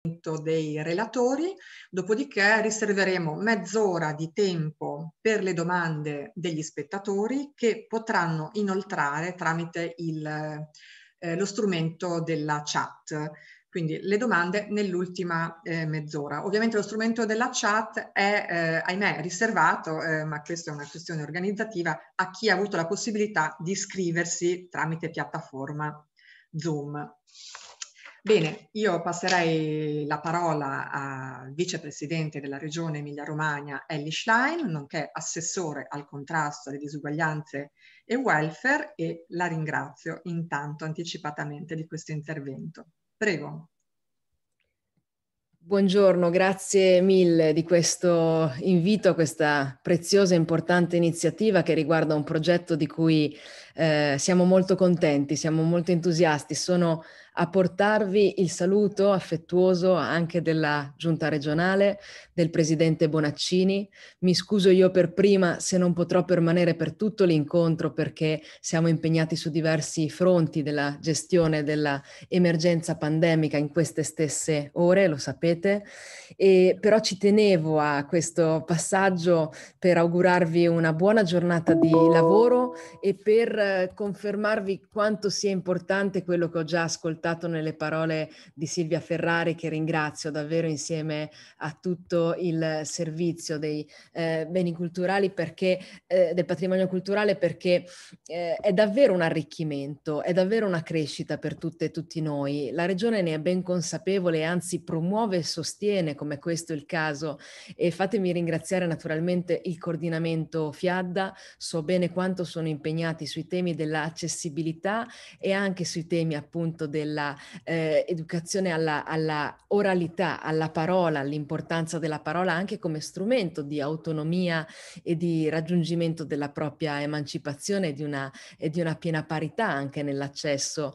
dei relatori, dopodiché riserveremo mezz'ora di tempo per le domande degli spettatori che potranno inoltrare tramite lo strumento della chat. Quindi le domande nell'ultima mezz'ora. Ovviamente lo strumento della chat è, ahimè, riservato, ma questa è una questione organizzativa, a chi ha avuto la possibilità di iscriversi tramite piattaforma Zoom. Bene, io passerei la parola al vicepresidente della Regione Emilia-Romagna, Elly Schlein, nonché assessore al contrasto alle disuguaglianze e welfare, e la ringrazio intanto anticipatamente di questo intervento. Prego. Buongiorno, grazie mille di questo invito a questa preziosa e importante iniziativa che riguarda un progetto di cui siamo molto contenti, siamo molto entusiasti. Sono a portarvi il saluto affettuoso anche della Giunta regionale, del Presidente Bonaccini. Mi scuso io per prima se non potrò permanere per tutto l'incontro perché siamo impegnati su diversi fronti della gestione dell'emergenza pandemica in queste stesse ore, lo sapete. Però ci tenevo a questo passaggio per augurarvi una buona giornata di lavoro e per confermarvi quanto sia importante quello che ho già ascoltato nelle parole di Silvia Ferrari, che ringrazio davvero insieme a tutto il servizio dei beni culturali, perché del patrimonio culturale, perché è davvero un arricchimento, è davvero una crescita per tutte e tutti noi. La Regione ne è ben consapevole, anzi promuove e sostiene, come questo è il caso, e fatemi ringraziare naturalmente il coordinamento FIADDA. So bene quanto sono impegnati sui temi dell'accessibilità e anche sui temi appunto della educazione alla oralità, alla parola, all'importanza della parola anche come strumento di autonomia e di raggiungimento della propria emancipazione e di una piena parità anche nell'accesso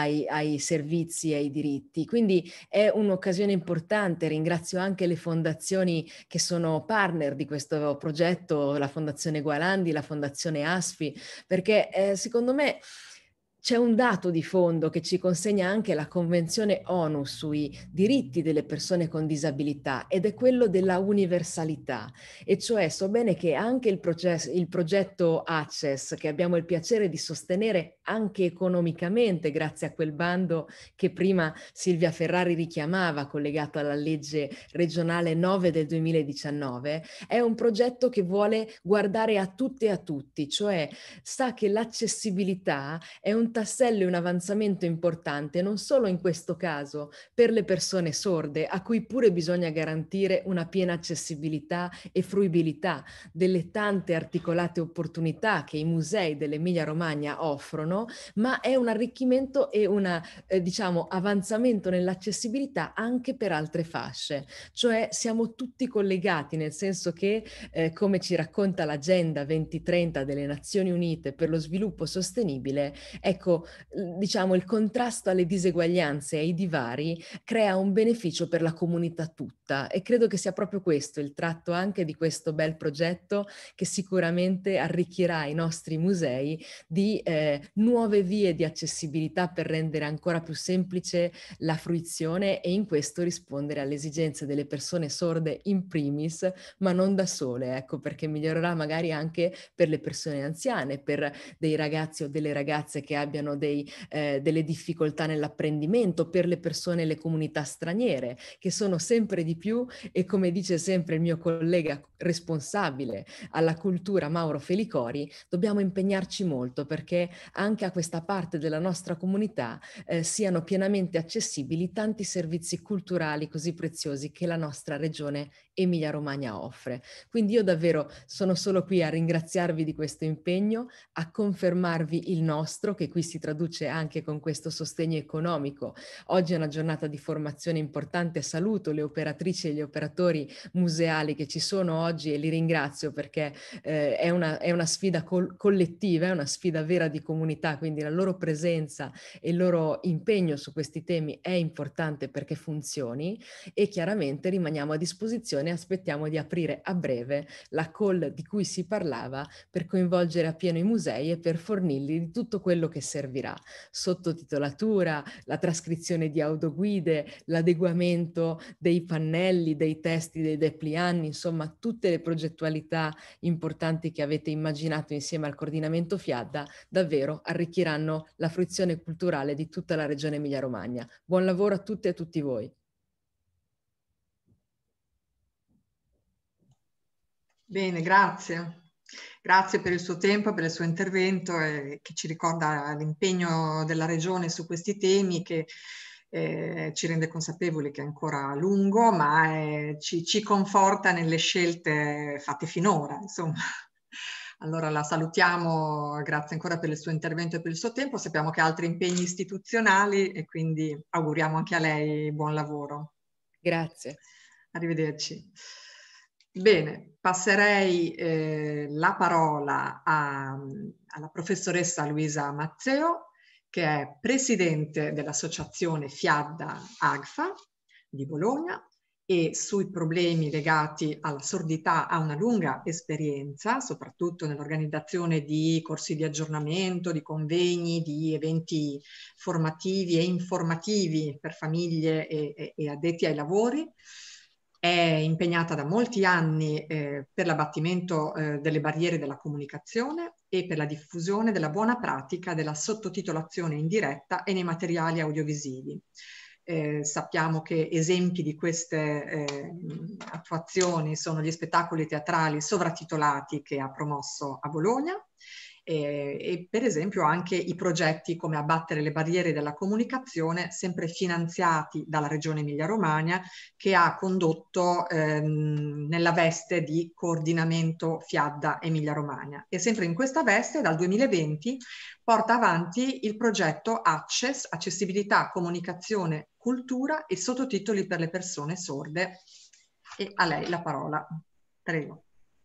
ai servizi e ai diritti. Quindi è un'occasione importante. Ringrazio anche le fondazioni che sono partner di questo progetto, la Fondazione Gualandi, la Fondazione ASFI, perché secondo me c'è un dato di fondo che ci consegna anche la Convenzione ONU sui diritti delle persone con disabilità, ed è quello della universalità. E cioè so bene che anche il progetto Access, che abbiamo il piacere di sostenere anche economicamente grazie a quel bando che prima Silvia Ferrari richiamava, collegato alla legge regionale 9 del 2019, è un progetto che vuole guardare a tutte e a tutti, cioè sa che l'accessibilità è un tassello e un avanzamento importante, non solo in questo caso per le persone sorde, a cui pure bisogna garantire una piena accessibilità e fruibilità delle tante articolate opportunità che i musei dell'Emilia-Romagna offrono, ma è un arricchimento e un diciamo avanzamento nell'accessibilità anche per altre fasce. Cioè siamo tutti collegati, nel senso che come ci racconta l'Agenda 2030 delle Nazioni Unite per lo sviluppo sostenibile, ecco, diciamo il contrasto alle diseguaglianze e ai divari crea un beneficio per la comunità tutta, e credo che sia proprio questo il tratto anche di questo bel progetto, che sicuramente arricchirà i nostri musei di nuove vie di accessibilità per rendere ancora più semplice la fruizione e in questo rispondere alle esigenze delle persone sorde in primis, ma non da sole, ecco, perché migliorerà magari anche per le persone anziane, per dei ragazzi o delle ragazze che abbiano delle difficoltà nell'apprendimento, per le persone e le comunità straniere, che sono sempre di più, e come dice sempre il mio collega responsabile alla cultura Mauro Felicori, dobbiamo impegnarci molto perché anche a questa parte della nostra comunità siano pienamente accessibili tanti servizi culturali così preziosi che la nostra regione Emilia-Romagna offre. Quindi io davvero sono solo qui a ringraziarvi di questo impegno, a confermarvi il nostro, che qui si traduce anche con questo sostegno economico. Oggi è una giornata di formazione importante, saluto le operatrici e gli operatori museali che ci sono oggi e li ringrazio perché è una sfida collettiva, è una sfida vera di comunità, quindi la loro presenza e il loro impegno su questi temi è importante perché funzioni, e chiaramente rimaniamo a disposizione collaborazione aspettiamo di aprire a breve la call di cui si parlava per coinvolgere appieno i musei e per fornirli di tutto quello che servirà: sottotitolatura, la trascrizione di audioguide, l'adeguamento dei pannelli, dei testi, dei dépliant, insomma tutte le progettualità importanti che avete immaginato insieme al coordinamento FIADDA davvero arricchiranno la fruizione culturale di tutta la regione Emilia-Romagna. Buon lavoro a tutte e a tutti voi. Bene, grazie. Grazie per il suo tempo, per il suo intervento che ci ricorda l'impegno della Regione su questi temi che ci rende consapevoli che è ancora lungo, ma ci conforta nelle scelte fatte finora, insomma. Allora la salutiamo, grazie ancora per il suo intervento e per il suo tempo. Sappiamo che ha altri impegni istituzionali e quindi auguriamo anche a lei buon lavoro. Grazie. Arrivederci. Bene, passerei la parola alla professoressa Luisa Mazzeo, che è presidente dell'associazione FIADDA AGFA di Bologna e sui problemi legati alla sordità ha una lunga esperienza, soprattutto nell'organizzazione di corsi di aggiornamento, di convegni, di eventi formativi e informativi per famiglie e addetti ai lavori. È impegnata da molti anni per l'abbattimento delle barriere della comunicazione e per la diffusione della buona pratica della sottotitolazione in diretta e nei materiali audiovisivi. Sappiamo che esempi di queste attuazioni sono gli spettacoli teatrali sovratitolati che ha promosso a Bologna e per esempio anche i progetti come Abbattere le barriere della comunicazione, sempre finanziati dalla Regione Emilia-Romagna, che ha condotto nella veste di coordinamento FIADDA Emilia-Romagna. E sempre in questa veste dal 2020 porta avanti il progetto ACCESS, Accessibilità, Comunicazione, Cultura e sottotitoli per le persone sorde. E a lei la parola. Prego.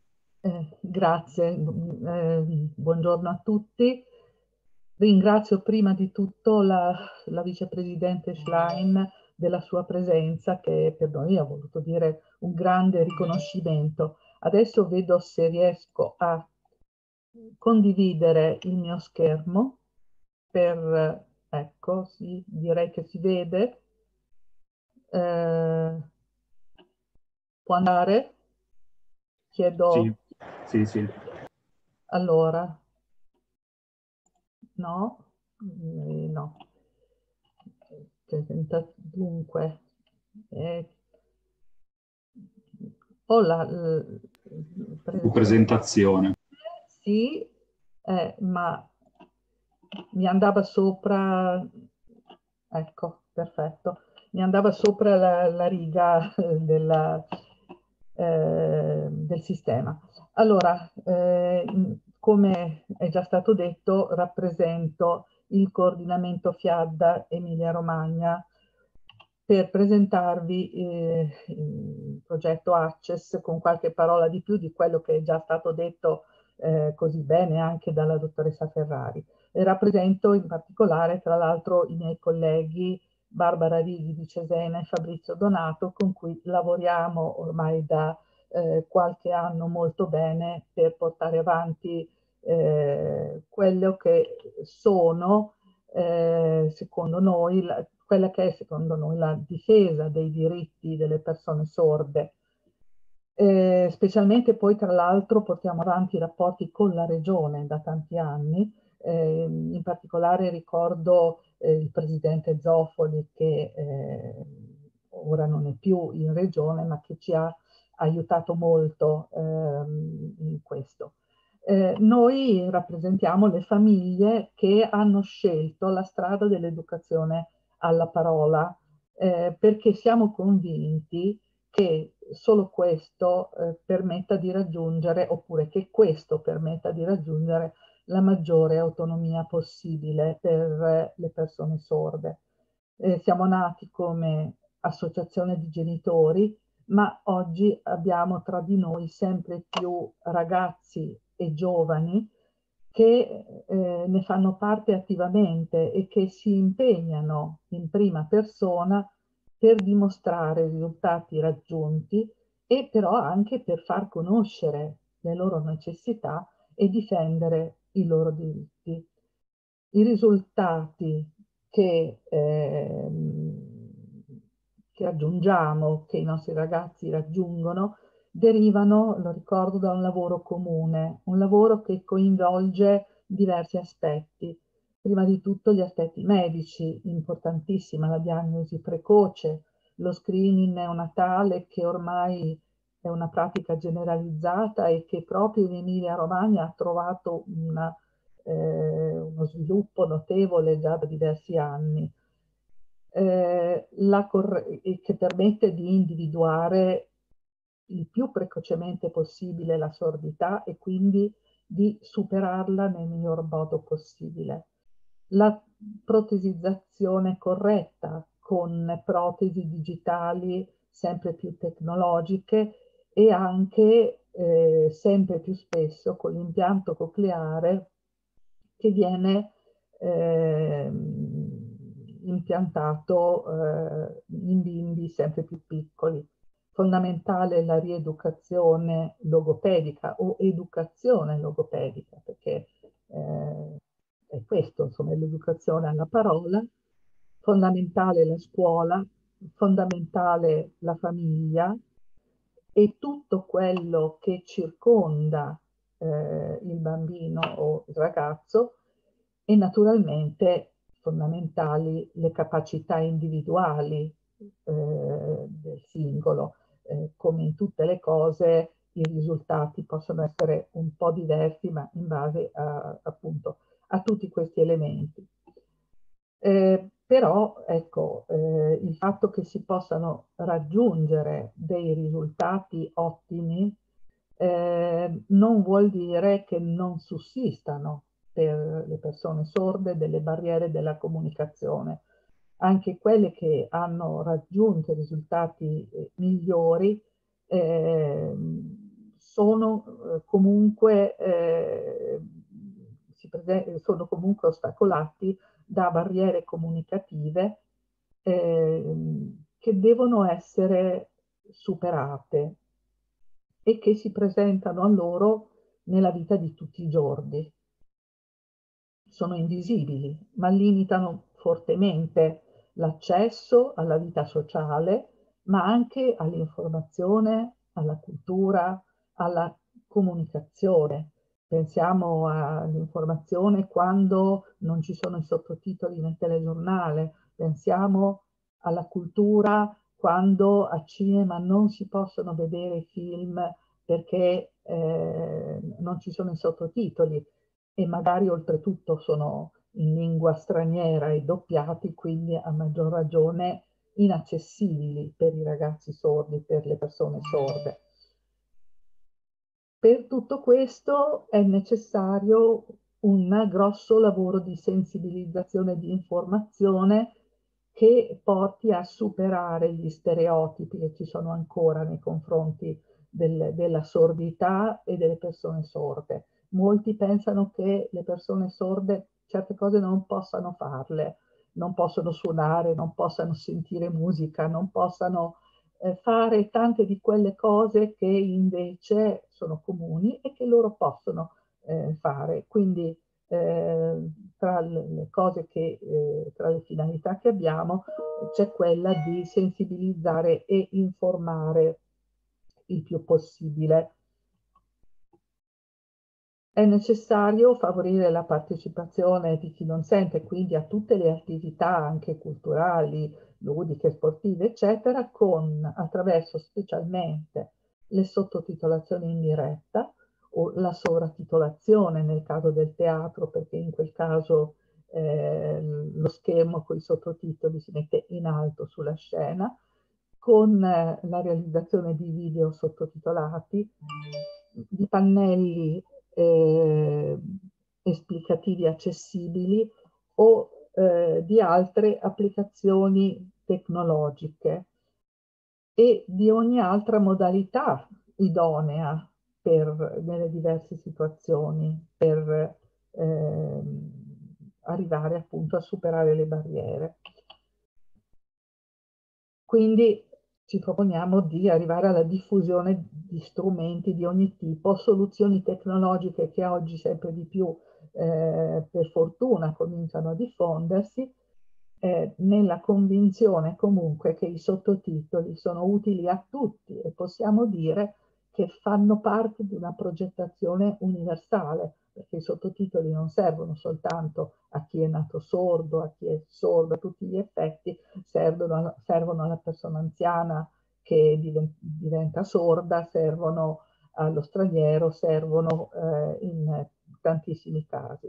Grazie, buongiorno a tutti. Ringrazio prima di tutto la vicepresidente Schlein della sua presenza, che per noi ha voluto dire un grande riconoscimento. Adesso vedo se riesco a condividere il mio schermo ecco, sì, direi che si vede. Può andare? Chiedo... Sì. Allora, no, no. Dunque, ho la presentazione. Sì, ma mi andava sopra, ecco, perfetto, mi andava sopra la riga del sistema. Allora, come è già stato detto, rappresento il coordinamento FIADDA Emilia-Romagna per presentarvi il progetto ACCESS con qualche parola di più di quello che è già stato detto così bene anche dalla dottoressa Ferrari. E rappresento in particolare, tra l'altro, i miei colleghi Barbara Righi di Cesena e Fabrizio Donato, con cui lavoriamo ormai da qualche anno molto bene per portare avanti quello che sono, secondo noi, quella che è secondo noi la difesa dei diritti delle persone sorde. Specialmente poi tra l'altro portiamo avanti i rapporti con la regione da tanti anni, in particolare ricordo il presidente Zoffoli che ora non è più in regione ma che ci ha aiutato molto in questo. Noi rappresentiamo le famiglie che hanno scelto la strada dell'educazione alla parola perché siamo convinti che solo questo permetta di raggiungere, oppure che questo permetta di raggiungere la maggiore autonomia possibile per le persone sorde. Siamo nati come associazione di genitori, ma oggi abbiamo tra di noi sempre più ragazzi e giovani che ne fanno parte attivamente e che si impegnano in prima persona per dimostrare i risultati raggiunti e però anche per far conoscere le loro necessità e difendere i loro diritti. I risultati che raggiungiamo, che i nostri ragazzi raggiungono, derivano, lo ricordo, da un lavoro comune, un lavoro che coinvolge diversi aspetti. Prima di tutto gli aspetti medici, importantissima la diagnosi precoce, lo screening neonatale che ormai è una pratica generalizzata e che proprio in Emilia-Romagna ha trovato uno sviluppo notevole già da diversi anni, che permette di individuare il più precocemente possibile la sordità e quindi di superarla nel miglior modo possibile. La protesizzazione corretta con protesi digitali sempre più tecnologiche e anche sempre più spesso con l'impianto cocleare che viene impiantato in bimbi sempre più piccoli. Fondamentale la rieducazione logopedica o educazione logopedica, perché è questo, insomma, l'educazione alla parola, fondamentale la scuola, fondamentale la famiglia e tutto quello che circonda il bambino o il ragazzo e naturalmente fondamentali le capacità individuali del singolo. Come in tutte le cose i risultati possono essere un po' diversi, ma in base appunto a tutti questi elementi. Però ecco, il fatto che si possano raggiungere dei risultati ottimi non vuol dire che non sussistano per le persone sorde delle barriere della comunicazione. Anche quelle che hanno raggiunto risultati migliori sono comunque sono comunque ostacolati da barriere comunicative che devono essere superate e che si presentano a loro nella vita di tutti i giorni. Sono invisibili, ma limitano fortemente l'accesso alla vita sociale, ma anche all'informazione, alla cultura, alla comunicazione. Pensiamo all'informazione quando non ci sono i sottotitoli nel telegiornale, pensiamo alla cultura quando a cinema non si possono vedere film perché non ci sono i sottotitoli e magari oltretutto sono in lingua straniera e doppiati, quindi a maggior ragione inaccessibili per i ragazzi sordi, per le persone sorde. Per tutto questo è necessario un grosso lavoro di sensibilizzazione e di informazione che porti a superare gli stereotipi che ci sono ancora nei confronti della sordità e delle persone sorde. Molti pensano che le persone sorde certe cose non possano farle, non possono suonare, non possano sentire musica, non possano fare tante di quelle cose che invece sono comuni e che loro possono fare. Quindi tra le cose tra le finalità che abbiamo c'è quella di sensibilizzare e informare il più possibile. È necessario favorire la partecipazione di chi non sente, quindi a tutte le attività anche culturali, ludiche, sportive, eccetera, attraverso specialmente le sottotitolazioni in diretta o la sovratitolazione nel caso del teatro, perché in quel caso lo schermo con i sottotitoli si mette in alto sulla scena, con la realizzazione di video sottotitolati, di pannelli esplicativi accessibili o di altre applicazioni tecnologiche e di ogni altra modalità idonea nelle diverse situazioni per arrivare appunto a superare le barriere. Quindi ci proponiamo di arrivare alla diffusione di strumenti di ogni tipo, soluzioni tecnologiche che oggi sempre di più, per fortuna, cominciano a diffondersi, nella convinzione comunque che i sottotitoli sono utili a tutti e possiamo dire che fanno parte di una progettazione universale, perché i sottotitoli non servono soltanto a chi è nato sordo, a chi è sordo a tutti gli effetti, servono alla persona anziana che diventa sorda, servono allo straniero, servono in tantissimi casi.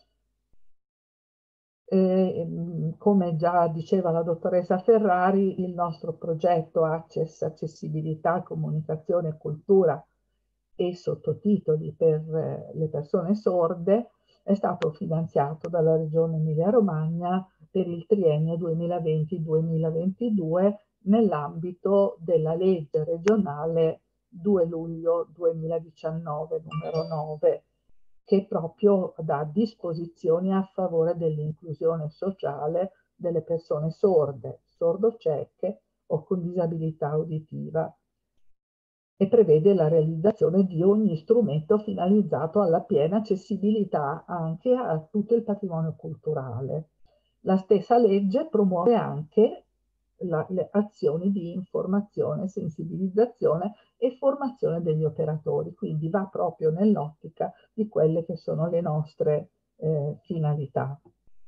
Come già diceva la dottoressa Ferrari, il nostro progetto Access, Accessibilità, Comunicazione e Cultura e sottotitoli per le persone sorde è stato finanziato dalla Regione Emilia-Romagna per il triennio 2020-2022 nell'ambito della legge regionale 2 luglio 2019 numero 9, che proprio dà disposizioni a favore dell'inclusione sociale delle persone sorde, sordocieche o con disabilità uditiva, e prevede la realizzazione di ogni strumento finalizzato alla piena accessibilità anche a tutto il patrimonio culturale. La stessa legge promuove anche le azioni di informazione, sensibilizzazione e formazione degli operatori, quindi va proprio nell'ottica di quelle che sono le nostre finalità.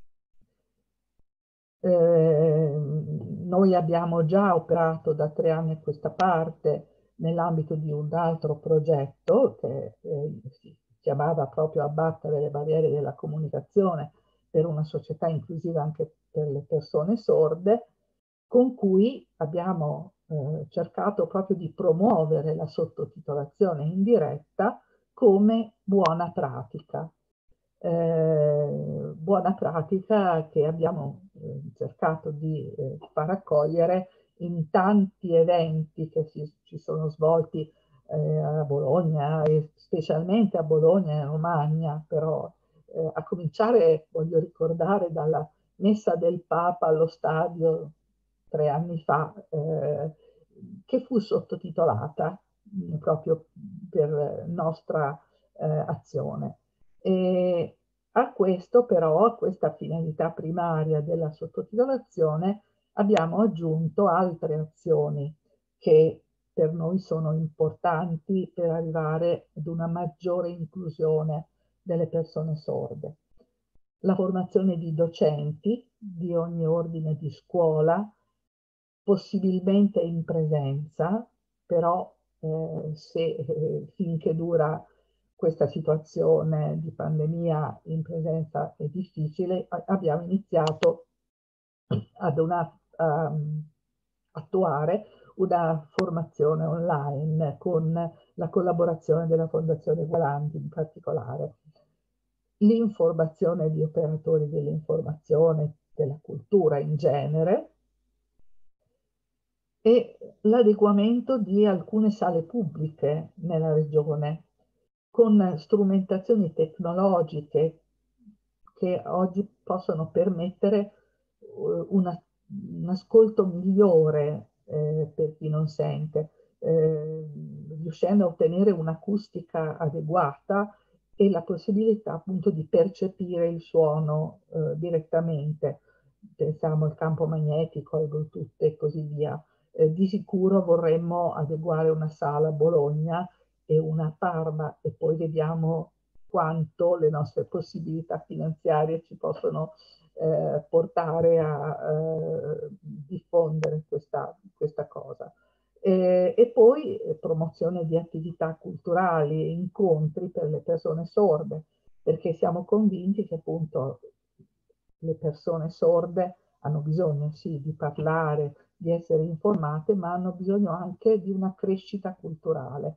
Noi abbiamo già operato da 3 anni a questa parte nell'ambito di un altro progetto che si chiamava proprio Abbattere le barriere della comunicazione per una società inclusiva anche per le persone sorde, con cui abbiamo cercato proprio di promuovere la sottotitolazione in diretta come buona pratica. Buona pratica che abbiamo cercato di far accogliere in tanti eventi che ci sono svolti a Bologna, e specialmente a Bologna e Romagna, però a cominciare, voglio ricordare, dalla messa del Papa allo stadio 3 anni fa, che fu sottotitolata proprio per nostra azione. E a questo però, a questa finalità primaria della sottotitolazione, abbiamo aggiunto altre azioni che per noi sono importanti per arrivare ad una maggiore inclusione delle persone sorde. La formazione di docenti di ogni ordine di scuola, possibilmente in presenza, però finché dura questa situazione di pandemia in presenza è difficile, abbiamo iniziato ad attuare una formazione online con la collaborazione della Fondazione Gualandi in particolare. L'informazione di operatori dell'informazione, della cultura in genere, e l'adeguamento di alcune sale pubbliche nella regione con strumentazioni tecnologiche che oggi possono permettere un ascolto migliore per chi non sente, riuscendo a ottenere un'acustica adeguata e la possibilità appunto di percepire il suono direttamente. Pensiamo al campo magnetico, al Bluetooth e così via. Di sicuro vorremmo adeguare una sala a Bologna e una a Parma, e poi vediamo quanto le nostre possibilità finanziarie ci possono portare a diffondere questa cosa. E poi promozione di attività culturali e incontri per le persone sorde, perché siamo convinti che appunto le persone sorde hanno bisogno sì di parlare, di essere informate, ma hanno bisogno anche di una crescita culturale,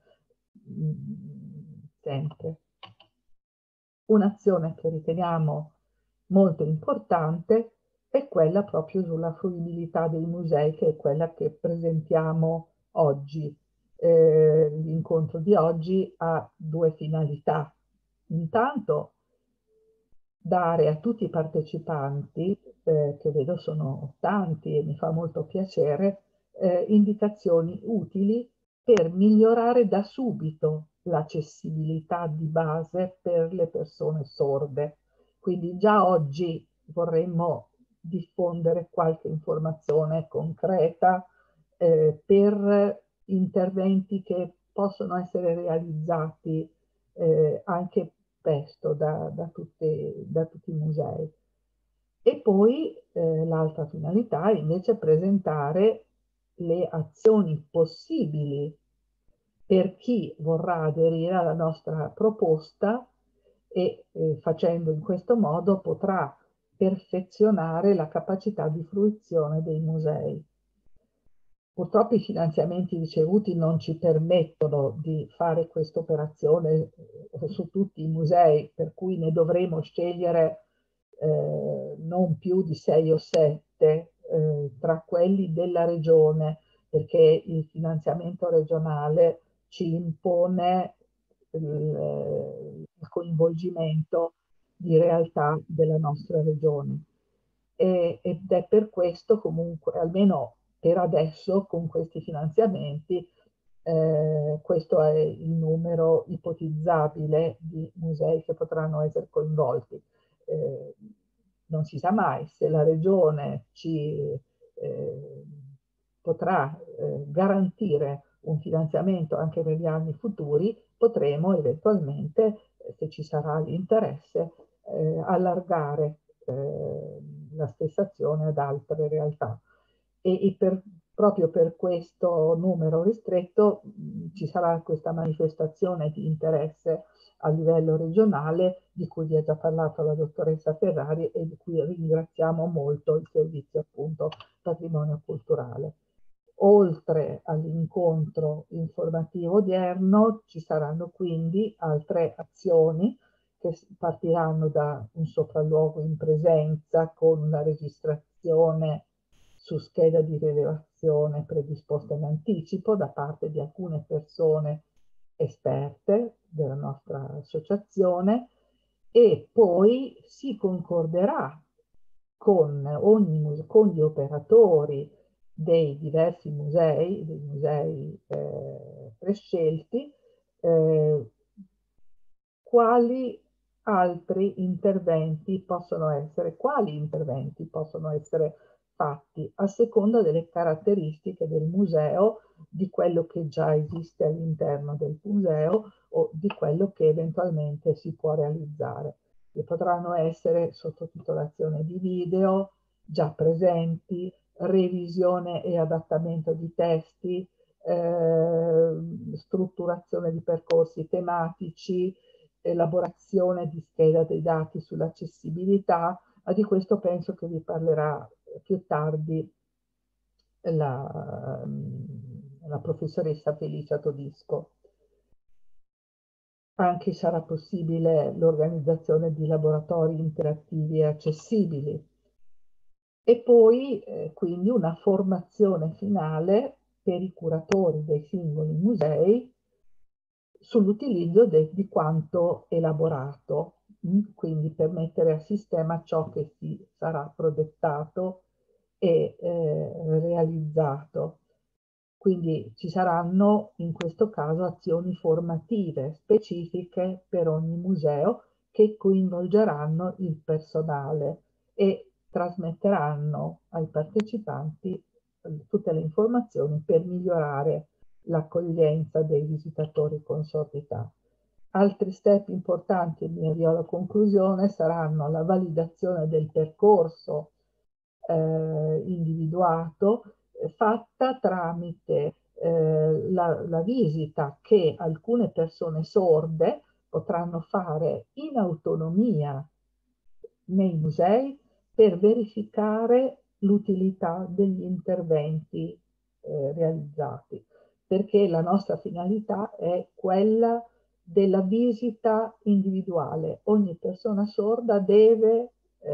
sempre. Un'azione che riteniamo molto importante è quella proprio sulla fruibilità dei musei, che è quella che presentiamo oggi. L'incontro di oggi ha 2 finalità. Intanto dare a tutti i partecipanti, che vedo sono tanti e mi fa molto piacere, indicazioni utili per migliorare da subito l'accessibilità di base per le persone sorde. Quindi già oggi vorremmo diffondere qualche informazione concreta per interventi che possono essere realizzati anche presto da tutti i musei. E poi l'altra finalità è invece presentare le azioni possibili per chi vorrà aderire alla nostra proposta e facendo in questo modo potrà perfezionare la capacità di fruizione dei musei. Purtroppo i finanziamenti ricevuti non ci permettono di fare questa operazione su tutti i musei, per cui ne dovremo scegliere non più di 6 o 7 tra quelli della regione, perché il finanziamento regionale ci impone il coinvolgimento di realtà della nostra regione. Ed è per questo comunque, almeno per adesso, con questi finanziamenti, questo è il numero ipotizzabile di musei che potranno essere coinvolti. Non si sa mai se la regione ci potrà garantire un finanziamento anche per gli anni futuri, potremo eventualmente, se ci sarà l'interesse, allargare la stessa azione ad altre realtà. E proprio per questo numero ristretto ci sarà questa manifestazione di interesse a livello regionale di cui vi ha già parlato la dottoressa Ferrari e di cui ringraziamo molto il servizio appunto patrimonio culturale. Oltre all'incontro informativo odierno ci saranno quindi altre azioni che partiranno da un sopralluogo in presenza con la registrazione su scheda di rilevazione predisposta in anticipo da parte di alcune persone esperte della nostra associazione e poi si concorderà con gli operatori dei diversi musei, dei musei prescelti, quali interventi possono essere fatti a seconda delle caratteristiche del museo, di quello che già esiste all'interno del museo o di quello che eventualmente si può realizzare. E potranno essere sottotitolazione di video già presenti, revisione e adattamento di testi, strutturazione di percorsi tematici, elaborazione di scheda dei dati sull'accessibilità, ma di questo penso che vi parlerà più tardi la professoressa Felicia Todisco. Anche sarà possibile l'organizzazione di laboratori interattivi e accessibili. E poi quindi una formazione finale per i curatori dei singoli musei sull'utilizzo di quanto elaborato, quindi per mettere a sistema ciò che si sarà progettato e realizzato. Quindi ci saranno in questo caso azioni formative specifiche per ogni museo che coinvolgeranno il personale e trasmetteranno ai partecipanti tutte le informazioni per migliorare l'accoglienza dei visitatori con sordità. Altri step importanti, e mi avvio alla conclusione, saranno la validazione del percorso individuato fatta tramite la visita che alcune persone sorde potranno fare in autonomia nei musei per verificare l'utilità degli interventi realizzati, perché la nostra finalità è quella della visita individuale. Ogni persona sorda deve,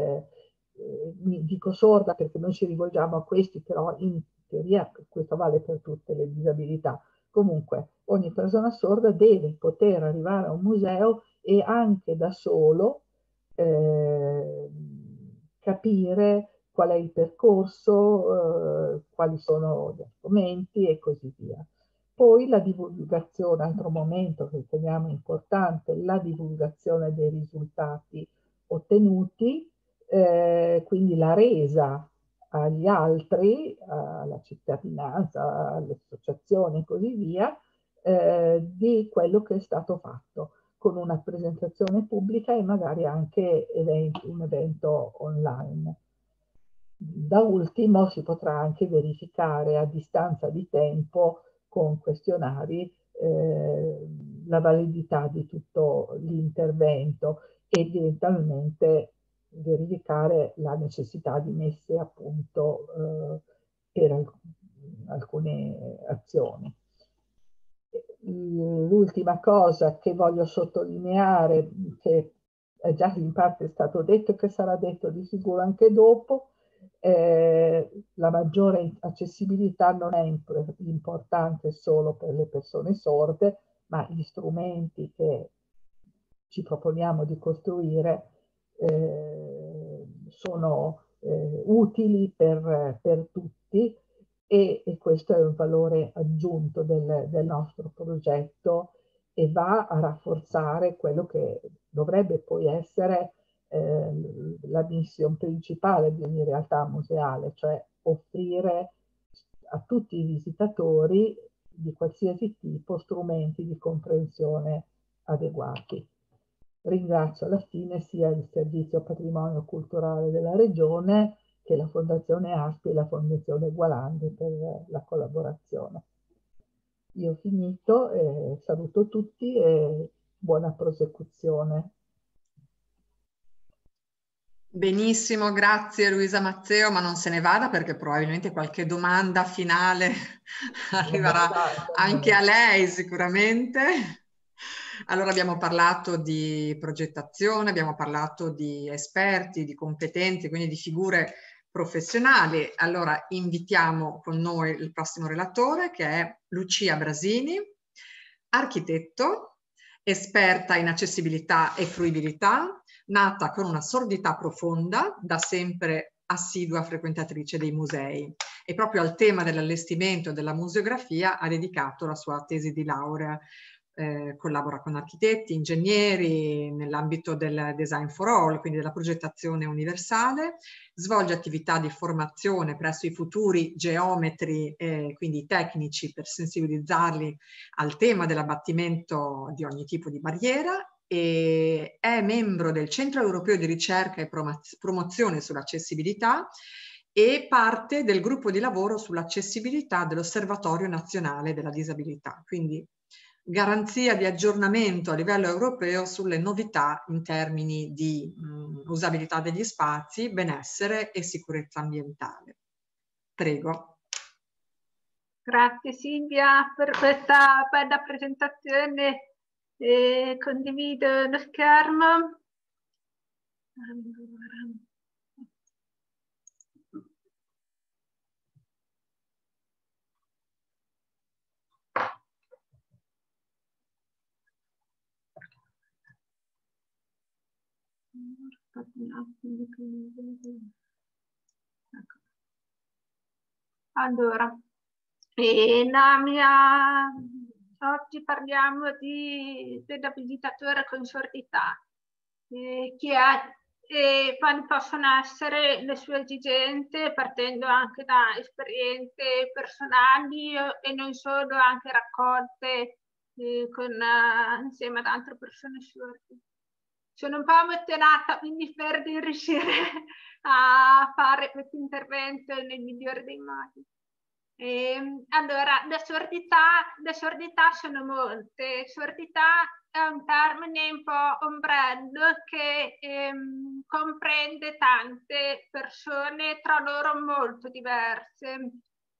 dico sorda perché noi ci rivolgiamo a questi, però in teoria questo vale per tutte le disabilità. Comunque, ogni persona sorda deve poter arrivare a un museo e anche da solo capire qual è il percorso, quali sono gli argomenti e così via. Poi la divulgazione, altro momento che riteniamo importante, la divulgazione dei risultati ottenuti, quindi la resa agli altri, alla cittadinanza, alle associazioni e così via, di quello che è stato fatto, con una presentazione pubblica e magari anche un evento online. Da ultimo si potrà anche verificare a distanza di tempo con questionari la validità di tutto l'intervento e eventualmente verificare la necessità di messe a punto per alcune azioni. L'ultima cosa che voglio sottolineare, che è già in parte stato detto e che sarà detto di sicuro anche dopo, la maggiore accessibilità non è importante solo per le persone sorde, ma gli strumenti che ci proponiamo di costruire sono utili per tutti e questo è un valore aggiunto del nostro progetto e va a rafforzare quello che dovrebbe poi essere la missione principale di ogni realtà museale, cioè offrire a tutti i visitatori di qualsiasi tipo strumenti di comprensione adeguati. Ringrazio alla fine sia il Servizio Patrimonio Culturale della Regione che la Fondazione ASPI e la Fondazione Gualandi per la collaborazione. Io ho finito, saluto tutti e buona prosecuzione. Benissimo, grazie Luisa Mazzeo, ma non se ne vada perché probabilmente qualche domanda finale arriverà anche a lei sicuramente. Allora abbiamo parlato di progettazione, abbiamo parlato di esperti, di competenti, quindi di figure professionali. Allora invitiamo con noi il prossimo relatore che è Lucia Brasini, architetto, esperta in accessibilità e fruibilità, nata con una sordità profonda, da sempre assidua frequentatrice dei musei e proprio al tema dell'allestimento e della museografia ha dedicato la sua tesi di laurea. Collabora con architetti, ingegneri nell'ambito del design for all, quindi della progettazione universale, svolge attività di formazione presso i futuri geometri, quindi tecnici, per sensibilizzarli al tema dell'abbattimento di ogni tipo di barriera, e è membro del Centro Europeo di Ricerca e Promozione sull'Accessibilità e parte del gruppo di lavoro sull'accessibilità dell'Osservatorio Nazionale della Disabilità, quindi garanzia di aggiornamento a livello europeo sulle novità in termini di usabilità degli spazi, benessere e sicurezza ambientale. Prego. Grazie Silvia per questa bella presentazione. Condivido lo schermo. Allora, oggi parliamo dell'abilitatore con sordità, quali possono essere le sue esigenze, partendo anche da esperienze personali e non solo, anche raccolte insieme ad altre persone sordi. Sono un po' emozionata, quindi spero di riuscire a fare questo intervento nel migliore dei modi. Allora, le sordità sono molte. Sordità è un termine un po' ombrello che comprende tante persone, tra loro molto diverse.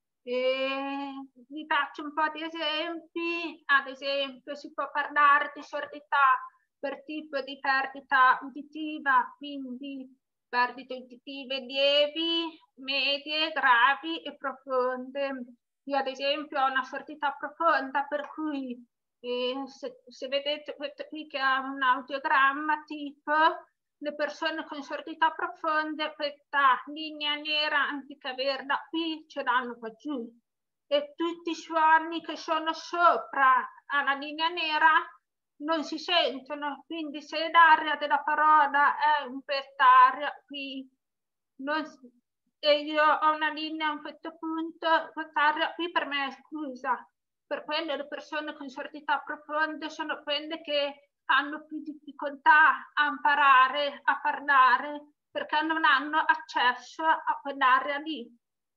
Vi faccio un po' di esempi. Ad esempio, si può parlare di sordità per tipo di perdita uditiva, quindi perdite uditive lievi, medie, gravi e profonde. Io ad esempio ho una sordità profonda, per cui se vedete questo qui che è un audiogramma tipo, le persone con sordità profonde questa linea nera anziché averla qui ce l'hanno qua giù, e tutti i suoni che sono sopra alla linea nera non si sentono, quindi se l'aria della parola è quest'aria qui e io ho una linea a un certo punto, quest'aria qui per me è esclusa. Per quello le persone con sordità profonde sono quelle che hanno più difficoltà a imparare a parlare perché non hanno accesso a quell'area lì.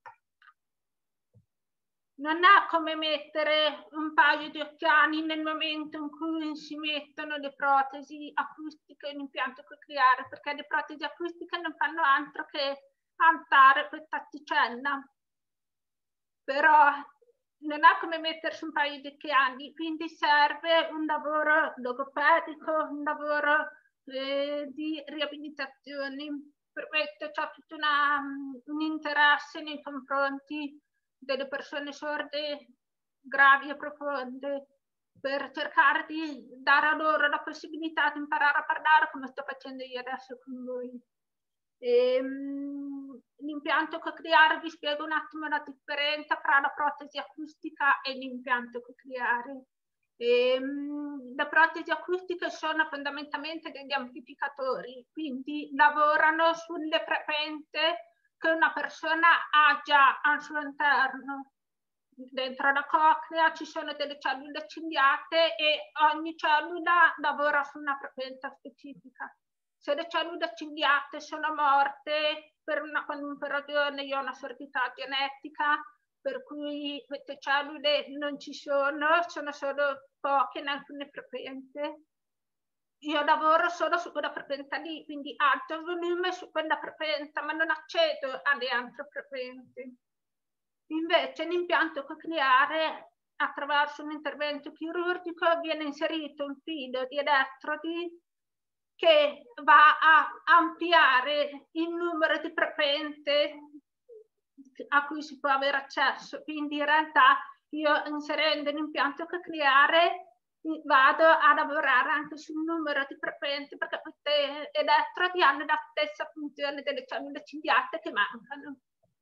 Non è come mettere un paio di occhiali nel momento in cui si mettono le protesi acustiche in impianto cocleare, perché le protesi acustiche non fanno altro che alzare questa asticella. Però non è come mettersi un paio di occhiali, quindi serve un lavoro logopedico, un lavoro di riabilitazione. Per questo c'è tutto un interesse nei confronti delle persone sorde gravi e profonde, per cercare di dare a loro la possibilità di imparare a parlare come sto facendo io adesso con voi. L'impianto cocleare, vi spiego un attimo la differenza tra la protesi acustica e l'impianto cocleare. Le protesi acustiche sono fondamentalmente degli amplificatori, quindi lavorano sulle frequenze che una persona ha già al suo interno. Dentro la coclea ci sono delle cellule ciliate e ogni cellula lavora su una frequenza specifica. Se le cellule ciliate sono morte per una qualunque ragione, io ho una sordità genetica, per cui queste cellule non ci sono solo poche in alcune frequenze. Io lavoro solo su quella frequenza lì, quindi alto il volume su quella frequenza, ma non accedo alle altre frequenze. Invece l'impianto cocleare, attraverso un intervento chirurgico, viene inserito un filo di elettrodi che va a ampliare il numero di frequenze a cui si può avere accesso. Quindi in realtà io, inserendo l'impianto cocleare, vado a lavorare anche sul numero di frequenze, perché questi elettrodi hanno la stessa funzione delle cellule ciliate che mancano.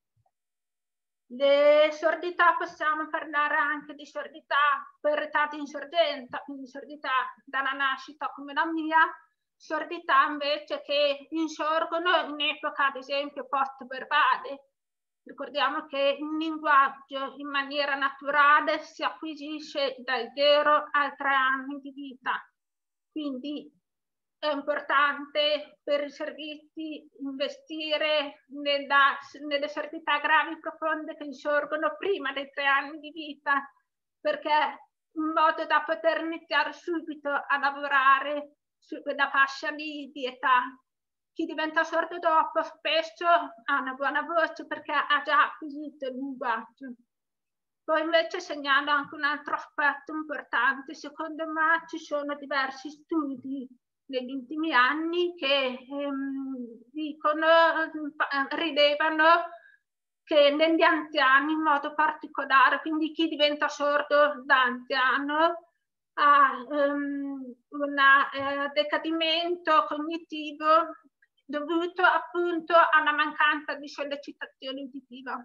Le sordità, possiamo parlare anche di sordità per età di insorgenza, quindi sordità dalla nascita come la mia, sordità invece che insorgono in epoca ad esempio post-verbale. Ricordiamo che il linguaggio in maniera naturale si acquisisce dai 0 ai 3 anni di vita, quindi è importante per i servizi investire nelle sordità gravi profonde che insorgono prima dei 3 anni di vita, perché in modo da poter iniziare subito a lavorare su quella fascia lì di età. Chi diventa sordo dopo spesso ha una buona voce perché ha già acquisito il linguaggio. Poi invece segnalo anche un altro aspetto importante. Secondo me ci sono diversi studi negli ultimi anni che rilevano che negli anziani in modo particolare, quindi chi diventa sordo da anziano, ha un decadimento cognitivo dovuto appunto alla mancanza di sollecitazione uditiva.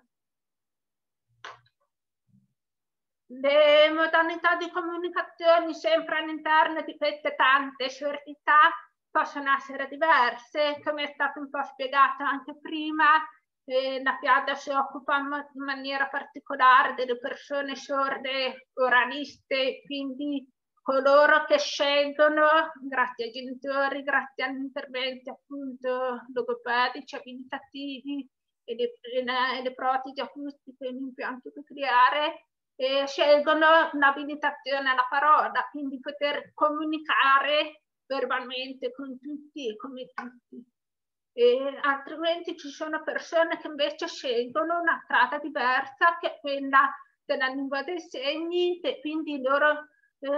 Le modalità di comunicazione sempre all'interno di queste tante sordità possono essere diverse, come è stato un po' spiegato anche prima. La PIADA si occupa in maniera particolare delle persone sorde oraliste, quindi coloro che scelgono, grazie ai genitori, grazie agli interventi appunto logopedici, abilitativi e le protesi acustiche in impianto cocleare, scelgono l'abilitazione alla parola, quindi poter comunicare verbalmente con tutti e come tutti. Altrimenti ci sono persone che invece scelgono una strada diversa, che è quella della lingua dei segni, e quindi loro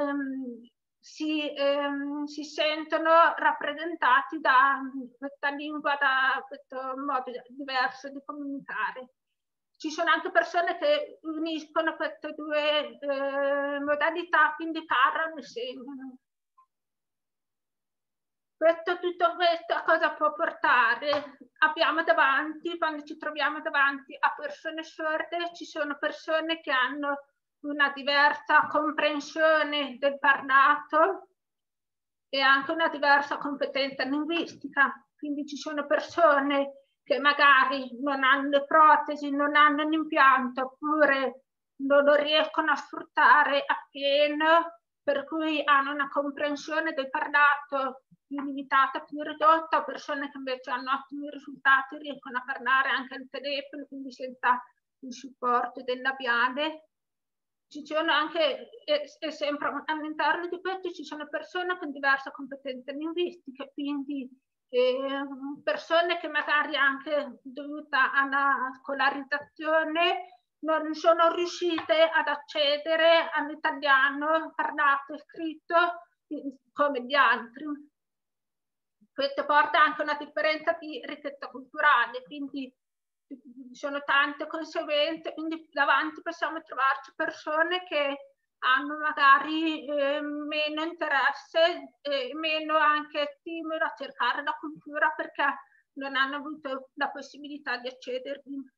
si sentono rappresentati da questa lingua, da questo modo diverso di comunicare. Ci sono anche persone che uniscono queste due modalità, quindi parlano e segnano. Tutto questo a cosa può portare? Abbiamo davanti, quando ci troviamo davanti a persone sorde, ci sono persone che hanno una diversa comprensione del parlato e anche una diversa competenza linguistica. Quindi ci sono persone che magari non hanno le protesi, non hanno un impianto, oppure non lo riescono a sfruttare appieno, per cui hanno una comprensione del parlato più limitata, più ridotta, persone che invece hanno ottimi risultati, riescono a parlare anche al telefono, quindi senza il supporto del labiale. Ci sono anche, e sempre all'interno di questo, ci sono persone con diverse competenze linguistiche, quindi persone che magari anche dovuta alla scolarizzazione non sono riuscite ad accedere all'italiano parlato e scritto come gli altri. Questo porta anche a una differenza di ricchezza culturale, quindi ci sono tante conseguenze, quindi davanti possiamo trovarci persone che hanno magari meno interesse e meno anche stimolo a cercare la cultura perché non hanno avuto la possibilità di accedervi.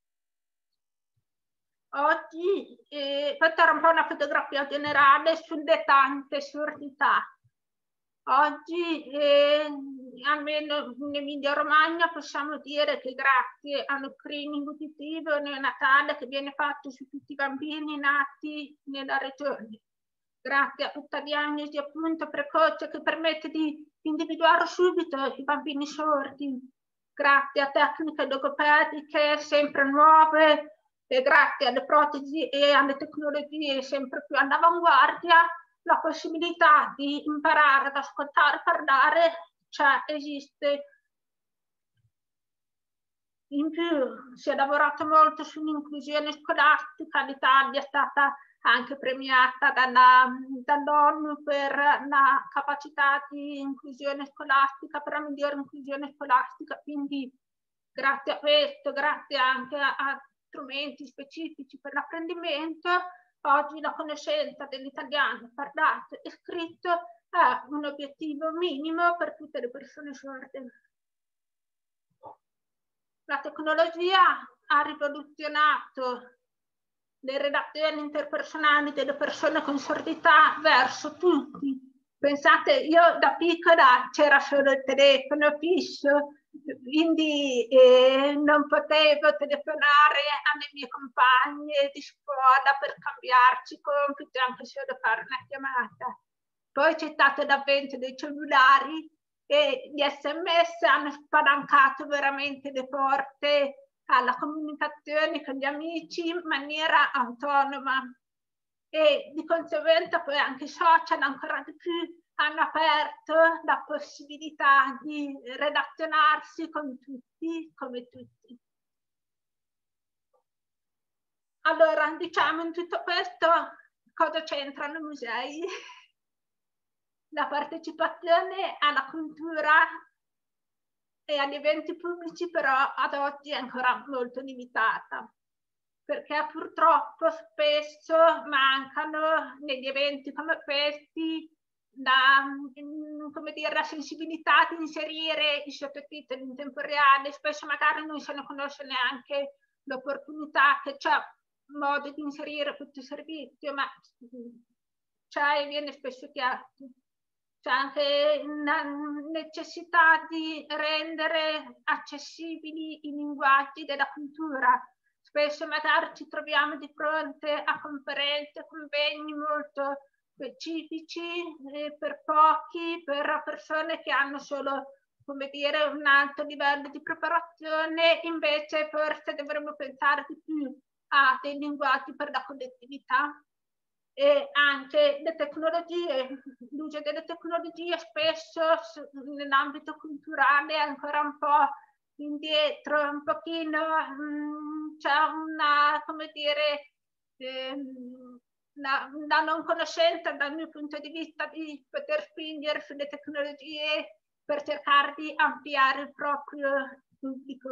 Oggi, questa era un po' una fotografia generale sulle tante sordità. Oggi, almeno in Emilia Romagna, possiamo dire che grazie allo screening uditivo neonatale che viene fatto su tutti i bambini nati nella regione, grazie a questa diagnosi appunto precoce che permette di individuare subito i bambini sordi, grazie a tecniche logopediche sempre nuove e grazie alle protesi e alle tecnologie sempre più all'avanguardia, la possibilità di imparare ad ascoltare e parlare esiste. In più si è lavorato molto sull'inclusione scolastica, l'Italia è stata anche premiata dall'ONU per la capacità di inclusione scolastica, per la migliore inclusione scolastica, quindi grazie a questo, grazie anche a strumenti specifici per l'apprendimento, oggi la conoscenza dell'italiano parlato e scritto è un obiettivo minimo per tutte le persone sorde. La tecnologia ha rivoluzionato le relazioni interpersonali delle persone con sordità verso tutti. Pensate, io da piccola c'era solo il telefono fisso, quindi non potevo telefonare alle mie compagne di scuola per cambiarci compiti, anche solo fare una chiamata. Poi c'è stato l'avvento dei cellulari e gli SMS hanno spalancato veramente le porte alla comunicazione con gli amici in maniera autonoma e di conseguenza poi anche i social ancora di più hanno aperto la possibilità di relazionarsi con tutti, come tutti. Allora, diciamo in tutto questo cosa c'entrano i musei? La partecipazione alla cultura e agli eventi pubblici però ad oggi è ancora molto limitata, perché purtroppo spesso mancano negli eventi come questi la sensibilità di inserire i sottotitoli in tempo reale, spesso magari non se ne conosce neanche l'opportunità che c'è modo di inserire questo servizio, ma c'è e viene spesso chiesto. C'è anche una necessità di rendere accessibili i linguaggi della cultura. Spesso magari ci troviamo di fronte a conferenze, convegni molto specifici per pochi, per persone che hanno solo, come dire, un alto livello di preparazione, invece forse dovremmo pensare di più a dei linguaggi per la collettività. E anche le tecnologie, l'uso delle tecnologie spesso nell'ambito culturale è ancora un po' indietro, un pochino c'è una, come dire, una non conoscenza dal mio punto di vista di poter spingere sulle tecnologie per cercare di ampliare il proprio pubblico.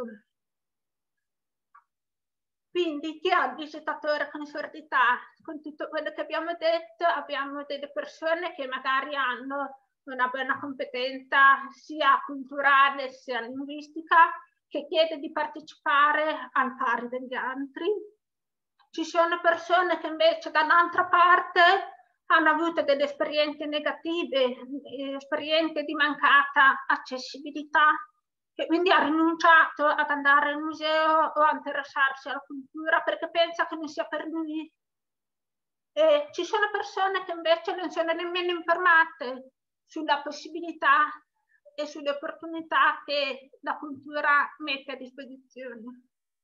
Quindi chi è il visitatore con sordità? Con tutto quello che abbiamo detto, abbiamo delle persone che magari hanno una buona competenza sia culturale sia linguistica, che chiede di partecipare al pari degli altri. Ci sono persone che invece da un'altra parte hanno avuto delle esperienze negative, esperienze di mancata accessibilità, che quindi ha rinunciato ad andare al museo o a interessarsi alla cultura perché pensa che non sia per lui. E ci sono persone che invece non sono nemmeno informate sulla possibilità e sulle opportunità che la cultura mette a disposizione.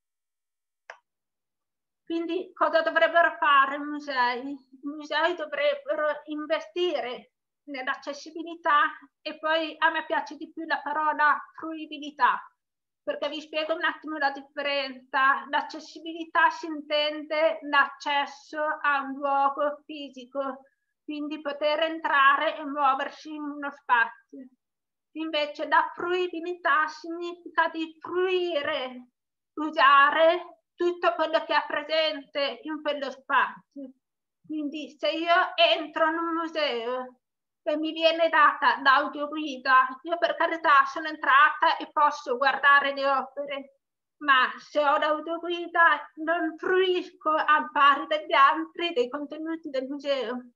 Quindi cosa dovrebbero fare i musei? I musei dovrebbero investire nell'accessibilità, e poi a me piace di più la parola fruibilità, perché vi spiego un attimo la differenza. L'accessibilità si intende l'accesso a un luogo fisico, quindi poter entrare e muoversi in uno spazio. Invece la fruibilità significa di fruire, usare tutto quello che è presente in quello spazio. Quindi se io entro in un museo e mi viene data l'audioguida, io per carità sono entrata e posso guardare le opere, ma se ho l'audioguida non fruisco al pari degli altri dei contenuti del museo.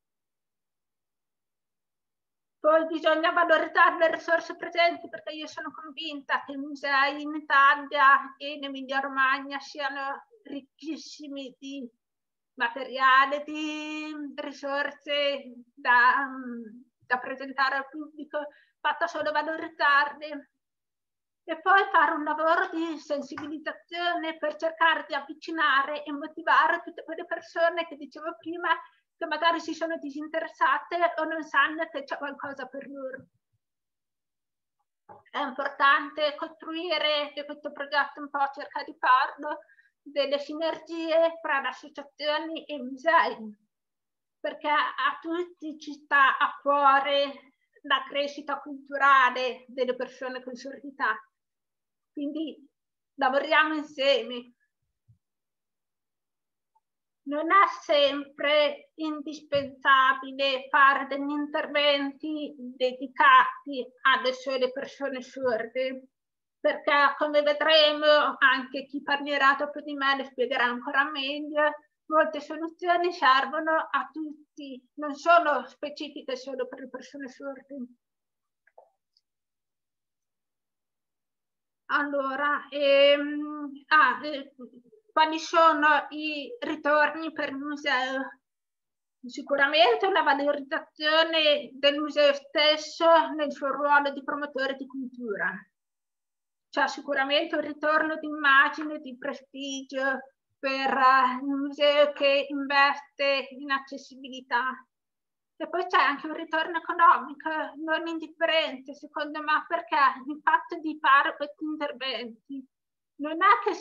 Poi bisogna valorizzare le risorse presenti, perché io sono convinta che i musei in Italia e in Emilia Romagna siano ricchissimi di materiale, di risorse da presentare al pubblico, fatta solo valorizzarle. E poi fare un lavoro di sensibilizzazione per cercare di avvicinare e motivare tutte quelle persone che dicevo prima, che magari si sono disinteressate o non sanno che c'è qualcosa per loro. È importante costruire, e questo progetto un po' cerca di farlo, delle sinergie fra le associazioni e i musei, perché a tutti ci sta a cuore la crescita culturale delle persone con sordità. Quindi lavoriamo insieme. Non è sempre indispensabile fare degli interventi dedicati alle sole persone sorde, perché come vedremo, anche chi parlerà dopo di me le spiegherà ancora meglio, molte soluzioni servono a tutti, non sono specifiche solo per le persone sorde. Allora, quali sono i ritorni per il museo? Sicuramente una valorizzazione del museo stesso nel suo ruolo di promotore di cultura. C'è sicuramente un ritorno di immagine, di prestigio per il museo che investe in accessibilità. E poi c'è anche un ritorno economico non indifferente, secondo me, perché il fatto di fare questi interventi non è che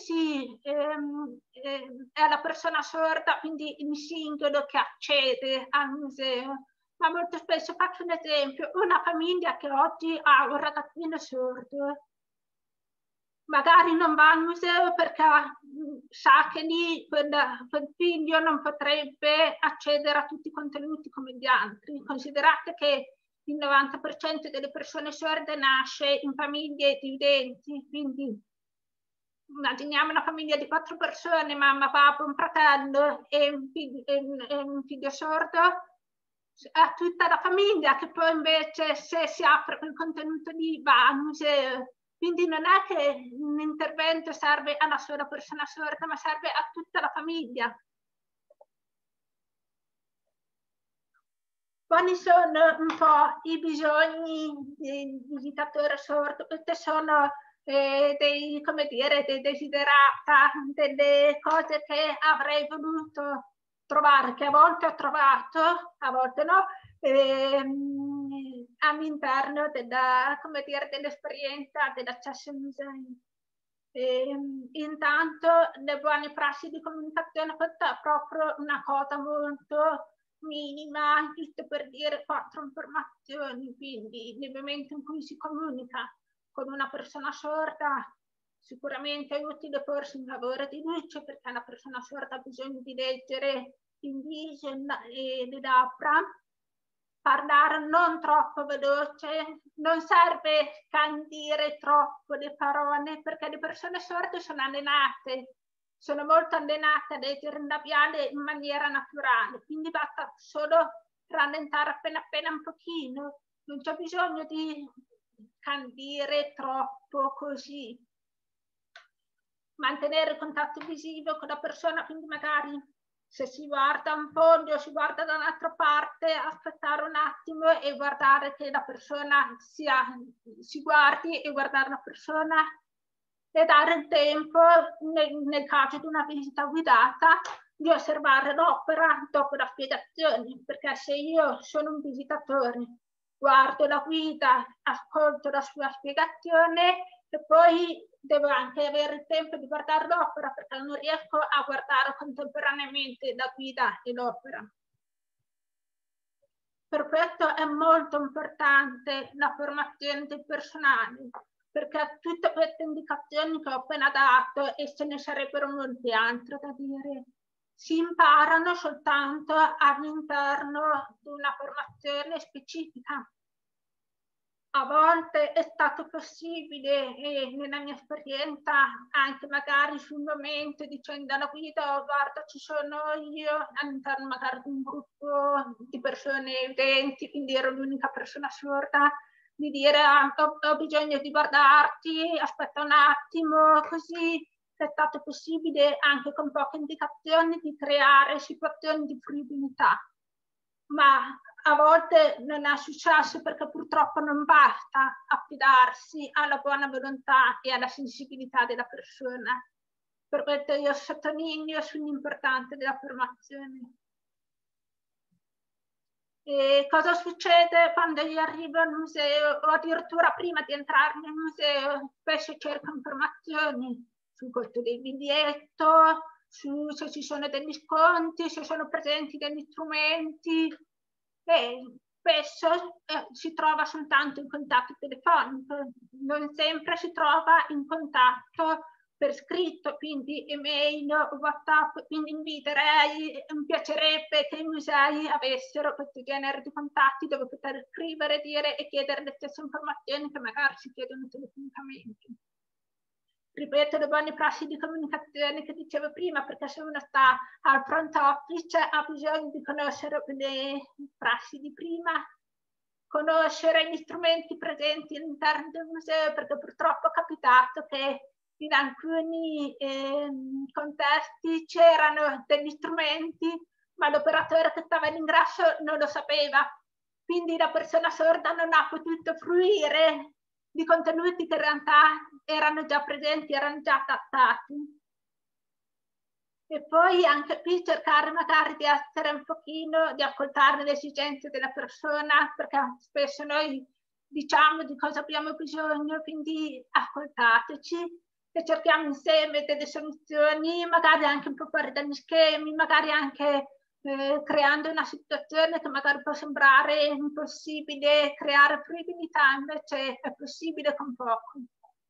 è la persona sorda, quindi il singolo che accede al museo, ma molto spesso, faccio un esempio, una famiglia che oggi ha un ragazzino sordo, magari non va al museo perché sa che lì quel figlio non potrebbe accedere a tutti i contenuti come gli altri. Considerate che il 90% delle persone sorde nasce in famiglie dividenti, quindi immaginiamo una famiglia di 4 persone, mamma, papà, un fratello e un figlio sordo, è tutta la famiglia che poi invece, se si apre quel contenuto lì, va al museo. Quindi non è che un intervento serve alla sola persona sorda, ma serve a tutta la famiglia. Quali sono un po' i bisogni del visitatore sordo? Queste sono dei desiderata, delle cose che avrei voluto trovare, che a volte ho trovato, a volte no, all'interno dell'esperienza dell'accesso ai musei. Intanto le buone prassi di comunicazione, questa è proprio una cosa molto minima, giusto per dire 4 informazioni. Quindi nel momento in cui si comunica con una persona sorda, sicuramente è utile porsi un lavoro di luce, perché la persona sorda ha bisogno di leggere in viso e le labbra. parlare non troppo veloce, non serve scandire troppo le parole, perché le persone sorde sono allenate, sono molto allenate a leggere il labiale in maniera naturale, quindi basta solo rallentare appena un pochino, non c'è bisogno di scandire troppo così. Mantenere contatto visivo con la persona, quindi magari se si guarda un foglio o si guarda da un'altra parte, aspettare un attimo e guardare che la persona si guardi e guardare la persona e dare il tempo, nel caso di una visita guidata, di osservare l'opera dopo la spiegazione, perché se io sono un visitatore, guardo la guida, ascolto la sua spiegazione e poi devo anche avere il tempo di guardare l'opera, perché non riesco a guardare contemporaneamente la guida e l'opera. Per questo è molto importante la formazione del personale, perché tutte queste indicazioni che ho appena dato, e ce ne sarebbero molte altre da dire, si imparano soltanto all'interno di una formazione specifica. A volte è stato possibile, e nella mia esperienza, anche magari sul momento dicendo alla guida, oh, guarda, ci sono io all'interno magari di un gruppo di persone udenti, quindi ero l'unica persona sorda, di dire ho bisogno di guardarti, aspetta un attimo, così è stato possibile anche con poche indicazioni di creare situazioni di fruibilità. Ma a volte non è successo perché purtroppo non basta affidarsi alla buona volontà e alla sensibilità della persona. Per questo io sottolineo sull'importanza della formazione. E cosa succede quando io arrivo al museo o addirittura prima di entrare nel museo? Spesso cerco informazioni sul costo del biglietto, su se ci sono degli sconti, se sono presenti degli strumenti. Spesso si trova soltanto in contatto telefonico, non sempre si trova in contatto per scritto, quindi email o WhatsApp, quindi inviterei, mi piacerebbe che i musei avessero questo genere di contatti dove poter scrivere, dire e chiedere le stesse informazioni che magari si chiedono telefonicamente. Ripeto, le buone prassi di comunicazione che dicevo prima, perché se uno sta al front office ha bisogno di conoscere le prassi di prima, conoscere gli strumenti presenti all'interno del museo, perché purtroppo è capitato che in alcuni contesti c'erano degli strumenti, ma l'operatore che stava all'ingresso non lo sapeva. Quindi la persona sorda non ha potuto fruire di contenuti che in realtà erano già presenti, erano già adattati. E poi anche qui cercare magari di essere un pochino, di ascoltare le esigenze della persona, perché spesso noi diciamo di cosa abbiamo bisogno, quindi ascoltateci e cerchiamo insieme delle soluzioni, magari anche un po' fuori dagli schemi, magari anche creando una situazione che magari può sembrare impossibile creare fruibilità, invece è possibile con poco.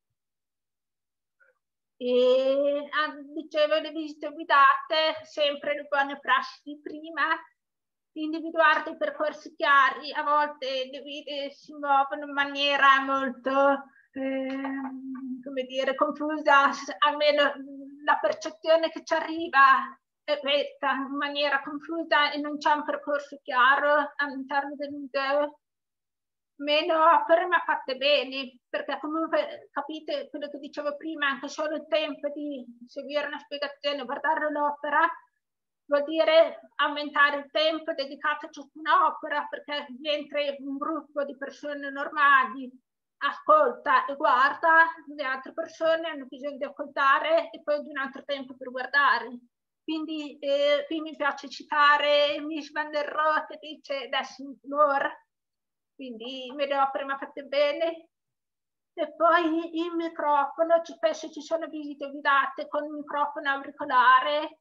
E dicevo, le visite guidate, sempre le buone prassi di prima, individuare dei percorsi chiari. A volte le guide si muovono in maniera molto come dire, confusa, almeno la percezione che ci arriva è questa, in maniera confusa, e non c'è un percorso chiaro all'interno del museo. Meno opere ma fatte bene, perché comunque capite quello che dicevo prima, anche solo il tempo di seguire una spiegazione, guardare l'opera, vuol dire aumentare il tempo dedicato a ciascuna opera, perché mentre un gruppo di persone normali ascolta e guarda, le altre persone hanno bisogno di ascoltare e poi di un altro tempo per guardare. Quindi qui mi piace citare Mies van der Rohe che dice "Lessons more", quindi me le opere ma fatte bene. E poi il microfono, spesso ci sono visite guidate con il microfono auricolare,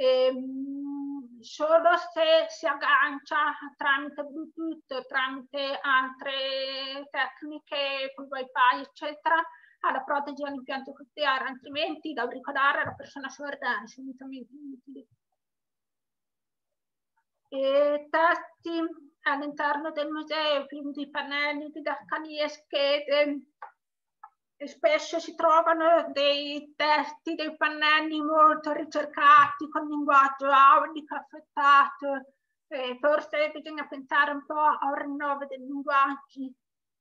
solo se si aggancia tramite Bluetooth, tramite altre tecniche, con wifi eccetera, alla protesi all'impianto cocleare, altrimenti l'auricolare alla persona sorda è assolutamente inutile. E testi all'interno del museo, quindi pannelli, didascalie, schede. E spesso si trovano dei testi, dei pannelli molto ricercati, con linguaggio aulico, affettato. Forse bisogna pensare un po' a un rinnovo dei linguaggi.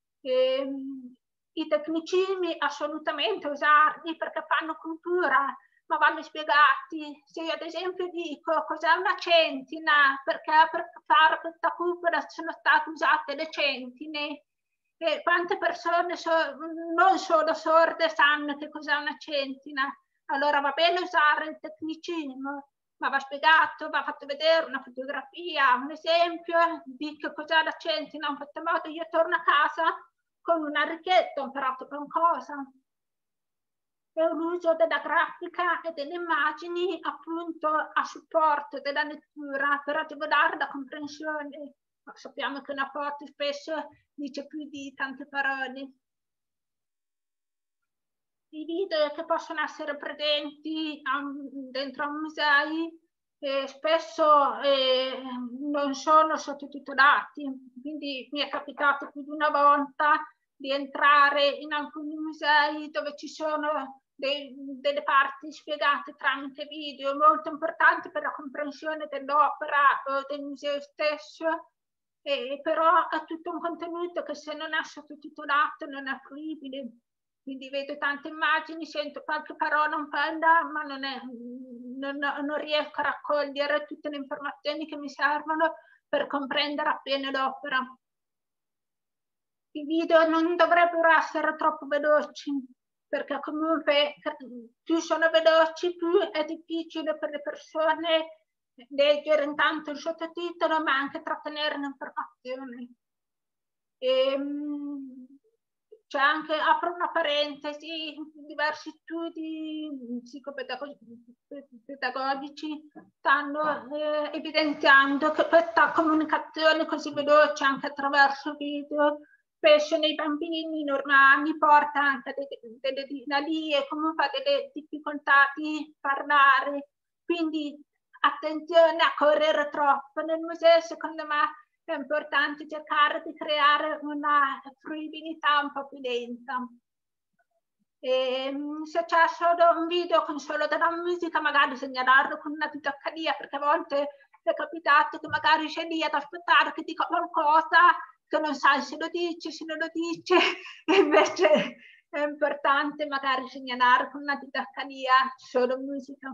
I tecnicismi assolutamente usarli perché fanno cultura, ma vanno spiegati. Se io ad esempio dico cos'è una centina, perché per fare questa cultura sono state usate le centine, e quante persone non solo sorde sanno che cos'è una centina. Allora va bene usare il tecnicismo, ma va spiegato, va fatto vedere una fotografia, un esempio di che cos'è la centina. In questo modo io torno a casa con una richiesta, ho imparato qualcosa. E l'uso della grafica e delle immagini appunto a supporto della lettura per agevolare la comprensione. Sappiamo che una foto spesso dice più di tante parole. I video che possono essere presenti dentro a musei spesso non sono sottotitolati, quindi mi è capitato più di una volta di entrare in alcuni musei dove ci sono delle parti spiegate tramite video molto importanti per la comprensione dell'opera o del museo stesso, però è tutto un contenuto che se non è sottotitolato non è fruibile. Quindi vedo tante immagini, sento qualche parola un po' ma non riesco a raccogliere tutte le informazioni che mi servono per comprendere appieno l'opera. I video non dovrebbero essere troppo veloci, perché comunque più sono veloci, più è difficile per le persone leggere intanto il sottotitolo, ma anche trattenere l'informazione. C'è anche, apro una parentesi, diversi studi psicopedagogici stanno evidenziando che questa comunicazione così veloce anche attraverso video spesso nei bambini normali porta anche delle dinalie, comunque a delle difficoltà di parlare, quindi attenzione a correre troppo. Nel museo secondo me è importante cercare di creare una fruibilità un po' più lenta. Se c'è solo un video con solo della musica, magari segnalarlo con una didascalia, perché a volte è capitato che magari sei lì ad aspettare che dica qualcosa che non sai se lo dice, se non lo dice, e invece è importante magari segnalare con una didascalia solo musica.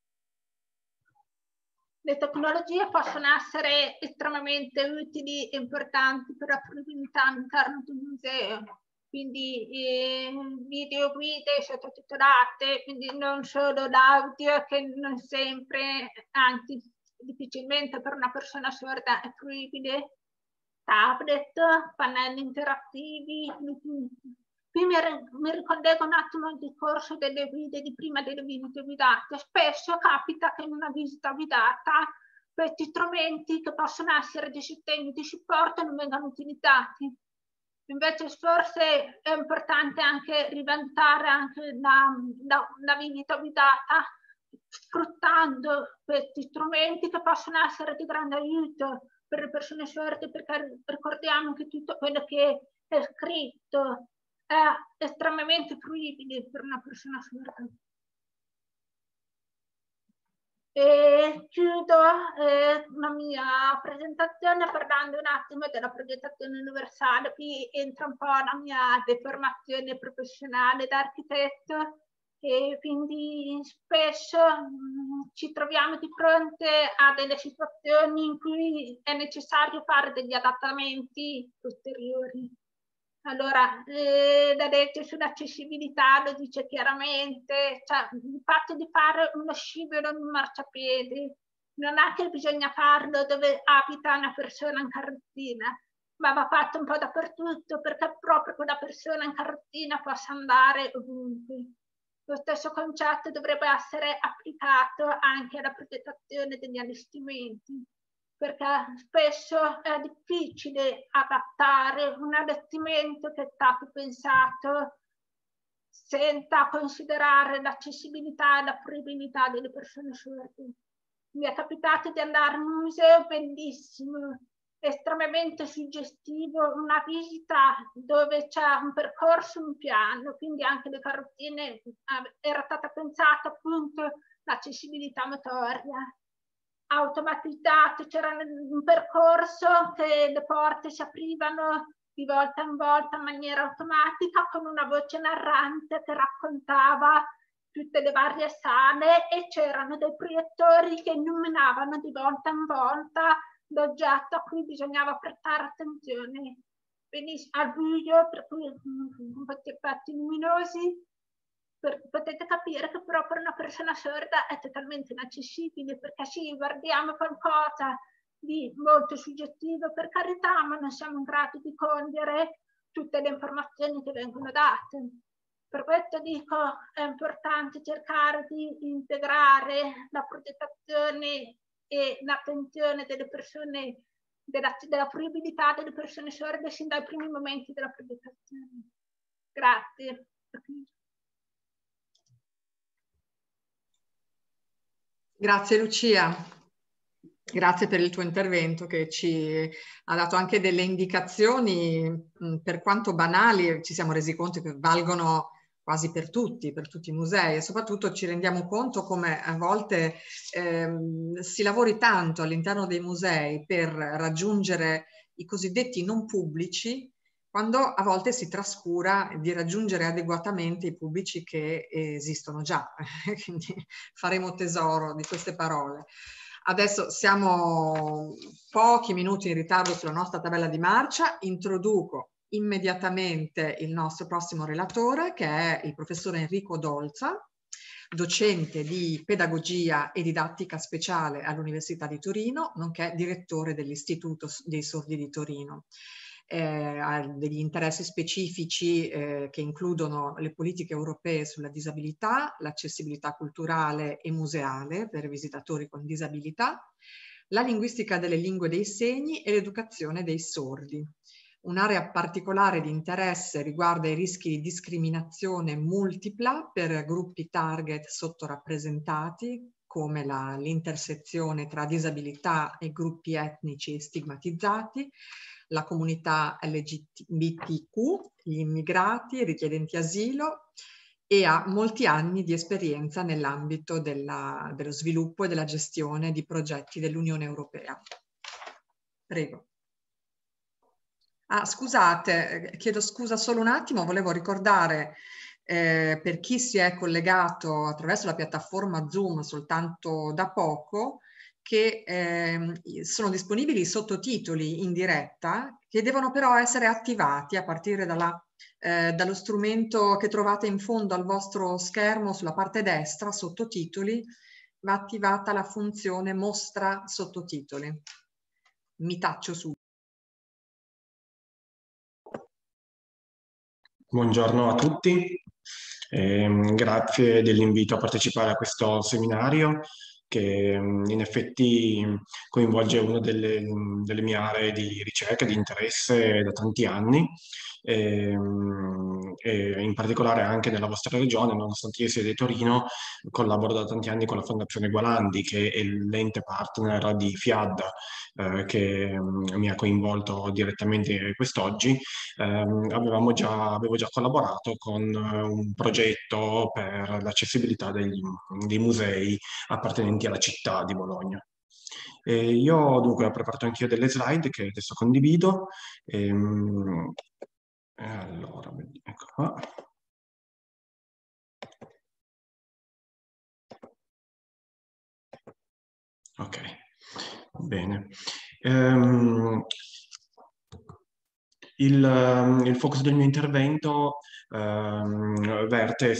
Le tecnologie possono essere estremamente utili e importanti per la fruibilità all'interno di un museo, quindi video guide sottotitolate, quindi non solo l'audio che non sempre, anzi difficilmente per una persona sorda è fruibile, tablet, pannelli interattivi. Qui mi ricollego un attimo al discorso delle guide di prima delle visite guidate. Spesso capita che in una visita guidata questi strumenti che possono essere di sostegno, di supporto, non vengano utilizzati. Invece forse è importante anche rivalutare anche la visita guidata sfruttando questi strumenti che possono essere di grande aiuto per le persone sorde, perché ricordiamo che tutto quello che è scritto è estremamente fruibile per una persona sorda. E chiudo la mia presentazione parlando un attimo della progettazione universale. Qui entra un po' la mia deformazione professionale da architetto, e quindi spesso ci troviamo di fronte a delle situazioni in cui è necessario fare degli adattamenti posteriori. Allora, la legge sull'accessibilità lo dice chiaramente, cioè il fatto di fare uno scivolo in un marciapiede non è che bisogna farlo dove abita una persona in carrozzina, ma va fatto un po' dappertutto perché proprio quella persona in carrozzina possa andare ovunque. Lo stesso concetto dovrebbe essere applicato anche alla progettazione degli allestimenti, perché spesso è difficile adattare un allestimento che è stato pensato senza considerare l'accessibilità e la fruibilità delle persone sorde. Mi è capitato di andare in un museo bellissimo, estremamente suggestivo, una visita dove c'è un percorso, un piano, quindi anche le carrozzine era stata pensata appunto l'accessibilità motoria, automatizzato, c'era un percorso che le porte si aprivano di volta in volta in maniera automatica con una voce narrante che raccontava tutte le varie sale e c'erano dei proiettori che illuminavano di volta in volta l'oggetto a cui bisognava prestare attenzione. Al buio, per cui un po' di effetti luminosi, potete capire che però per una persona sorda è totalmente inaccessibile, perché sì, guardiamo qualcosa di molto soggettivo, per carità, ma non siamo in grado di cogliere tutte le informazioni che vengono date. Per questo dico, è importante cercare di integrare la progettazione e l'attenzione delle persone, della fruibilità delle persone sorde sin dai primi momenti della progettazione. Grazie. Grazie Lucia, grazie per il tuo intervento che ci ha dato anche delle indicazioni, per quanto banali, ci siamo resi conto che valgono quasi per tutti i musei e soprattutto ci rendiamo conto come a volte si lavori tanto all'interno dei musei per raggiungere i cosiddetti non pubblici, quando a volte si trascura di raggiungere adeguatamente i pubblici che esistono già. Quindi faremo tesoro di queste parole. Adesso siamo pochi minuti in ritardo sulla nostra tabella di marcia. Introduco immediatamente il nostro prossimo relatore, che è il professor Enrico Dolza, docente di pedagogia e didattica speciale all'Università di Torino, nonché direttore dell'Istituto dei Sordi di Torino. Ha degli interessi specifici che includono le politiche europee sulla disabilità, l'accessibilità culturale e museale per visitatori con disabilità, la linguistica delle lingue dei segni e l'educazione dei sordi. Un'area particolare di interesse riguarda i rischi di discriminazione multipla per gruppi target sottorappresentati, come l'intersezione tra disabilità e gruppi etnici stigmatizzati, la comunità LGBTQ, gli immigrati, i richiedenti asilo, e ha molti anni di esperienza nell'ambito dello sviluppo e della gestione di progetti dell'Unione Europea. Prego. Ah, scusate, chiedo scusa solo un attimo, volevo ricordare per chi si è collegato attraverso la piattaforma Zoom soltanto da poco, che sono disponibili i sottotitoli in diretta, che devono però essere attivati a partire dallo strumento che trovate in fondo al vostro schermo sulla parte destra, sottotitoli, va attivata la funzione mostra sottotitoli. Mi taccio su. Buongiorno a tutti, grazie dell'invito a partecipare a questo seminario che in effetti coinvolge una delle mie aree di ricerca, di interesse da tanti anni e in particolare anche nella vostra regione, nonostante io sia di Torino, collaboro da tanti anni con la Fondazione Gualandi, che è l'ente partner di FIAD, che mi ha coinvolto direttamente quest'oggi. Avevo già collaborato con un progetto per l'accessibilità dei musei appartenenti alla città di Bologna. Io dunque ho preparato anch'io delle slide che adesso condivido. Allora, ecco qua. Ok, bene. Il focus del mio intervento verte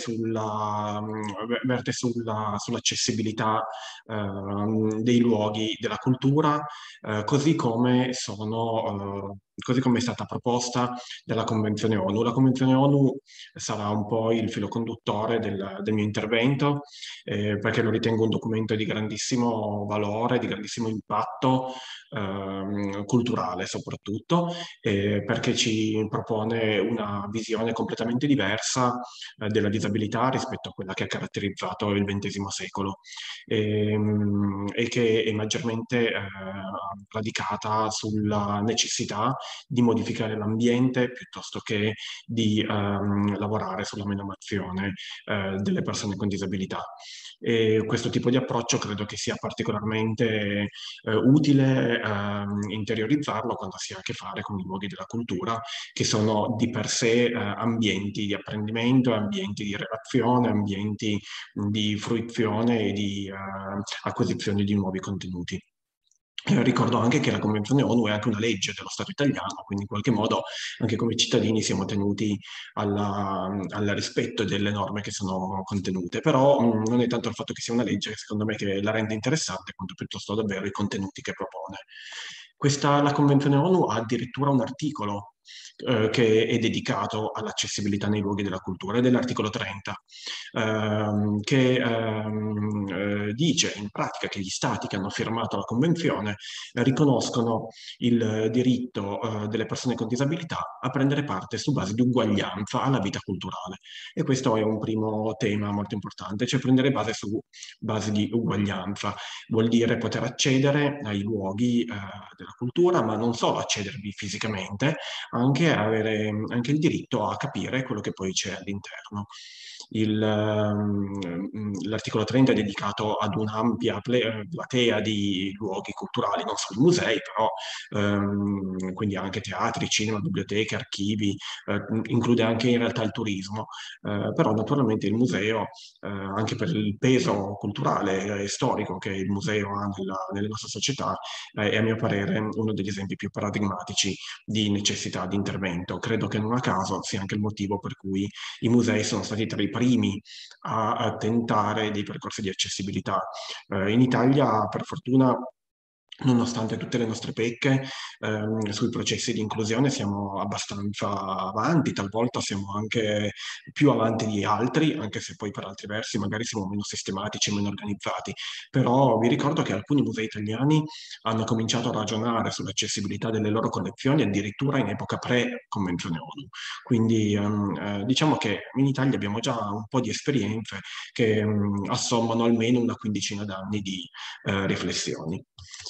sull'accessibilità dei luoghi della cultura, così come sono così come è stata proposta dalla Convenzione ONU. La Convenzione ONU sarà un po' il filo conduttore del mio intervento, perché lo ritengo un documento di grandissimo valore, di grandissimo impatto culturale soprattutto, perché ci propone una visione completamente diversa della disabilità rispetto a quella che ha caratterizzato il XX secolo, e che è maggiormente radicata sulla necessità di modificare l'ambiente piuttosto che di lavorare sulla menomazione delle persone con disabilità. E questo tipo di approccio credo che sia particolarmente utile interiorizzarlo quando si ha a che fare con i luoghi della cultura, che sono di per sé ambienti di apprendimento, ambienti di relazione, ambienti di fruizione e di acquisizione di nuovi contenuti. Ricordo anche che la Convenzione ONU è anche una legge dello Stato italiano, quindi in qualche modo anche come cittadini siamo tenuti al rispetto delle norme che sono contenute, però non è tanto il fatto che sia una legge, secondo me, che la rende interessante, quanto piuttosto davvero i contenuti che propone. La Convenzione ONU ha addirittura un articolo che è dedicato all'accessibilità nei luoghi della cultura, ed è l'articolo 30, che dice in pratica che gli stati che hanno firmato la Convenzione riconoscono il diritto delle persone con disabilità a prendere parte su base di uguaglianza alla vita culturale. E questo è un primo tema molto importante, cioè prendere base su base di uguaglianza. Vuol dire poter accedere ai luoghi della cultura, ma non solo accedervi fisicamente, anche avere anche il diritto a capire quello che poi c'è all'interno. L'articolo 30 è dedicato ad un'ampia platea di luoghi culturali, non solo musei, però quindi anche teatri, cinema, biblioteche, archivi, include anche in realtà il turismo, però naturalmente il museo, anche per il peso culturale e storico che il museo ha nelle nostre società, è a mio parere uno degli esempi più paradigmatici di necessità di intervento. Credo che non a caso sia anche il motivo per cui i musei sono stati tra i primi a tentare dei percorsi di accessibilità. In Italia, per fortuna, nonostante tutte le nostre pecche, sui processi di inclusione siamo abbastanza avanti, talvolta siamo anche più avanti di altri, anche se poi per altri versi magari siamo meno sistematici, meno organizzati. Però vi ricordo che alcuni musei italiani hanno cominciato a ragionare sull'accessibilità delle loro collezioni addirittura in epoca pre-Convenzione ONU. Quindi diciamo che in Italia abbiamo già un po' di esperienze che assommano almeno una quindicina d'anni di riflessioni.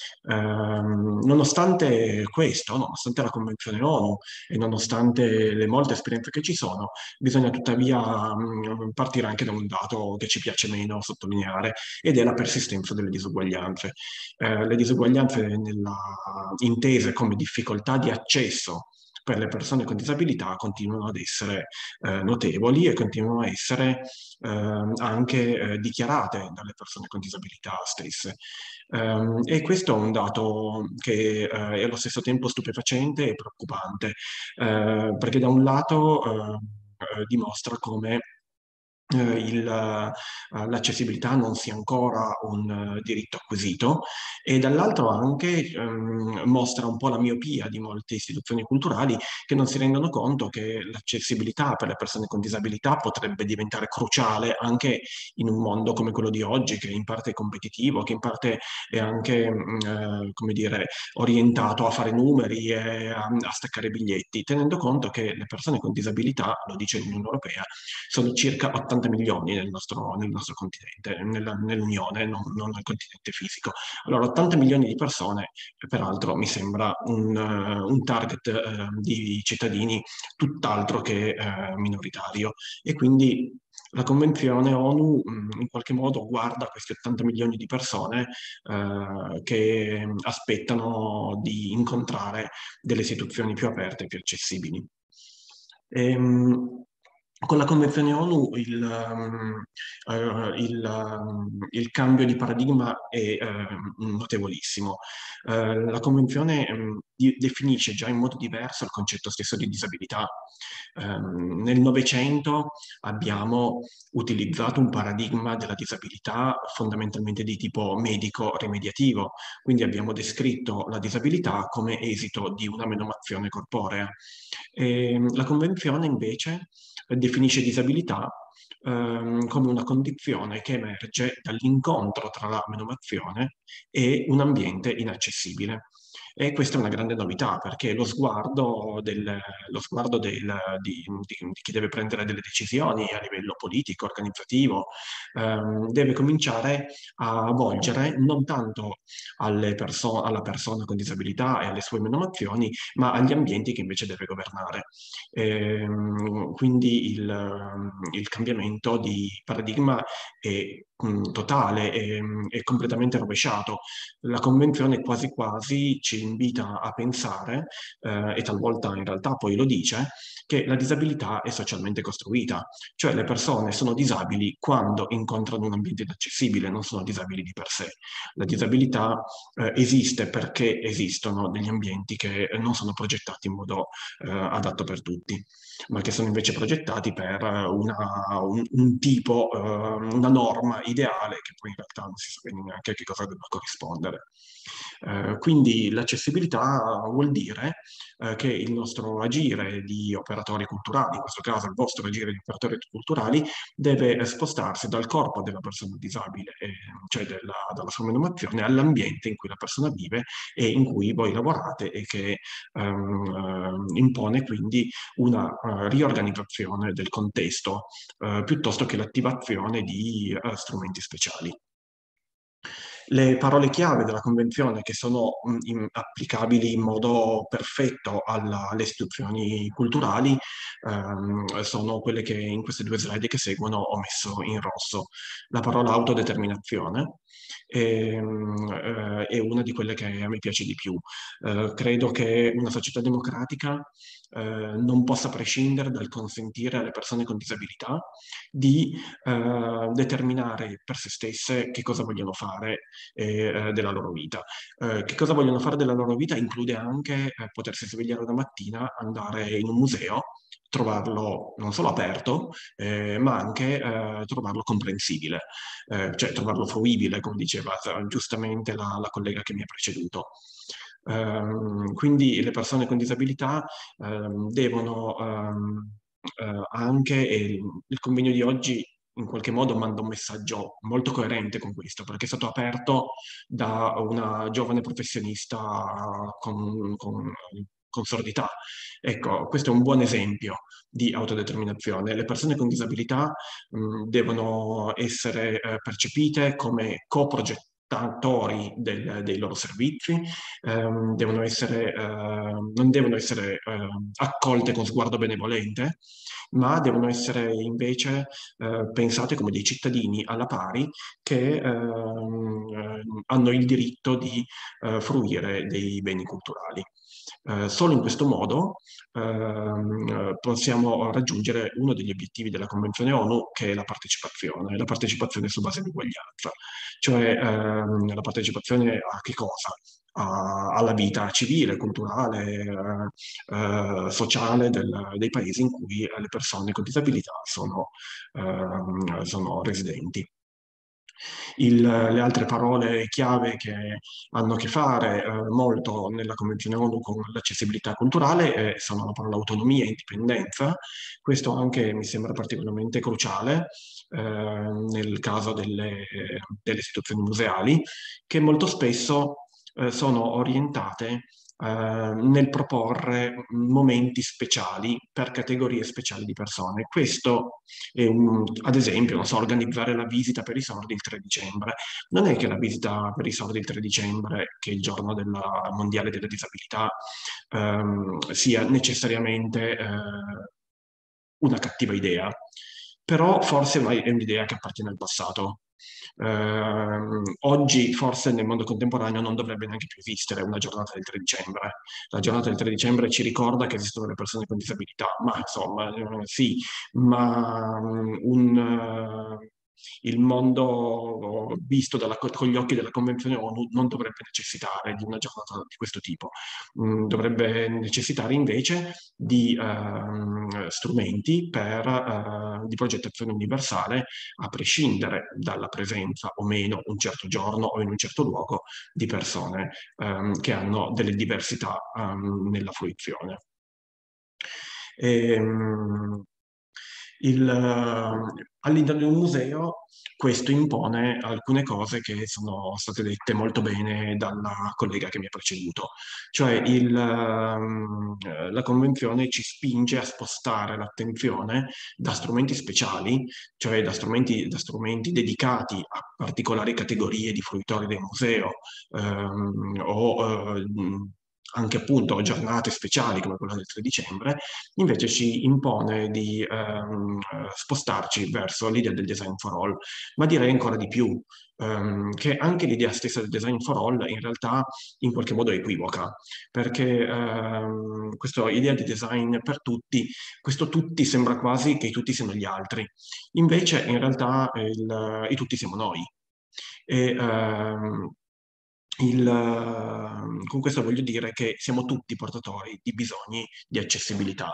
Nonostante questo, nonostante la Convenzione ONU e nonostante le molte esperienze che ci sono, bisogna tuttavia partire anche da un dato che ci piace meno sottolineare, ed è la persistenza delle disuguaglianze. Le disuguaglianze intese come difficoltà di accesso per le persone con disabilità continuano ad essere notevoli e continuano a essere anche dichiarate dalle persone con disabilità stesse. E questo è un dato che è allo stesso tempo stupefacente e preoccupante, perché da un lato dimostra come l'accessibilità non sia ancora un diritto acquisito, e dall'altro anche mostra un po' la miopia di molte istituzioni culturali che non si rendono conto che l'accessibilità per le persone con disabilità potrebbe diventare cruciale anche in un mondo come quello di oggi, che in parte è competitivo, che in parte è anche, come dire, orientato a fare numeri e a staccare biglietti, tenendo conto che le persone con disabilità, lo dice l'Unione Europea, sono circa 80 milioni nel nostro continente, nell'Unione, non nel continente fisico. Allora, 80 milioni di persone, peraltro, mi sembra un target di cittadini tutt'altro che minoritario. E quindi la Convenzione ONU in qualche modo guarda questi 80 milioni di persone che aspettano di incontrare delle istituzioni più aperte e più accessibili. Con la Convenzione ONU il cambio di paradigma è notevolissimo. La Convenzione definisce già in modo diverso il concetto stesso di disabilità. Nel Novecento abbiamo utilizzato un paradigma della disabilità fondamentalmente di tipo medico-rimediativo, quindi abbiamo descritto la disabilità come esito di una menomazione corporea. La Convenzione invece definisce disabilità come una condizione che emerge dall'incontro tra la menomazione e un ambiente inaccessibile. E questa è una grande novità, perché lo sguardo di chi deve prendere delle decisioni a livello politico, organizzativo, deve cominciare a volgere non tanto alla persona con disabilità e alle sue menomazioni, ma agli ambienti che invece deve governare. Quindi il cambiamento di paradigma è totale, è completamente rovesciato. La Convenzione quasi quasi ci invita a pensare, e talvolta in realtà poi lo dice, che la disabilità è socialmente costruita, cioè le persone sono disabili quando incontrano un ambiente inaccessibile, non sono disabili di per sé. La disabilità esiste perché esistono degli ambienti che non sono progettati in modo adatto per tutti, ma che sono invece progettati per un tipo, una norma ideale che poi in realtà non si sa bene neanche a che cosa debba corrispondere. Quindi l'accessibilità vuol dire che il nostro agire di operatori culturali, in questo caso il vostro agire di operatori culturali, deve spostarsi dal corpo della persona disabile, cioè dalla sua menomazione, all'ambiente in cui la persona vive e in cui voi lavorate e che impone quindi una riorganizzazione del contesto piuttosto che l'attivazione di strumenti speciali. Le parole chiave della Convenzione che sono applicabili in modo perfetto alle istituzioni culturali sono quelle che in queste due slide che seguono ho messo in rosso. La parola autodeterminazione è una di quelle che a me piace di più. Credo che una società democratica non possa prescindere dal consentire alle persone con disabilità di determinare per se stesse che cosa vogliono fare della loro vita. Che cosa vogliono fare della loro vita include anche potersi svegliare una mattina, andare in un museo, trovarlo non solo aperto, ma anche trovarlo comprensibile, cioè trovarlo fruibile, come diceva giustamente la collega che mi ha preceduto. Quindi le persone con disabilità devono anche, e il convegno di oggi in qualche modo manda un messaggio molto coerente con questo, perché è stato aperto da una giovane professionista con sordità. Ecco, questo è un buon esempio di autodeterminazione. Le persone con disabilità devono essere percepite come coprogettatori dei loro servizi, non devono essere accolte con sguardo benevolente, ma devono essere invece pensate come dei cittadini alla pari che hanno il diritto di fruire dei beni culturali. Solo in questo modo possiamo raggiungere uno degli obiettivi della Convenzione ONU, che è la partecipazione su base di uguaglianza, cioè la partecipazione a che cosa? Alla vita civile, culturale, sociale dei paesi in cui le persone con disabilità sono residenti. Le altre parole chiave che hanno a che fare molto nella Convenzione ONU con l'accessibilità culturale sono la parola autonomia e indipendenza. Questo anche mi sembra particolarmente cruciale nel caso delle istituzioni museali, che molto spesso sono orientate nel proporre momenti speciali per categorie speciali di persone. Questo è ad esempio, non so, organizzare la visita per i sordi il 3 dicembre. Non è che la visita per i sordi il 3 dicembre, che è il giorno della mondiale delle disabilità, sia necessariamente una cattiva idea, però forse è un'idea che appartiene al passato. Oggi forse nel mondo contemporaneo non dovrebbe neanche più esistere una giornata del 3 dicembre. La giornata del 3 dicembre ci ricorda che esistono le persone con disabilità, ma insomma sì, ma il mondo visto con gli occhi della Convenzione ONU non dovrebbe necessitare di una giornata di questo tipo. Dovrebbe necessitare invece di strumenti di progettazione universale, a prescindere dalla presenza o meno un certo giorno o in un certo luogo di persone che hanno delle diversità nella fruizione. All'interno di un museo questo impone alcune cose che sono state dette molto bene dalla collega che mi ha preceduto, cioè la Convenzione ci spinge a spostare l'attenzione da strumenti speciali, cioè da strumenti dedicati a particolari categorie di fruitori del museo, anche appunto giornate speciali come quella del 3 dicembre, invece ci impone di spostarci verso l'idea del design for all, ma direi ancora di più, che anche l'idea stessa del design for all in realtà in qualche modo è equivoca, perché questa idea di design per tutti, questo tutti sembra quasi che i tutti siano gli altri, invece in realtà i tutti siamo noi. E, con questo voglio dire che siamo tutti portatori di bisogni di accessibilità.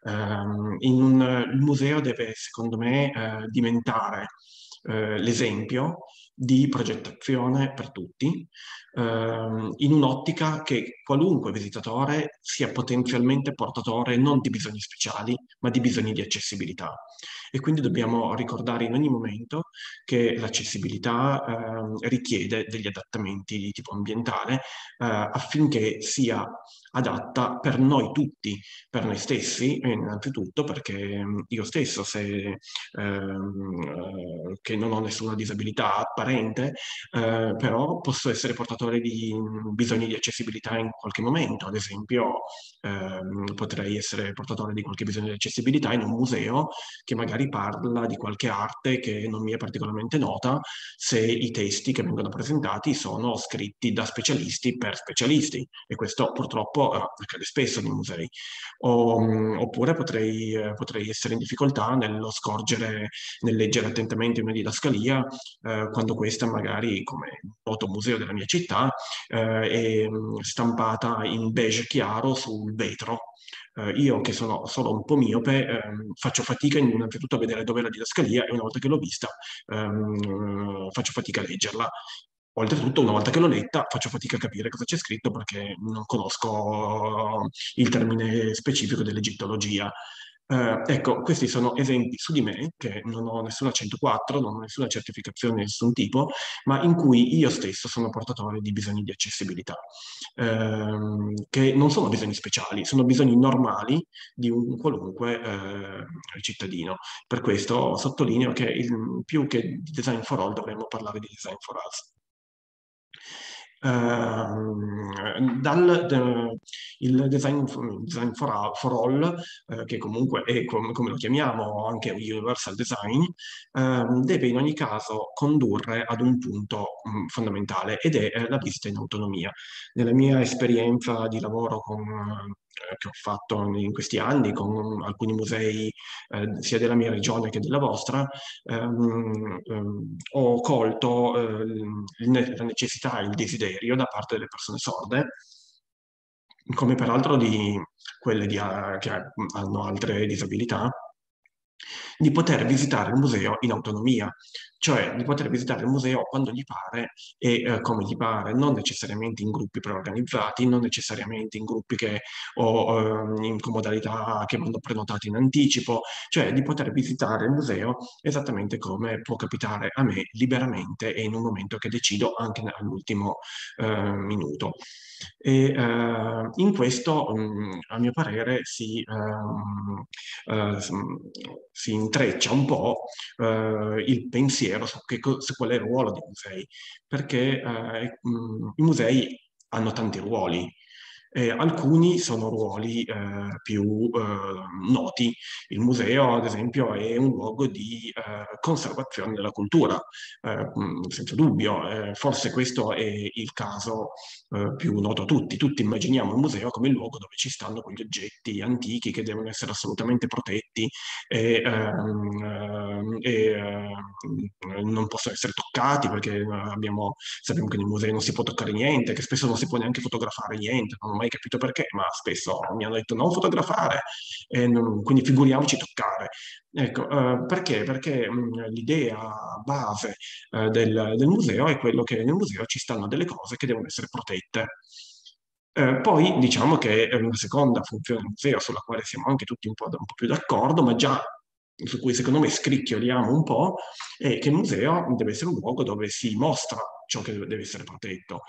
Il museo deve, secondo me, diventare l'esempio di progettazione per tutti, in un'ottica che qualunque visitatore sia potenzialmente portatore non di bisogni speciali, ma di bisogni di accessibilità. E quindi dobbiamo ricordare in ogni momento che l'accessibilità richiede degli adattamenti di tipo ambientale affinché sia adatta per noi tutti, per noi stessi, innanzitutto perché io stesso, che non ho nessuna disabilità apparente, però posso essere portatore di bisogni di accessibilità in qualche momento. Ad esempio, potrei essere portatore di qualche bisogno di accessibilità in un museo che magari parla di qualche arte che non mi è particolarmente nota, se i testi che vengono presentati sono scritti da specialisti per specialisti, e questo purtroppo accade spesso nei musei. Oppure potrei essere in difficoltà nel leggere attentamente una didascalia, quando questa magari, come il noto museo della mia città, è stampata in beige chiaro sul vetro. Io che sono solo un po' miope, faccio fatica innanzitutto a vedere dove è la didascalia, e una volta che l'ho vista faccio fatica a leggerla. Oltretutto, una volta che l'ho letta, faccio fatica a capire cosa c'è scritto perché non conosco il termine specifico dell'egittologia. Ecco, questi sono esempi su di me, che non ho nessuna 104, non ho nessuna certificazione di nessun tipo, ma in cui io stesso sono portatore di bisogni di accessibilità, che non sono bisogni speciali, sono bisogni normali di un qualunque cittadino. Per questo sottolineo che più che di design for all dovremmo parlare di design for us. Il design for all, che comunque è come lo chiamiamo anche universal design, deve in ogni caso condurre ad un punto fondamentale, ed è la visita in autonomia. Nella mia esperienza di lavoro che ho fatto in questi anni con alcuni musei sia della mia regione che della vostra, ho colto la necessità e il desiderio da parte delle persone sorde, come peraltro di quelle che hanno altre disabilità, di poter visitare il museo in autonomia, cioè di poter visitare il museo quando gli pare e come gli pare, non necessariamente in gruppi preorganizzati, non necessariamente in gruppi in modalità che vanno prenotati in anticipo, cioè di poter visitare il museo esattamente come può capitare a me liberamente e in un momento che decido anche all'ultimo minuto. E in questo, a mio parere, si intreccia un po' il pensiero su qual è il ruolo dei musei, perché i musei hanno tanti ruoli. Alcuni sono ruoli più noti. Il museo, ad esempio, è un luogo di conservazione della cultura, senza dubbio. Forse questo è il caso più noto a tutti. Tutti immaginiamo il museo come il luogo dove ci stanno quegli oggetti antichi che devono essere assolutamente protetti e non possono essere toccati, perché sappiamo che nei musei non si può toccare niente, che spesso non si può neanche fotografare niente. Non ho mai capito perché, ma spesso mi hanno detto non fotografare, quindi figuriamoci toccare. Ecco, perché? Perché l'idea base del museo è quello che nel museo ci stanno delle cose che devono essere protette. Poi diciamo che è una seconda funzione del museo sulla quale siamo anche tutti un po' più d'accordo, ma già su cui secondo me scricchioliamo un po', è che il museo deve essere un luogo dove si mostra ciò che deve essere protetto.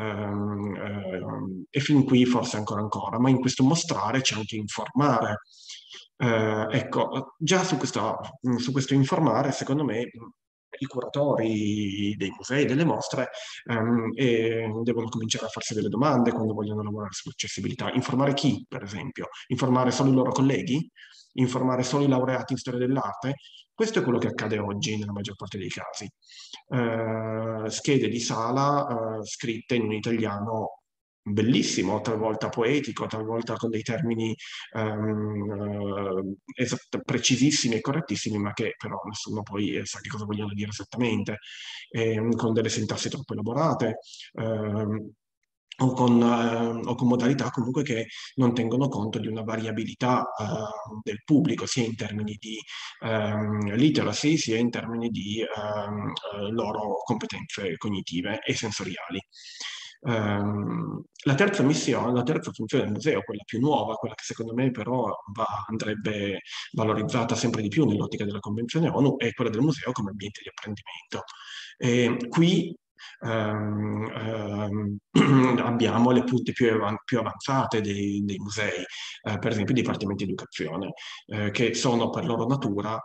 E fin qui forse ancora, ma in questo mostrare c'è anche informare. Ecco, già su questo informare, secondo me, i curatori dei musei, delle mostre, devono cominciare a farsi delle domande quando vogliono lavorare sull'accessibilità. Informare chi, per esempio? Informare solo i loro colleghi? Informare solo i laureati in storia dell'arte? Questo è quello che accade oggi nella maggior parte dei casi. Schede di sala scritte in un italiano bellissimo, talvolta poetico, talvolta con dei termini precisissimi e correttissimi, ma che però nessuno poi sa che cosa vogliono dire esattamente, con delle sintassi troppo elaborate. O con modalità comunque che non tengono conto di una variabilità del pubblico, sia in termini di literacy, sia in termini di loro competenze cognitive e sensoriali. La terza funzione del museo, quella più nuova, quella che secondo me però andrebbe valorizzata sempre di più nell'ottica della Convenzione ONU, è quella del museo come ambiente di apprendimento. Qui abbiamo le punte più avanzate dei musei, per esempio i dipartimenti di educazione, che sono per loro natura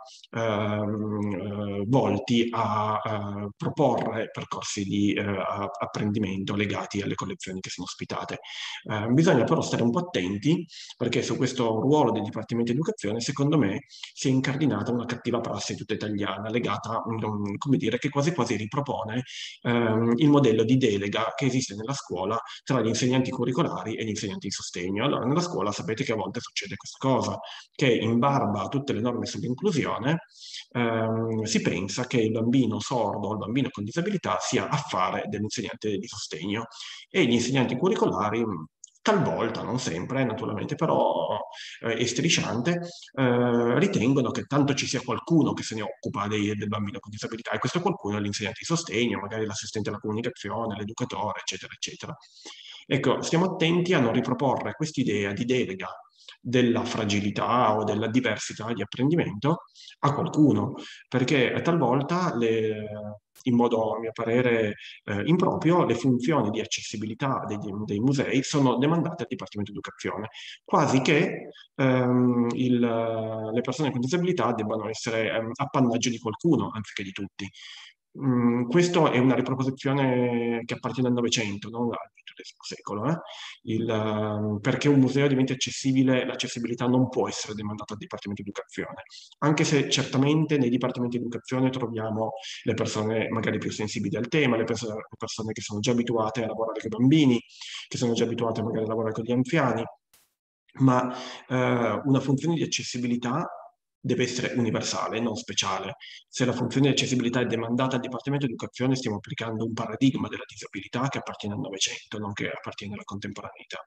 volti a proporre percorsi di apprendimento legati alle collezioni che sono ospitate. Bisogna però stare un po' attenti, perché su questo ruolo dei dipartimenti di educazione, secondo me, si è incardinata una cattiva prassi tutta italiana, legata, come dire, che quasi quasi ripropone il modello di delega che esiste nella scuola tra gli insegnanti curricolari e gli insegnanti di sostegno. Allora, nella scuola sapete che a volte succede questa cosa, che in barba a tutte le norme sull'inclusione si pensa che il bambino sordo o il bambino con disabilità sia affare dell'insegnante di sostegno, e gli insegnanti curricolari talvolta, non sempre naturalmente, però è strisciante, ritengono che tanto ci sia qualcuno che se ne occupa del bambino con disabilità, e questo qualcuno è l'insegnante di sostegno, magari l'assistente alla comunicazione, l'educatore, eccetera, eccetera. Ecco, stiamo attenti a non riproporre quest'idea di delega della fragilità o della diversità di apprendimento a qualcuno, perché talvolta in modo, a mio parere, improprio, le funzioni di accessibilità dei musei sono demandate al Dipartimento di Educazione, quasi che le persone con disabilità debbano essere appannaggio di qualcuno anziché di tutti. Questa è una riproposizione che appartiene al Novecento, non al XX secolo. Perché un museo diventi accessibile, l'accessibilità non può essere demandata al Dipartimento di Educazione, anche se certamente nei Dipartimenti di Educazione troviamo le persone magari più sensibili al tema, le persone che sono già abituate a lavorare con i bambini, che sono già abituate magari a lavorare con gli anziani, ma una funzione di accessibilità deve essere universale, non speciale. Se la funzione di accessibilità è demandata al Dipartimento di Educazione, stiamo applicando un paradigma della disabilità che appartiene al Novecento, non che appartiene alla contemporaneità.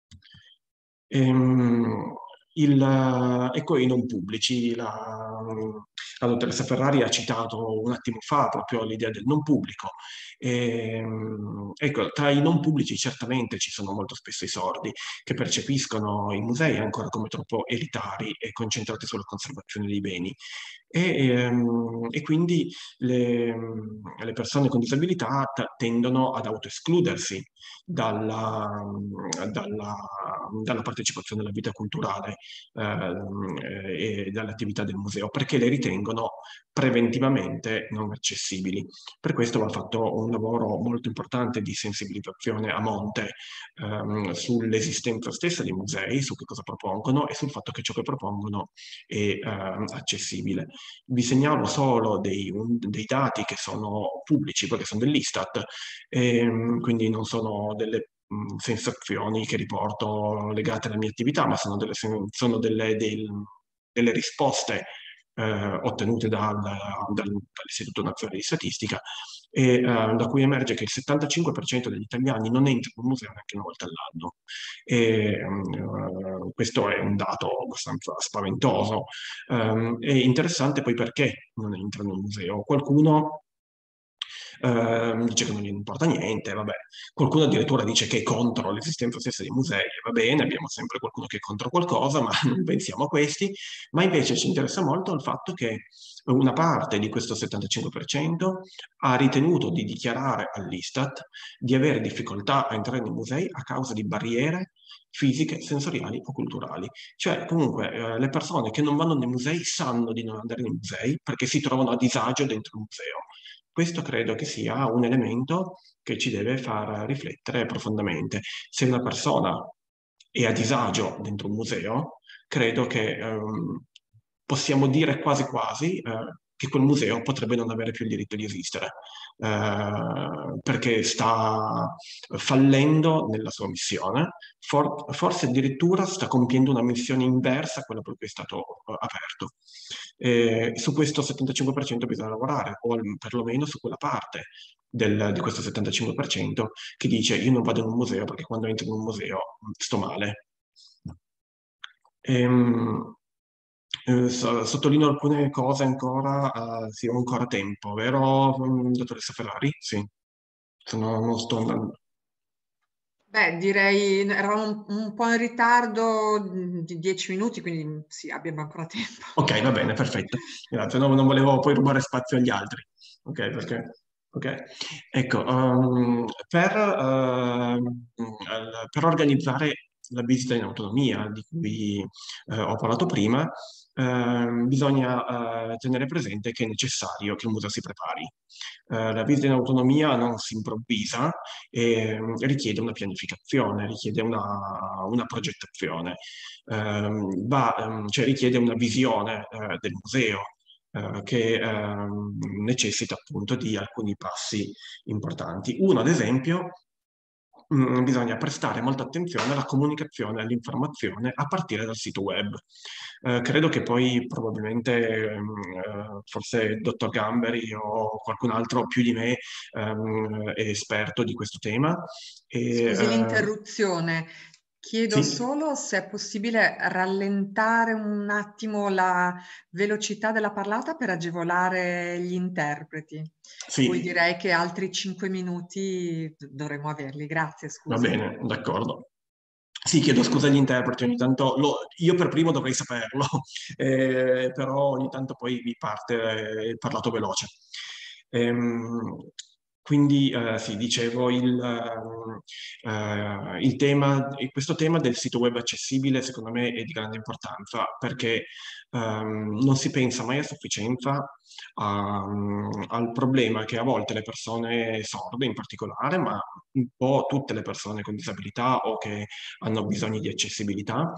Ecco i non pubblici. La dottoressa Ferrari ha citato un attimo fa proprio l'idea del non pubblico. Ecco, tra i non pubblici certamente ci sono molto spesso i sordi, che percepiscono i musei ancora come troppo elitari e concentrati sulla conservazione dei beni. E quindi le persone con disabilità tendono ad autoescludersi dalla partecipazione alla vita culturale e dalle attività del museo, perché le ritengono preventivamente non accessibili. Per questo va fatto un lavoro molto importante di sensibilizzazione a monte sull'esistenza stessa dei musei, su che cosa propongono e sul fatto che ciò che propongono è accessibile. Vi segnalo solo dei dati che sono pubblici, perché sono dell'Istat, quindi non sono delle sensazioni che riporto legate alla mia attività, ma sono delle risposte ottenute dall'Istituto Nazionale di Statistica, e da cui emerge che il 75% degli italiani non entra in un museo neanche una volta all'anno. Questo è un dato abbastanza spaventoso. È interessante poi perché non entra in un museo. Qualcuno dice che non gli importa niente, vabbè. Qualcuno addirittura dice che è contro l'esistenza stessa dei musei, va bene, abbiamo sempre qualcuno che è contro qualcosa, ma non pensiamo a questi. Ma invece ci interessa molto il fatto che una parte di questo 75% ha ritenuto di dichiarare all'Istat di avere difficoltà a entrare nei musei a causa di barriere fisiche, sensoriali o culturali. Cioè, comunque, le persone che non vanno nei musei sanno di non andare nei musei perché si trovano a disagio dentro il museo. Questo credo che sia un elemento che ci deve far riflettere profondamente. Se una persona è a disagio dentro un museo, credo che possiamo dire quasi quasi che quel museo potrebbe non avere più il diritto di esistere, perché sta fallendo nella sua missione, forse addirittura sta compiendo una missione inversa a quella per cui è stato aperto. Su questo 75% bisogna lavorare, o perlomeno su quella parte di questo 75% che dice io non vado in un museo perché quando entro in un museo sto male. Sottolineo alcune cose ancora, sì, ho ancora tempo, vero, dottoressa Ferrari? Sì, non sto andando. Beh, direi eravamo un po' in ritardo di 10 minuti, quindi sì, abbiamo ancora tempo. Ok, va bene, perfetto. Grazie, non volevo poi rubare spazio agli altri. Ok, perché... Ok, ecco, per organizzare la visita in autonomia di cui ho parlato prima, bisogna tenere presente che è necessario che il museo si prepari. La visita in autonomia non si improvvisa e richiede una pianificazione, richiede una progettazione, cioè richiede una visione del museo che necessita appunto di alcuni passi importanti. Uno, ad esempio, bisogna prestare molta attenzione alla comunicazione e all'informazione a partire dal sito web. Credo che poi probabilmente forse il dottor Gamberi o qualcun altro più di me è esperto di questo tema. Scusi l'interruzione, chiedo Sì? solo se è possibile rallentare un attimo la velocità della parlata per agevolare gli interpreti. Sì. Poi direi che altri 5 minuti dovremmo averli. Grazie, Va scusi. bene, d'accordo. Sì, chiedo scusa agli interpreti, ogni tanto io per primo dovrei saperlo, però ogni tanto poi mi parte il parlato veloce. Quindi sì, dicevo, questo tema del sito web accessibile secondo me è di grande importanza perché non si pensa mai a sufficienza al problema che a volte le persone sorde in particolare, ma un po' tutte le persone con disabilità o che hanno bisogni di accessibilità,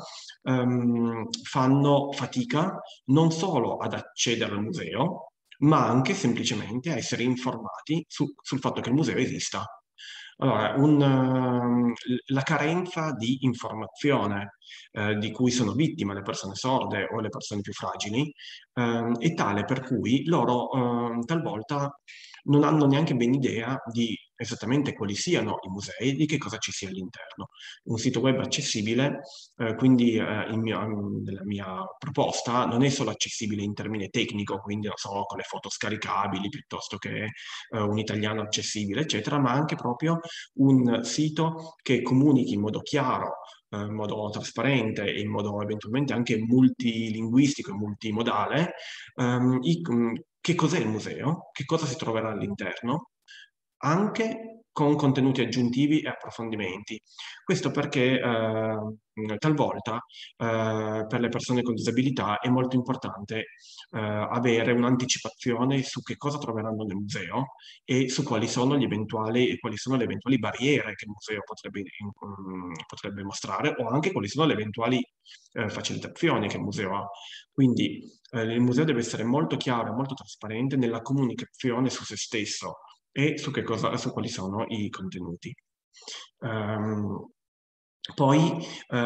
fanno fatica non solo ad accedere al museo, ma anche semplicemente a essere informati sul fatto che il museo esista. Allora, la carenza di informazione di cui sono vittime le persone sorde o le persone più fragili è tale per cui loro talvolta non hanno neanche ben idea di esattamente quali siano i musei, di che cosa ci sia all'interno. Un sito web accessibile, quindi nella mia proposta, non è solo accessibile in termine tecnico, quindi non so, con le foto scaricabili piuttosto che un italiano accessibile, eccetera, ma anche proprio un sito che comunichi in modo chiaro, in modo trasparente e in modo eventualmente anche multilinguistico e multimodale, che cos'è il museo, che cosa si troverà all'interno, anche con contenuti aggiuntivi e approfondimenti. Questo perché talvolta per le persone con disabilità è molto importante avere un'anticipazione su che cosa troveranno nel museo e su quali sono le eventuali barriere che il museo potrebbe mostrare, o anche quali sono le eventuali facilitazioni che il museo ha. Quindi il museo deve essere molto chiaro e molto trasparente nella comunicazione su se stesso e su quali sono i contenuti. Poi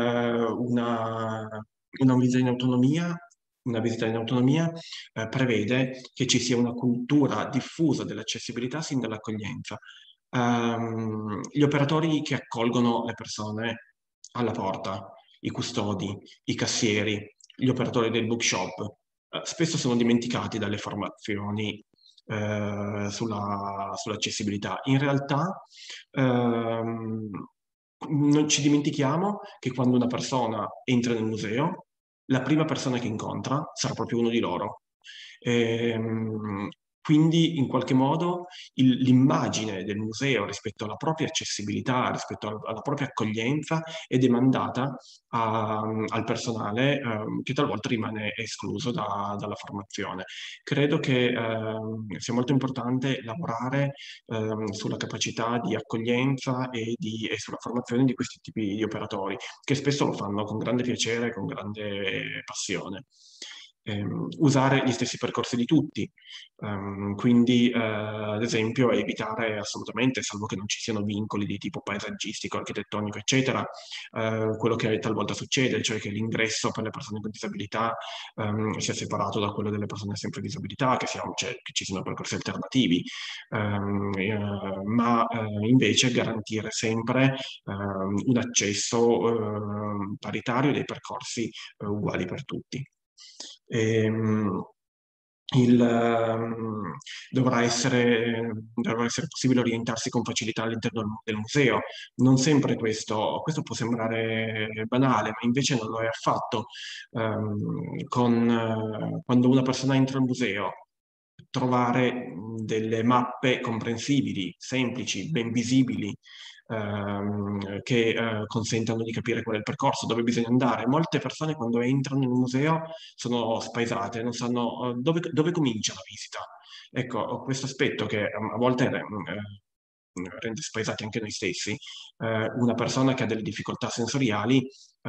una visita in autonomia prevede che ci sia una cultura diffusa dell'accessibilità sin dall'accoglienza. Gli operatori che accolgono le persone alla porta, i custodi, i cassieri, gli operatori del bookshop, spesso sono dimenticati dalle formazioni sull'accessibilità. In realtà non ci dimentichiamo che quando una persona entra nel museo, la prima persona che incontra sarà proprio uno di loro. Quindi in qualche modo l'immagine del museo rispetto alla propria accessibilità, rispetto alla propria accoglienza è demandata al personale che talvolta rimane escluso dalla formazione. Credo che sia molto importante lavorare sulla capacità di accoglienza e sulla formazione di questi tipi di operatori, che spesso lo fanno con grande piacere e con grande passione. Usare gli stessi percorsi di tutti, quindi ad esempio evitare assolutamente, salvo che non ci siano vincoli di tipo paesaggistico, architettonico, eccetera, quello che talvolta succede, cioè che l'ingresso per le persone con disabilità sia separato da quello delle persone senza disabilità, che ci siano percorsi alternativi, ma invece garantire sempre un accesso paritario dei percorsi uguali per tutti. Dovrà essere possibile orientarsi con facilità all'interno del museo. Non sempre questo può sembrare banale, ma invece non lo è affatto. Quando una persona entra al museo, trovare delle mappe comprensibili, semplici, ben visibili, che consentano di capire qual è il percorso, dove bisogna andare. Molte persone quando entrano nel museo sono spaesate, non sanno dove comincia la visita. Ecco, questo aspetto che a volte rende spaesati anche noi stessi, una persona che ha delle difficoltà sensoriali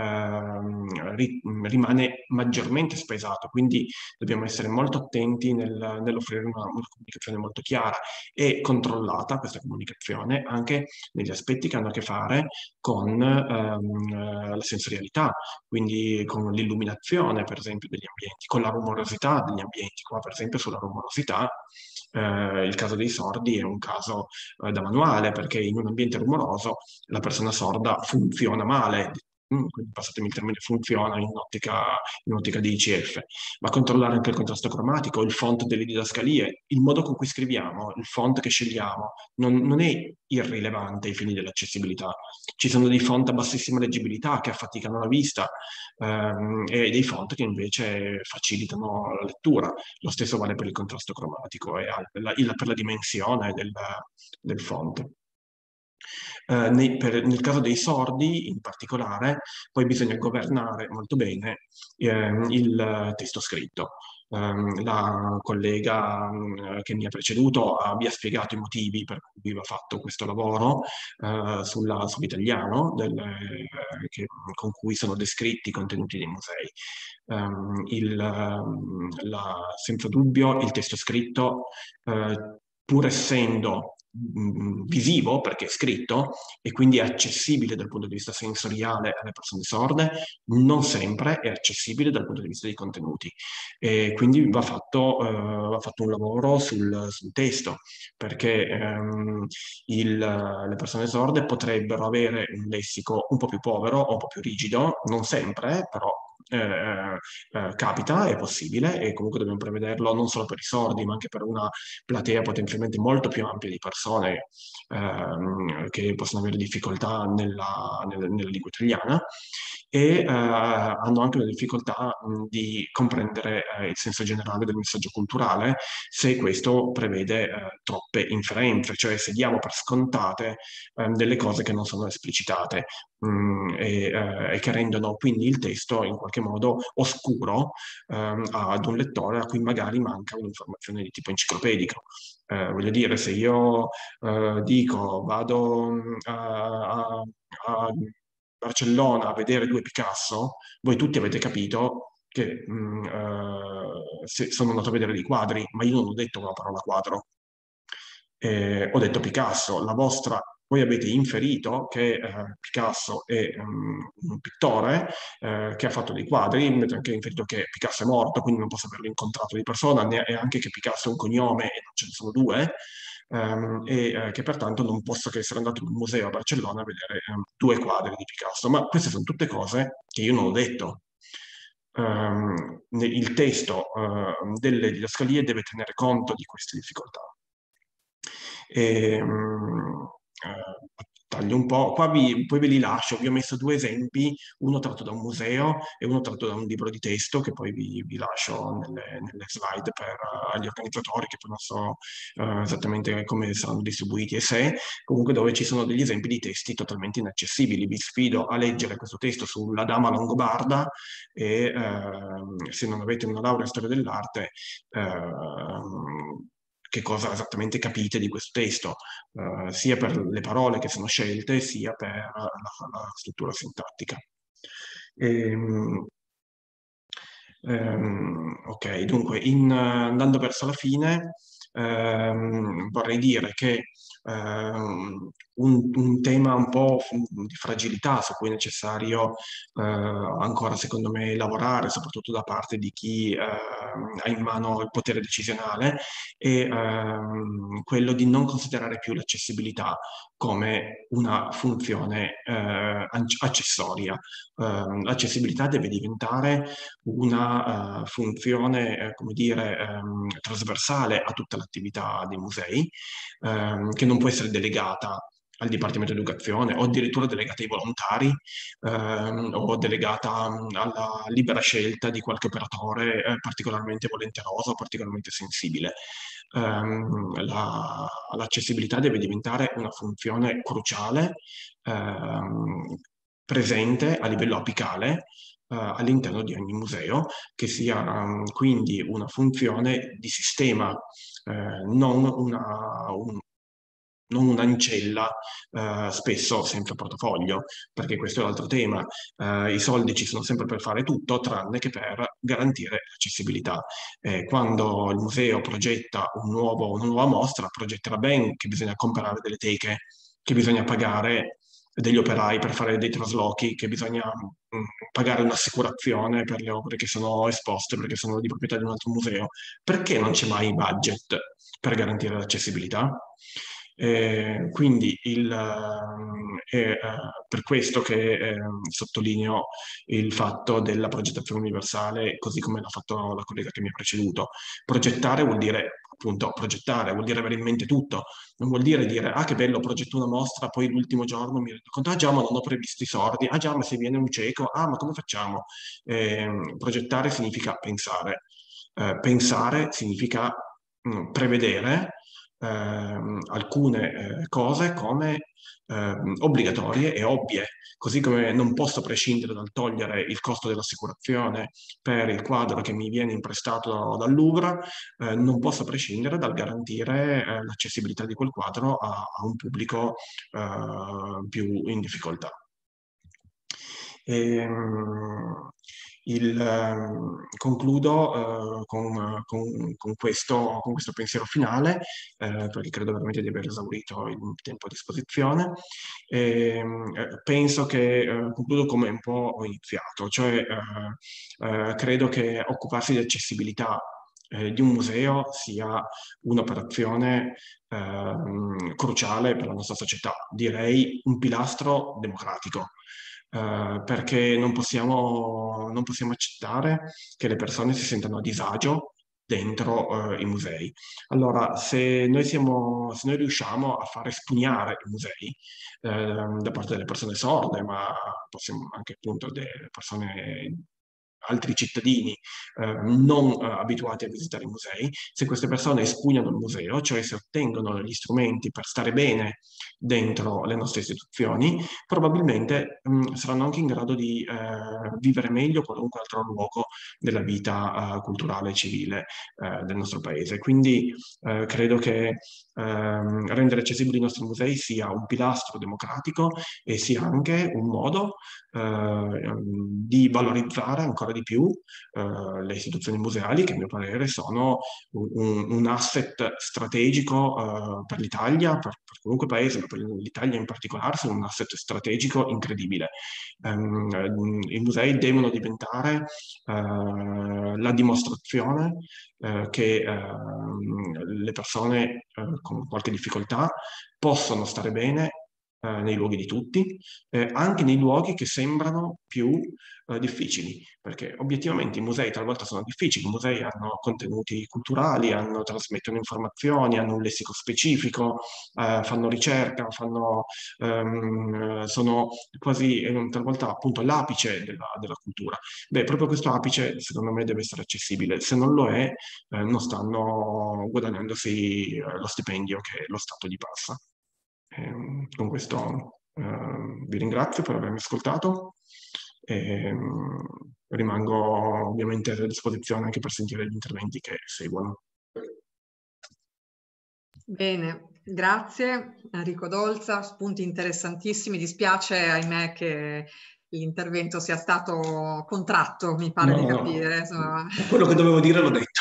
rimane maggiormente spaesato, quindi dobbiamo essere molto attenti nell'offrire una comunicazione molto chiara e controllata, questa comunicazione, anche negli aspetti che hanno a che fare con la sensorialità, quindi con l'illuminazione, per esempio, degli ambienti, con la rumorosità degli ambienti. Qua, per esempio, sulla rumorosità, il caso dei sordi è un caso da manuale, perché in un ambiente rumoroso la persona sorda funziona male, quindi passatemi il termine, funziona in un'ottica di ICF, ma controllare anche il contrasto cromatico, il font delle didascalie, il modo con cui scriviamo, il font che scegliamo, non è irrilevante ai fini dell'accessibilità. Ci sono dei font a bassissima leggibilità che affaticano la vista e dei font che invece facilitano la lettura. Lo stesso vale per il contrasto cromatico e per la dimensione del font. Nel caso dei sordi, in particolare, poi bisogna governare molto bene il testo scritto. La collega che mi ha preceduto vi ha spiegato i motivi per cui va fatto questo lavoro sull'italiano con cui sono descritti i contenuti dei musei. Senza dubbio il testo scritto, pur essendo visivo perché è scritto e quindi è accessibile dal punto di vista sensoriale alle persone sorde, non sempre è accessibile dal punto di vista dei contenuti. E quindi va fatto un lavoro sul testo, perché le persone sorde potrebbero avere un lessico un po' più povero o un po' più rigido, non sempre, però capita, è possibile, e comunque dobbiamo prevederlo non solo per i sordi, ma anche per una platea potenzialmente molto più ampia di persone che possono avere difficoltà nella lingua italiana. e hanno anche una difficoltà di comprendere il senso generale del messaggio culturale se questo prevede troppe inferenze, cioè se diamo per scontate delle cose che non sono esplicitate e che rendono quindi il testo in qualche modo oscuro ad un lettore a cui magari manca un'informazione di tipo enciclopedico. Voglio dire, se io dico vado a Barcellona a vedere due Picasso, voi tutti avete capito che sono andato a vedere dei quadri, ma io non ho detto la parola quadro. Ho detto Picasso, voi avete inferito che Picasso è un pittore che ha fatto dei quadri, avete anche inferito che Picasso è morto, quindi non posso averlo incontrato di persona, e anche che Picasso è un cognome e non ce ne sono due, che pertanto non posso che essere andato in un museo a Barcellona a vedere due quadri di Picasso. Ma queste sono tutte cose che io non ho detto. Il testo delle didascalie deve tenere conto di queste difficoltà. Taglio un po', poi ve li lascio, vi ho messo due esempi, uno tratto da un museo e uno tratto da un libro di testo che poi vi lascio nelle slide per gli organizzatori, che poi non so esattamente come saranno distribuiti e se, comunque dove ci sono degli esempi di testi totalmente inaccessibili. Vi sfido a leggere questo testo sulla Dama Longobarda e se non avete una laurea in storia dell'arte, che cosa esattamente capite di questo testo, sia per le parole che sono scelte, sia per la struttura sintattica. Ok, dunque, andando verso la fine, vorrei dire che un tema un po' di fragilità su cui è necessario ancora, secondo me, lavorare, soprattutto da parte di chi ha in mano il potere decisionale, è quello di non considerare più l'accessibilità come una funzione accessoria. L'accessibilità deve diventare una funzione, come dire, trasversale a tutta l'attività dei musei, che non può essere delegata al Dipartimento di Educazione o addirittura delegata ai volontari o delegata alla libera scelta di qualche operatore particolarmente volenteroso, particolarmente sensibile. L'accessibilità deve diventare una funzione cruciale, presente a livello apicale all'interno di ogni museo, che sia quindi una funzione di sistema, non un'ancella, spesso senza portafoglio, perché questo è l'altro tema. I soldi ci sono sempre per fare tutto, tranne che per garantire l'accessibilità. Quando il museo progetta una nuova mostra, progetterà ben che bisogna comprare delle teche, che bisogna pagare degli operai per fare dei traslochi, che bisogna pagare un'assicurazione per le opere che sono esposte perché sono di proprietà di un altro museo. Perché non c'è mai budget per garantire l'accessibilità? Quindi è per questo che sottolineo il fatto della progettazione universale, così come l'ha fatto la collega che mi ha preceduto. Progettare vuol dire appunto progettare, vuol dire avere in mente tutto, non vuol dire dire ah che bello, progetto una mostra, poi l'ultimo giorno mi rendo conto ah già ma non ho previsto i soldi, ah già ma se viene un cieco, ah ma come facciamo? Progettare significa pensare, pensare significa prevedere alcune cose come obbligatorie e ovvie, così come non posso prescindere dal togliere il costo dell'assicurazione per il quadro che mi viene imprestato dal Louvre, non posso prescindere dal garantire l'accessibilità di quel quadro a un pubblico più in difficoltà. Concludo con questo pensiero finale, perché credo veramente di aver esaurito il tempo a disposizione. Penso che concludo come un po' ho iniziato, cioè credo che occuparsi di accessibilità di un museo sia un'operazione cruciale per la nostra società, direi un pilastro democratico. Perché non possiamo accettare che le persone si sentano a disagio dentro i musei. Allora, se noi riusciamo a far espugnare i musei da parte delle persone sorde, ma possiamo anche appunto delle persone, altri cittadini non abituati a visitare i musei, se queste persone espugnano il museo, cioè se ottengono gli strumenti per stare bene dentro le nostre istituzioni, probabilmente saranno anche in grado di vivere meglio qualunque altro luogo della vita culturale e civile del nostro paese. Quindi credo che rendere accessibili i nostri musei sia un pilastro democratico e sia anche un modo di valorizzare ancora di più le istituzioni museali, che a mio parere sono un asset strategico per l'Italia, per qualunque paese, ma per l'Italia in particolare, sono un asset strategico incredibile. I musei devono diventare la dimostrazione che le persone con qualche difficoltà possono stare bene nei luoghi di tutti, anche nei luoghi che sembrano più difficili, perché obiettivamente i musei talvolta sono difficili. I musei hanno contenuti culturali, trasmettono informazioni, hanno un lessico specifico, fanno ricerca, sono quasi talvolta appunto l'apice della cultura. Beh, proprio questo apice secondo me deve essere accessibile. Se non lo è, non stanno guadagnandosi lo stipendio che lo Stato gli passa. Con questo vi ringrazio per avermi ascoltato e rimango ovviamente a disposizione anche per sentire gli interventi che seguono. Bene, grazie Enrico Dolza, spunti interessantissimi. Dispiace, ahimè, che l'intervento sia stato contratto, mi pare di capire. Insomma. Quello che dovevo dire l'ho detto.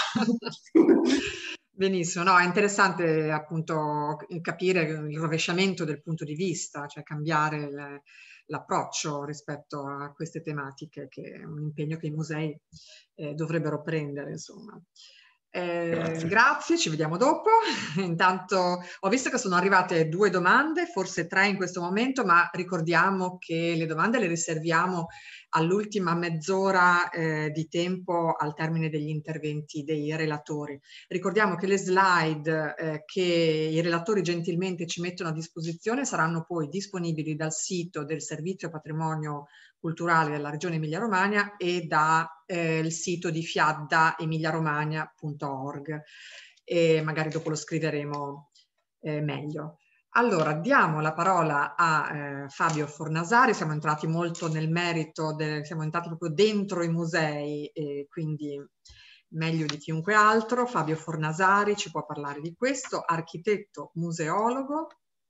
Benissimo, no, è interessante appunto capire il rovesciamento del punto di vista, cioè cambiare l'approccio rispetto a queste tematiche, che è un impegno che i musei dovrebbero prendere, insomma. Grazie, ci vediamo dopo. Intanto ho visto che sono arrivate 2 domande, forse 3 in questo momento, ma ricordiamo che le domande le riserviamo all'ultima mezz'ora di tempo al termine degli interventi dei relatori. Ricordiamo che le slide che i relatori gentilmente ci mettono a disposizione saranno poi disponibili dal sito del Servizio Patrimonio Culturale della Regione Emilia-Romagna e dal sito di fiaddaemiliaromagna.org, e magari dopo lo scriveremo meglio. Allora, diamo la parola a Fabio Fornasari. Siamo entrati molto nel merito, siamo entrati proprio dentro i musei, quindi meglio di chiunque altro. Fabio Fornasari ci può parlare di questo, architetto museologo,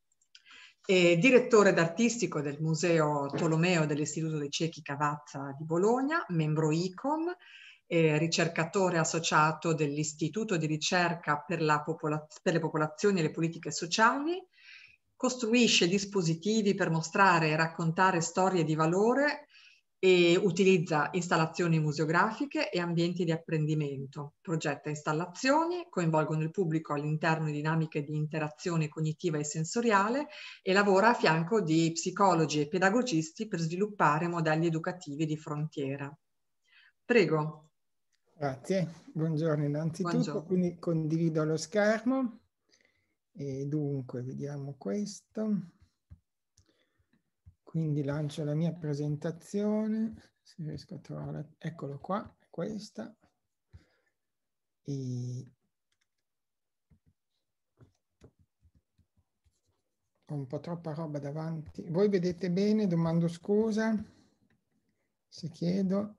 direttore d'artistico del Museo Tolomeo dell'Istituto dei Ciechi Cavazza di Bologna, membro ICOM, ricercatore associato dell'Istituto di Ricerca per le Popolazioni e le Politiche Sociali. Costruisce dispositivi per mostrare e raccontare storie di valore e utilizza installazioni museografiche e ambienti di apprendimento. Progetta installazioni, coinvolgono il pubblico all'interno di dinamiche di interazione cognitiva e sensoriale e lavora a fianco di psicologi e pedagogisti per sviluppare modelli educativi di frontiera. Prego. Grazie, buongiorno innanzitutto. Buongiorno. Quindi condivido lo schermo. E dunque, vediamo questo. Quindi lancio la mia presentazione, se riesco a trovare, eccolo qua, questa. E ho un po' troppa roba davanti. Voi vedete bene? Domando scusa se chiedo.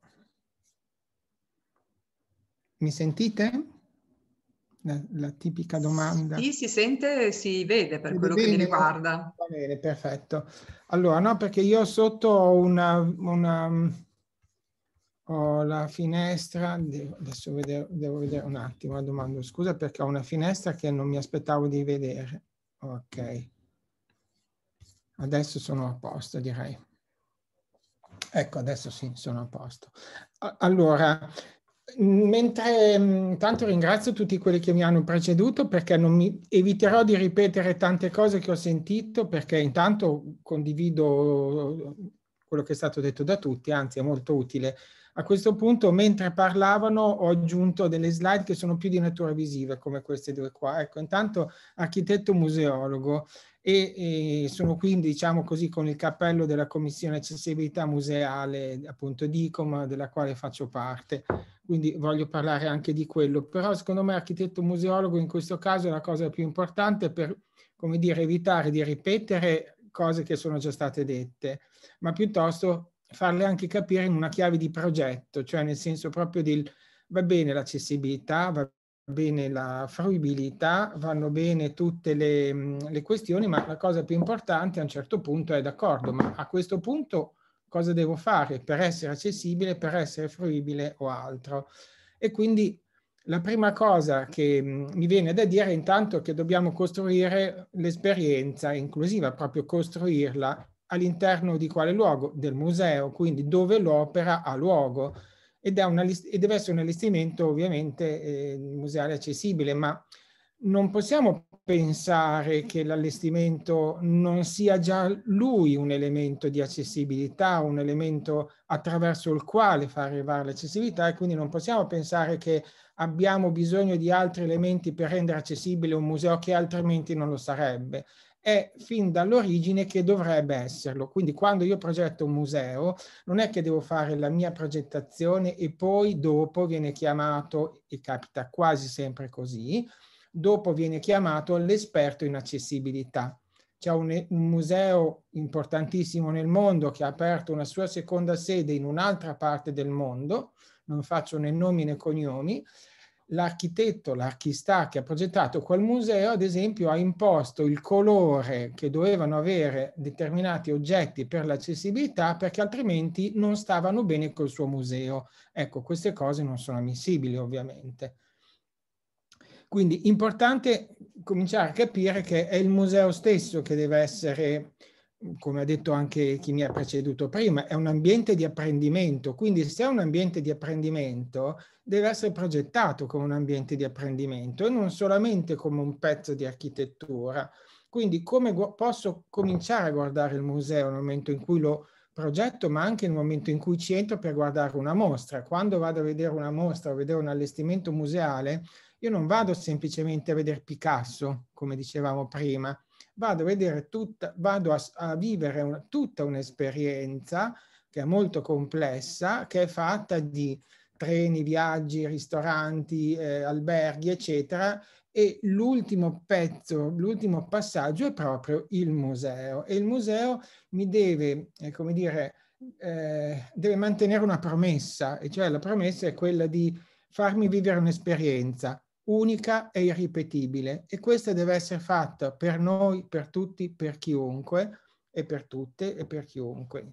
Mi sentite? La tipica domanda. Sì, si sente e si vede per quello che mi riguarda. Va bene, perfetto. Allora, no, perché io sotto ho ho la finestra, adesso devo vedere un attimo, domando scusa perché ho una finestra che non mi aspettavo di vedere. Ok. Adesso sono a posto, direi. Ecco, adesso sì, sono a posto. Allora, intanto ringrazio tutti quelli che mi hanno preceduto, perché eviterò di ripetere tante cose che ho sentito, perché intanto condivido quello che è stato detto da tutti, anzi è molto utile. A questo punto, mentre parlavano, ho aggiunto delle slide che sono più di natura visiva, come queste due qua. Ecco, intanto architetto museologo e sono qui, diciamo così, con il cappello della Commissione Accessibilità Museale, appunto DICOM, della quale faccio parte. Quindi voglio parlare anche di quello. Però secondo me architetto museologo in questo caso è la cosa più importante per, come dire, evitare di ripetere cose che sono già state dette, ma piuttosto farle anche capire in una chiave di progetto, cioè nel senso proprio di va bene l'accessibilità, va bene la fruibilità, vanno bene tutte le questioni, ma la cosa più importante a un certo punto è d'accordo, ma a questo punto cosa devo fare per essere accessibile, per essere fruibile o altro? E quindi la prima cosa che mi viene da dire intanto è che dobbiamo costruire l'esperienza inclusiva, proprio costruirla all'interno di quale luogo? Del museo, quindi dove l'opera ha luogo. E deve essere un allestimento ovviamente museale accessibile, ma non possiamo pensare che l'allestimento non sia già lui un elemento di accessibilità, un elemento attraverso il quale far arrivare l'accessibilità, e quindi non possiamo pensare che abbiamo bisogno di altri elementi per rendere accessibile un museo che altrimenti non lo sarebbe. È fin dall'origine che dovrebbe esserlo. Quindi quando io progetto un museo non è che devo fare la mia progettazione e poi dopo viene chiamato, e capita quasi sempre così, dopo viene chiamato l'esperto in accessibilità. C'è un museo importantissimo nel mondo che ha aperto una sua seconda sede in un'altra parte del mondo, non faccio né nomi né cognomi. L'architetto, l'archistà che ha progettato quel museo, ad esempio, ha imposto il colore che dovevano avere determinati oggetti per l'accessibilità perché altrimenti non stavano bene col suo museo. Ecco, queste cose non sono ammissibili, ovviamente. Quindi importante cominciare a capire che è il museo stesso che deve essere, come ha detto anche chi mi ha preceduto prima, è un ambiente di apprendimento. Quindi se è un ambiente di apprendimento, deve essere progettato come un ambiente di apprendimento e non solamente come un pezzo di architettura. Quindi come posso cominciare a guardare il museo nel momento in cui lo progetto, ma anche nel momento in cui ci entro per guardare una mostra. Quando vado a vedere una mostra o a vedere un allestimento museale, io non vado semplicemente a vedere Picasso, come dicevamo prima, vado a vedere vado a vivere tutta un'esperienza che è molto complessa, che è fatta di treni, viaggi, ristoranti, alberghi, eccetera, e l'ultimo pezzo, l'ultimo passaggio è proprio il museo. E il museo mi deve, come dire, deve mantenere una promessa, e cioè la promessa è quella di farmi vivere un'esperienza unica e irripetibile, e questa deve essere fatta per noi, per tutti, per chiunque, e per tutte e per chiunque.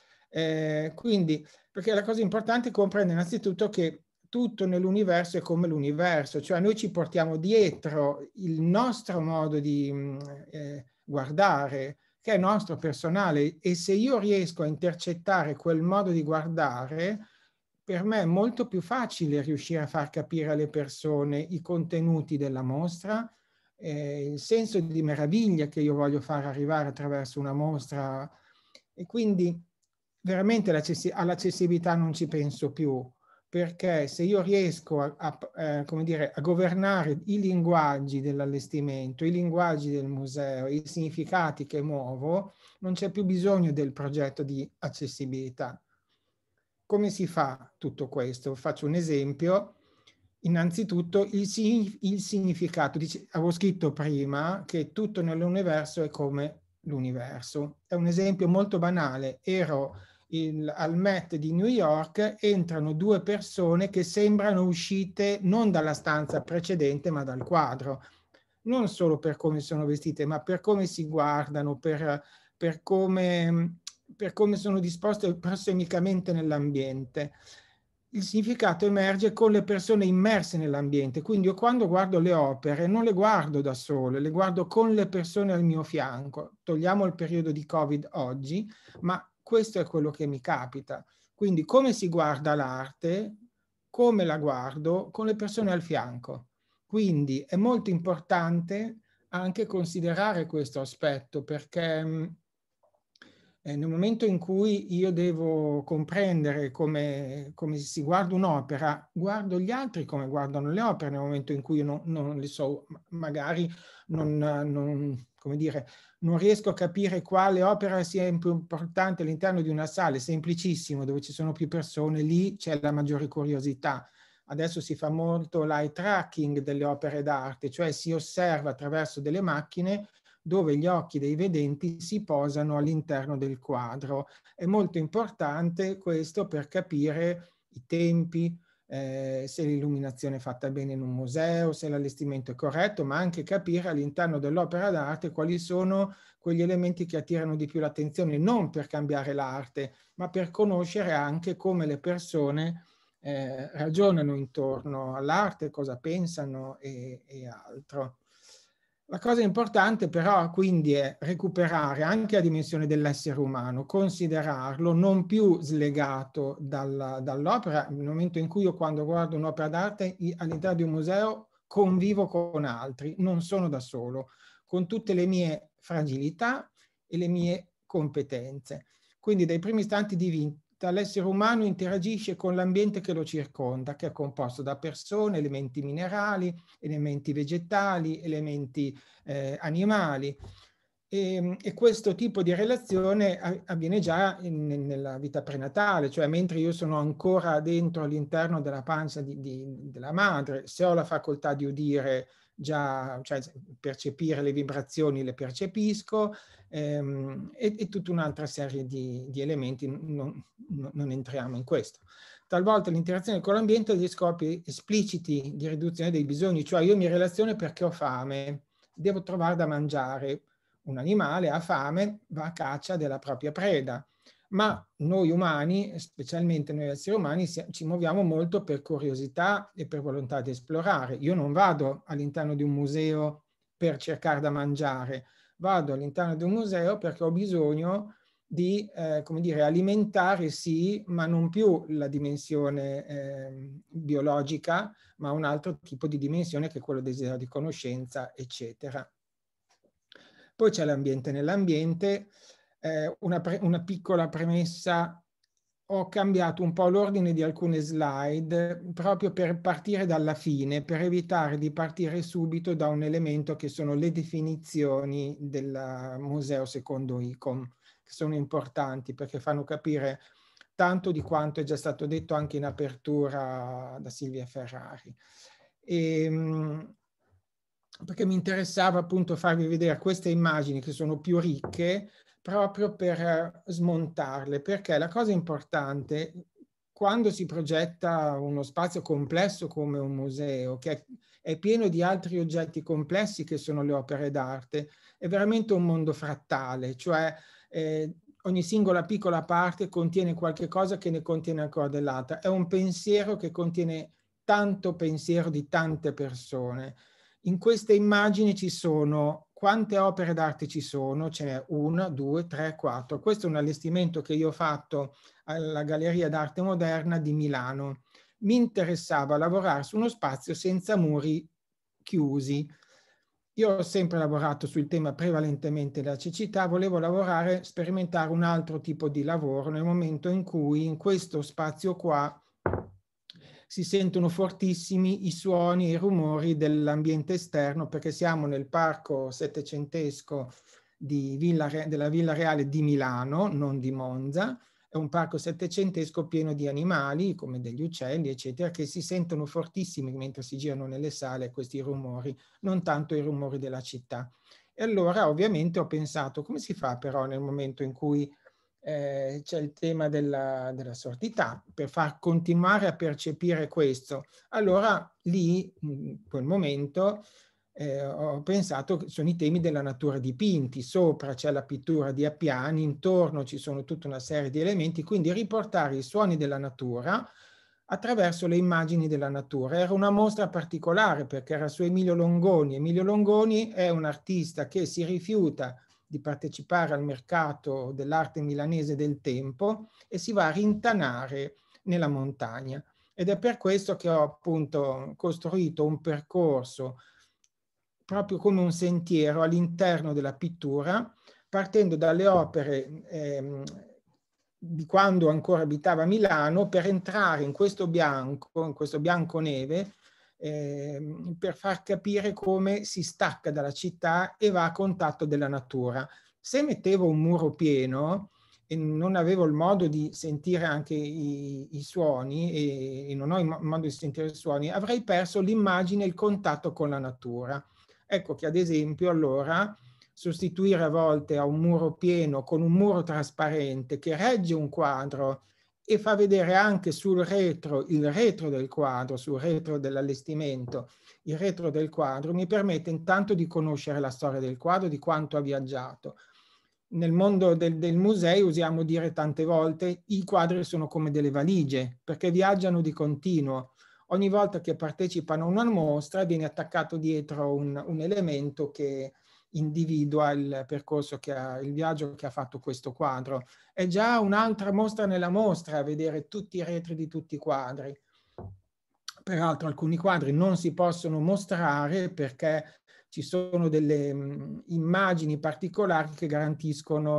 Quindi, perché la cosa importante è comprendere innanzitutto che tutto nell'universo è come l'universo, cioè noi ci portiamo dietro il nostro modo di guardare, che è nostro personale, e se io riesco a intercettare quel modo di guardare, per me è molto più facile riuscire a far capire alle persone i contenuti della mostra, il senso di meraviglia che io voglio far arrivare attraverso una mostra, e quindi veramente all'accessibilità non ci penso più, perché se io riesco come dire, a governare i linguaggi dell'allestimento, i linguaggi del museo, i significati che muovo, non c'è più bisogno del progetto di accessibilità. Come si fa tutto questo? Faccio un esempio. Innanzitutto il significato. Avevo scritto prima che tutto nell'universo è come l'universo. È un esempio molto banale. Ero al Met di New York, entrano due persone che sembrano uscite non dalla stanza precedente ma dal quadro. Non solo per come sono vestite, ma per come si guardano, per come sono disposte prossemicamente nell'ambiente. Il significato emerge con le persone immerse nell'ambiente, quindi io quando guardo le opere non le guardo da sole, le guardo con le persone al mio fianco. Togliamo il periodo di Covid oggi, ma questo è quello che mi capita. Quindi come si guarda l'arte, come la guardo con le persone al fianco. Quindi è molto importante anche considerare questo aspetto, perché Nel momento in cui io devo comprendere come si guarda un'opera, guardo gli altri come guardano le opere. Nel momento in cui io non le so, magari come dire, non riesco a capire quale opera sia più importante all'interno di una sala, è semplicissimo, dove ci sono più persone, lì c'è la maggiore curiosità. Adesso si fa molto l'eye tracking delle opere d'arte, cioè si osserva attraverso delle macchine dove gli occhi dei vedenti si posano all'interno del quadro. È molto importante questo per capire i tempi, se l'illuminazione è fatta bene in un museo, se l'allestimento è corretto, ma anche capire all'interno dell'opera d'arte quali sono quegli elementi che attirano di più l'attenzione, non per cambiare l'arte, ma per conoscere anche come le persone ragionano intorno all'arte, cosa pensano e altro. La cosa importante però quindi è recuperare anche la dimensione dell'essere umano, considerarlo non più slegato dall'opera. Nel momento in cui io, quando guardo un'opera d'arte all'interno di un museo, convivo con altri, non sono da solo, con tutte le mie fragilità e le mie competenze. Quindi dai primi istanti di vita l'essere umano interagisce con l'ambiente che lo circonda, che è composto da persone, elementi minerali, elementi vegetali, elementi animali. E questo tipo di relazione avviene già nella vita prenatale, cioè mentre io sono ancora dentro all'interno della pancia della madre, se ho la facoltà di udire, già, cioè percepire le vibrazioni, le percepisco, e tutta un'altra serie di elementi, non entriamo in questo. Talvolta l'interazione con l'ambiente ha degli scopi espliciti di riduzione dei bisogni, cioè io mi relaziono perché ho fame, devo trovare da mangiare. Un animale ha fame, va a caccia della propria preda, ma noi umani, specialmente noi esseri umani, ci muoviamo molto per curiosità e per volontà di esplorare. Io non vado all'interno di un museo per cercare da mangiare, vado all'interno di un museo perché ho bisogno di, come dire, alimentare sì, ma non più la dimensione biologica, ma un altro tipo di dimensione che è quello del desiderio di conoscenza, eccetera. Poi c'è l'ambiente nell'ambiente, una piccola premessa: ho cambiato un po' l'ordine di alcune slide proprio per partire dalla fine, per evitare di partire subito da un elemento che sono le definizioni del museo secondo ICOM, che sono importanti perché fanno capire tanto di quanto è già stato detto anche in apertura da Silvia Ferrari. Perché mi interessava appunto farvi vedere queste immagini che sono più ricche proprio per smontarle, perché la cosa importante quando si progetta uno spazio complesso come un museo, che è pieno di altri oggetti complessi che sono le opere d'arte, è veramente un mondo frattale, cioè ogni singola piccola parte contiene qualche cosa che ne contiene ancora dell'altra. È un pensiero che contiene tanto pensiero di tante persone. In queste immagini ci sono, quante opere d'arte ci sono? Ce n'è 1, 2, 3, 4. Questo è un allestimento che io ho fatto alla Galleria d'Arte Moderna di Milano. Mi interessava lavorare su uno spazio senza muri chiusi. Io ho sempre lavorato sul tema prevalentemente della cecità, volevo sperimentare un altro tipo di lavoro nel momento in cui in questo spazio qua si sentono fortissimi i suoni e i rumori dell'ambiente esterno, perché siamo nel parco settecentesco della Villa Reale di Milano, non di Monza. È un parco settecentesco pieno di animali, come degli uccelli, eccetera, che si sentono fortissimi mentre si girano nelle sale questi rumori, non tanto i rumori della città. E allora ovviamente ho pensato, come si fa però nel momento in cui c'è il tema della sordità, per far continuare a percepire questo? Allora lì, in quel momento, ho pensato che sono i temi della natura dipinti. Sopra c'è la pittura di Appiani, intorno ci sono tutta una serie di elementi, quindi riportare i suoni della natura attraverso le immagini della natura. Era una mostra particolare perché era su Emilio Longoni. Emilio Longoni è un artista che si rifiuta di partecipare al mercato dell'arte milanese del tempo e si va a rintanare nella montagna. Ed è per questo che ho appunto costruito un percorso proprio come un sentiero all'interno della pittura, partendo dalle opere di quando ancora abitava a Milano, per entrare in questo bianco neve, per far capire come si stacca dalla città e va a contatto della natura. Se mettevo un muro pieno e non avevo il modo di sentire anche i suoni, e non ho il modo di sentire i suoni, avrei perso l'immagine e il contatto con la natura. Ecco che ad esempio allora sostituire a volte a un muro pieno con un muro trasparente che regge un quadro e fa vedere anche sul retro, il retro del quadro, sul retro dell'allestimento, il retro del quadro, mi permette intanto di conoscere la storia del quadro, di quanto ha viaggiato. Nel mondo del museo usiamo dire tante volte i quadri sono come delle valigie, perché viaggiano di continuo. Ogni volta che partecipano a una mostra viene attaccato dietro un elemento che individua il percorso il viaggio che ha fatto questo quadro. È già un'altra mostra nella mostra vedere tutti i retri di tutti i quadri. Peraltro alcuni quadri non si possono mostrare perché ci sono delle immagini particolari che garantiscono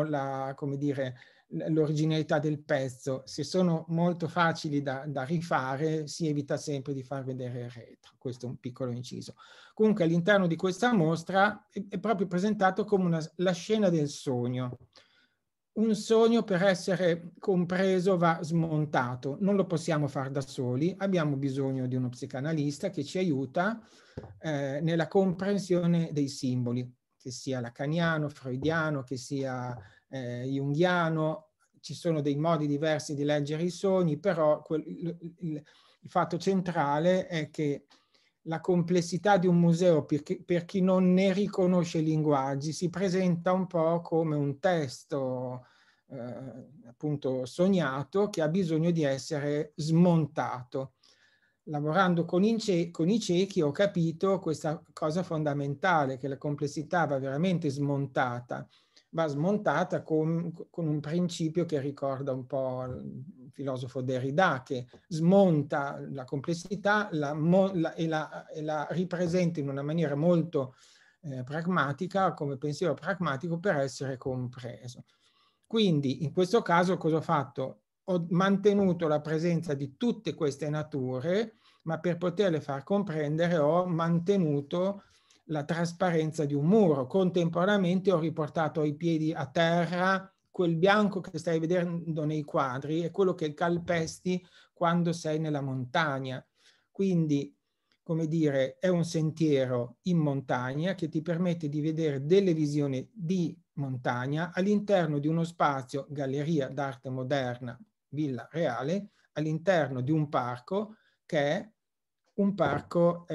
l'originalità del pezzo. Se sono molto facili da rifare, si evita sempre di far vedere il retro. Questo è un piccolo inciso. Comunque all'interno di questa mostra è proprio presentato come la scena del sogno. Un sogno, per essere compreso, va smontato. Non lo possiamo fare da soli, abbiamo bisogno di uno psicanalista che ci aiuta nella comprensione dei simboli, che sia lacaniano, freudiano, che sia junghiano. Ci sono dei modi diversi di leggere i sogni, però il fatto centrale è che la complessità di un museo, per chi non ne riconosce i linguaggi, si presenta un po' come un testo appunto sognato che ha bisogno di essere smontato. Lavorando con i ciechi ho capito questa cosa fondamentale, che la complessità va veramente smontata. Va smontata con un principio che ricorda un po' il filosofo Derrida, che smonta la complessità e la ripresenta in una maniera molto pragmatica, come pensiero pragmatico, per essere compreso. Quindi in questo caso cosa ho fatto? Ho mantenuto la presenza di tutte queste nature, ma per poterle far comprendere ho mantenuto la trasparenza di un muro. Contemporaneamente ho riportato ai piedi a terra quel bianco che stai vedendo nei quadri, è quello che calpesti quando sei nella montagna. Quindi, come dire, è un sentiero in montagna che ti permette di vedere delle visioni di montagna all'interno di uno spazio, Galleria d'Arte Moderna, Villa Reale, all'interno di un parco che è un parco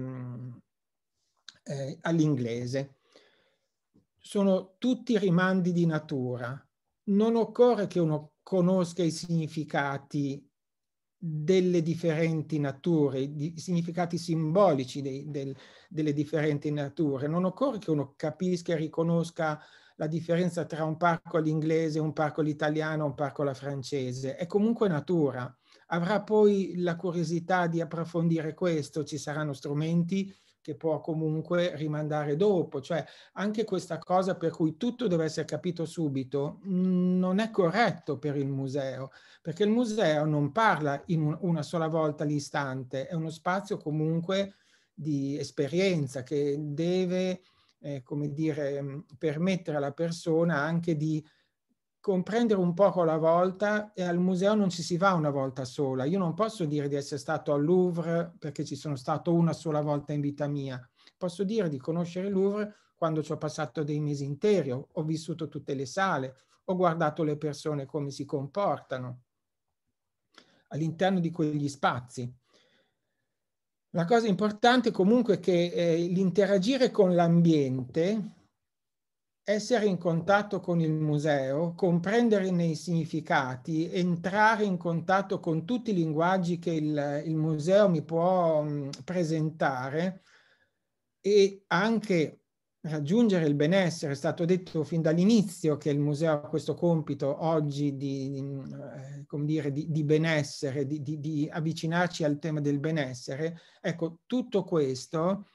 all'inglese. Sono tutti rimandi di natura. Non occorre che uno conosca i significati delle differenti nature, i significati simbolici delle differenti nature. Non occorre che uno capisca e riconosca la differenza tra un parco all'inglese, un parco all'italiano, un parco alla francese. È comunque natura. Avrà poi la curiosità di approfondire questo, ci saranno strumenti che può comunque rimandare dopo, cioè anche questa cosa per cui tutto deve essere capito subito non è corretto per il museo, perché il museo non parla in una sola volta all'istante, è uno spazio comunque di esperienza che deve, come dire, permettere alla persona anche di comprendere un poco alla volta, e al museo non ci si va una volta sola. Io non posso dire di essere stato al Louvre perché ci sono stato una sola volta in vita mia. Posso dire di conoscere il Louvre quando ci ho passato dei mesi interi, ho vissuto tutte le sale, ho guardato le persone come si comportano all'interno di quegli spazi. La cosa importante comunque è che l'interagire con l'ambiente, essere in contatto con il museo, comprenderne i significati, entrare in contatto con tutti i linguaggi che il museo mi può presentare e anche raggiungere il benessere. È stato detto fin dall'inizio che il museo ha questo compito oggi come dire, di benessere, di avvicinarci al tema del benessere. Ecco, tutto questo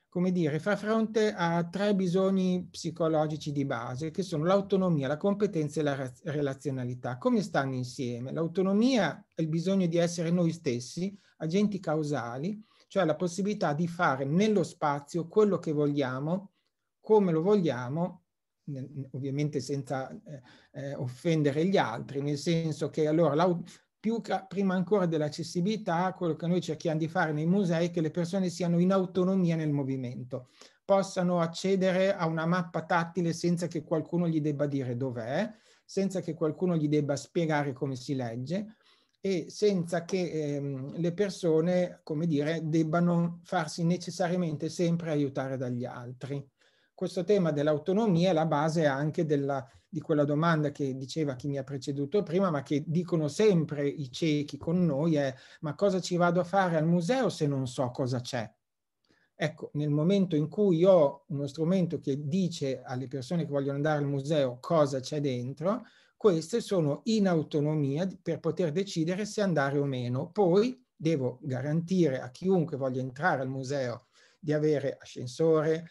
come dire, fa fronte a 3 bisogni psicologici di base, che sono l'autonomia, la competenza e la relazionalità. Come stanno insieme? L'autonomia è il bisogno di essere noi stessi, agenti causali, cioè la possibilità di fare nello spazio quello che vogliamo, come lo vogliamo, ovviamente senza offendere gli altri, nel senso che allora prima ancora dell'accessibilità, quello che noi cerchiamo di fare nei musei è che le persone siano in autonomia nel movimento, possano accedere a una mappa tattile senza che qualcuno gli debba dire dov'è, senza che qualcuno gli debba spiegare come si legge e senza che le persone, come dire, debbano farsi necessariamente sempre aiutare dagli altri. Questo tema dell'autonomia è la base anche di quella domanda che diceva chi mi ha preceduto prima, ma che dicono sempre i ciechi con noi, è: ma cosa ci vado a fare al museo se non so cosa c'è? Ecco, nel momento in cui ho uno strumento che dice alle persone che vogliono andare al museo cosa c'è dentro, queste sono in autonomia per poter decidere se andare o meno. Poi devo garantire a chiunque voglia entrare al museo di avere ascensore,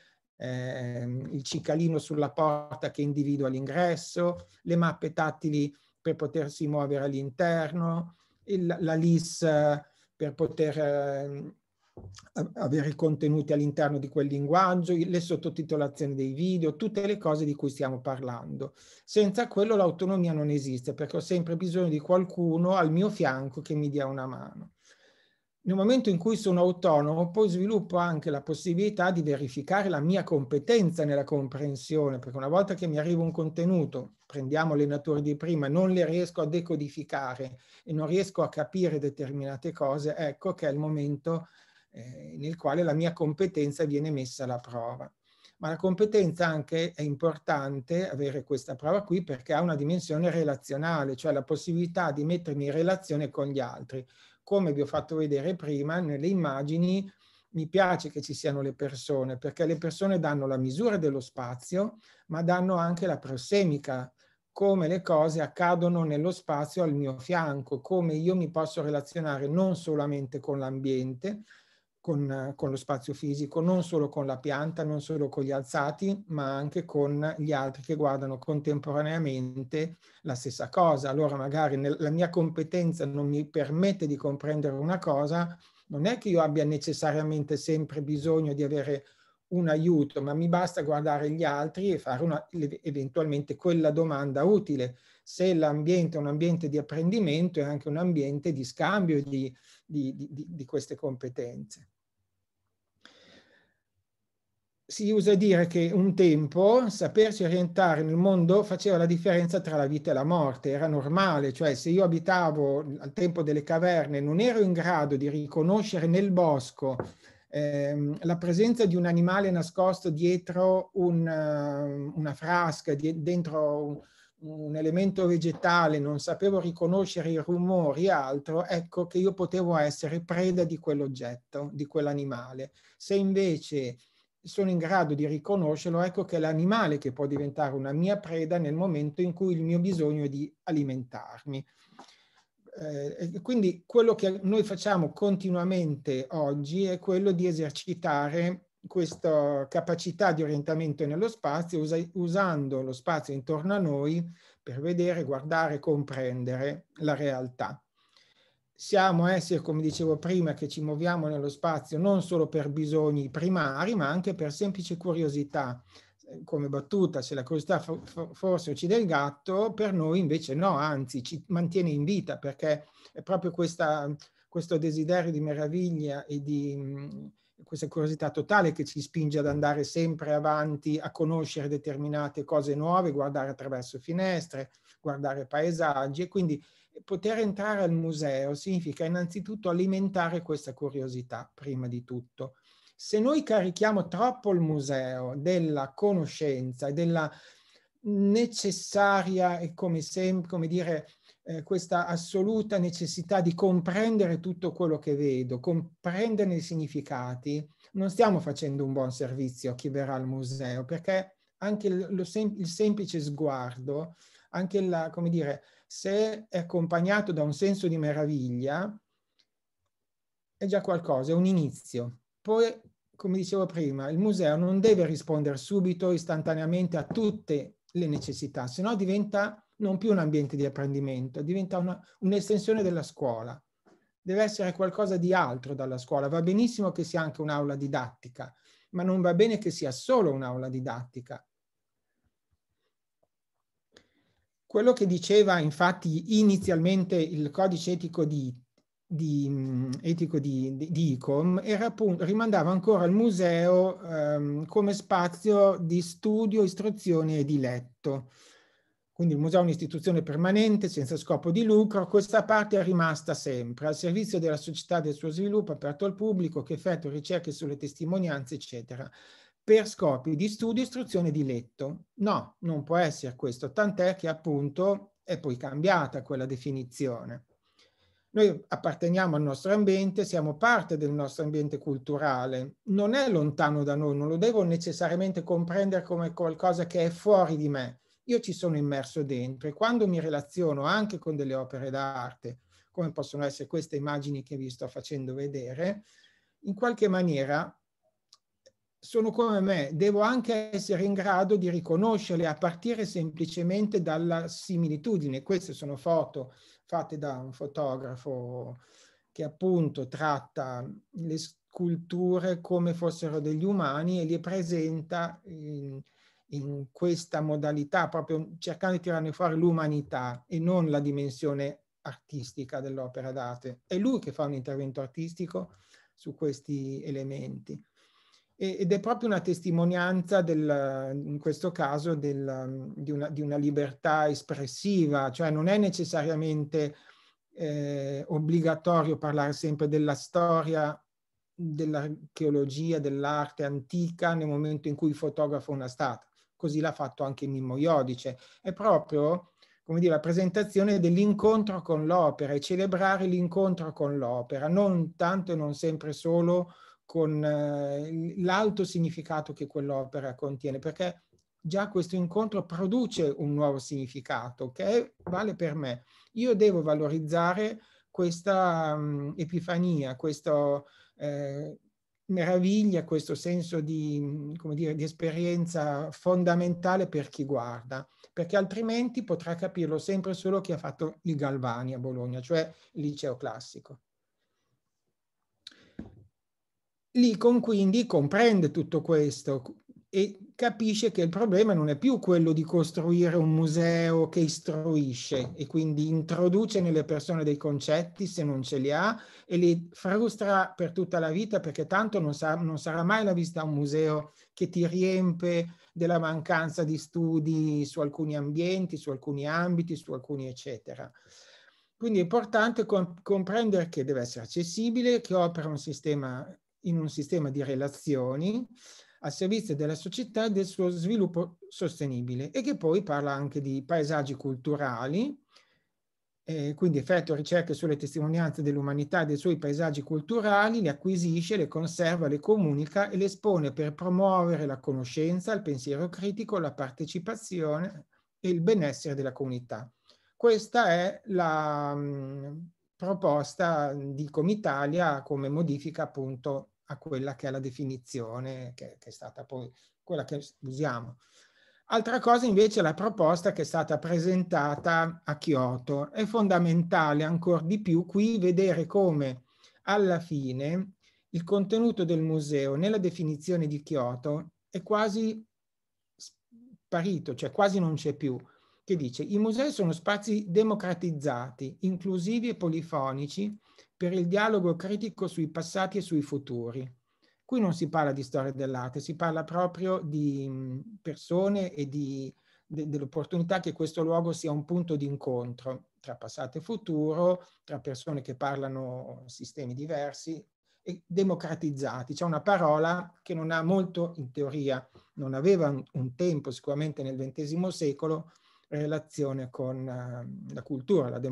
il cicalino sulla porta che individua l'ingresso, le mappe tattili per potersi muovere all'interno, la LIS per poter avere i contenuti all'interno di quel linguaggio, le sottotitolazioni dei video, tutte le cose di cui stiamo parlando. Senza quello l'autonomia non esiste, perché ho sempre bisogno di qualcuno al mio fianco che mi dia una mano. Nel momento in cui sono autonomo, poi sviluppo anche la possibilità di verificare la mia competenza nella comprensione, perché una volta che mi arriva un contenuto, prendiamo le nature di prima, non le riesco a decodificare e non riesco a capire determinate cose, ecco che è il momento nel quale la mia competenza viene messa alla prova. Ma la competenza anche è importante avere questa prova qui perché ha una dimensione relazionale, cioè la possibilità di mettermi in relazione con gli altri. Come vi ho fatto vedere prima, nelle immagini mi piace che ci siano le persone, perché le persone danno la misura dello spazio, ma danno anche la prosemica, come le cose accadono nello spazio al mio fianco, come io mi posso relazionare non solamente con l'ambiente, con lo spazio fisico, non solo con la pianta, non solo con gli alzati, ma anche con gli altri che guardano contemporaneamente la stessa cosa. Allora magari la mia competenza non mi permette di comprendere una cosa, non è che io abbia necessariamente sempre bisogno di avere un aiuto, ma mi basta guardare gli altri e fare eventualmente quella domanda utile. Se l'ambiente è un ambiente di apprendimento, è anche un ambiente di scambio di queste competenze. Si usa dire che un tempo sapersi orientare nel mondo faceva la differenza tra la vita e la morte, era normale, cioè se io abitavo al tempo delle caverne non ero in grado di riconoscere nel bosco la presenza di un animale nascosto dietro una frasca, dentro un elemento vegetale, non sapevo riconoscere i rumori e altro, ecco che io potevo essere preda di quell'oggetto, di quell'animale. Se invece sono in grado di riconoscerlo, ecco che è l'animale che può diventare una mia preda nel momento in cui il mio bisogno è di alimentarmi. Quindi quello che noi facciamo continuamente oggi è quello di esercitare questa capacità di orientamento nello spazio, usando lo spazio intorno a noi per vedere, guardare, comprendere la realtà. Siamo esseri, come dicevo prima, che ci muoviamo nello spazio non solo per bisogni primari, ma anche per semplice curiosità. Come battuta, se la curiosità forse uccide il gatto, per noi invece no, anzi ci mantiene in vita, perché è proprio questo desiderio di meraviglia e di questa curiosità totale che ci spinge ad andare sempre avanti, a conoscere determinate cose nuove, guardare attraverso finestre, guardare paesaggi, e quindi poter entrare al museo significa innanzitutto alimentare questa curiosità, prima di tutto. Se noi carichiamo troppo il museo della conoscenza e della necessaria e come dire, questa assoluta necessità di comprendere tutto quello che vedo, comprenderne i significati, non stiamo facendo un buon servizio a chi verrà al museo, perché anche il semplice sguardo, anche come dire, se è accompagnato da un senso di meraviglia, è già qualcosa, è un inizio. Poi come dicevo prima, il museo non deve rispondere subito, istantaneamente a tutte le necessità, se no diventa non più un ambiente di apprendimento, diventa un'estensione della scuola. Deve essere qualcosa di altro dalla scuola. Va benissimo che sia anche un'aula didattica, ma non va bene che sia solo un'aula didattica. Quello che diceva infatti inizialmente il codice etico di ICOM era appunto, rimandava ancora al museo come spazio di studio, istruzione e diletto. Quindi il museo è un'istituzione permanente, senza scopo di lucro. Questa parte è rimasta sempre al servizio della società e del suo sviluppo, aperto al pubblico, che effettua ricerche sulle testimonianze, eccetera, per scopi di studio, istruzione e diletto. No, non può essere questo, tant'è che appunto è poi cambiata quella definizione. Noi apparteniamo al nostro ambiente, siamo parte del nostro ambiente culturale, non è lontano da noi, non lo devo necessariamente comprendere come qualcosa che è fuori di me. Io ci sono immerso dentro e quando mi relaziono anche con delle opere d'arte, come possono essere queste immagini che vi sto facendo vedere, in qualche maniera sono come me, devo anche essere in grado di riconoscerle a partire semplicemente dalla similitudine. Queste sono foto fatte da un fotografo che appunto tratta le sculture come fossero degli umani e li presenta in questa modalità, proprio cercando di tirarne fuori l'umanità e non la dimensione artistica dell'opera d'arte. È lui che fa un intervento artistico su questi elementi. Ed è proprio una testimonianza in questo caso di una libertà espressiva, cioè non è necessariamente obbligatorio parlare sempre della storia dell'archeologia, dell'arte antica nel momento in cui fotografa una statua. Così l'ha fatto anche Mimmo Iodice. È proprio, come dire, la presentazione dell'incontro con l'opera e celebrare l'incontro con l'opera, non tanto e non sempre solo con l'alto significato che quell'opera contiene, perché già questo incontro produce un nuovo significato che vale per me. Io devo valorizzare questa epifania, questa meraviglia, questo senso di, come dire, di esperienza fondamentale per chi guarda, perché altrimenti potrà capirlo sempre solo chi ha fatto il Galvani a Bologna, cioè il liceo classico. L'ICOM quindi comprende tutto questo e capisce che il problema non è più quello di costruire un museo che istruisce e quindi introduce nelle persone dei concetti se non ce li ha e li frustra per tutta la vita, perché tanto non sarà mai la vista un museo che ti riempie della mancanza di studi su alcuni ambienti, su alcuni ambiti, su alcuni eccetera. Quindi è importante comprendere che deve essere accessibile, che opera in un sistema di relazioni al servizio della società e del suo sviluppo sostenibile e che poi parla anche di paesaggi culturali, quindi effettua ricerche sulle testimonianze dell'umanità e dei suoi paesaggi culturali, le acquisisce, le conserva, le comunica e le espone per promuovere la conoscenza, il pensiero critico, la partecipazione e il benessere della comunità. Questa è la proposta di Comitalia come modifica appunto a quella che è la definizione che è stata poi quella che usiamo. Altra cosa invece è la proposta che è stata presentata a Kyoto. È fondamentale ancora di più qui vedere come alla fine il contenuto del museo nella definizione di Kyoto è quasi sparito, cioè quasi non c'è più, che dice: i musei sono spazi democratizzati, inclusivi e polifonici per il dialogo critico sui passati e sui futuri. Qui non si parla di storia dell'arte, si parla proprio di persone e dell'opportunità che questo luogo sia un punto di incontro tra passato e futuro, tra persone che parlano sistemi diversi e democratizzati. C'è una parola che non ha molto, in teoria, non aveva un tempo sicuramente nel XX secolo, relazione con la cultura, la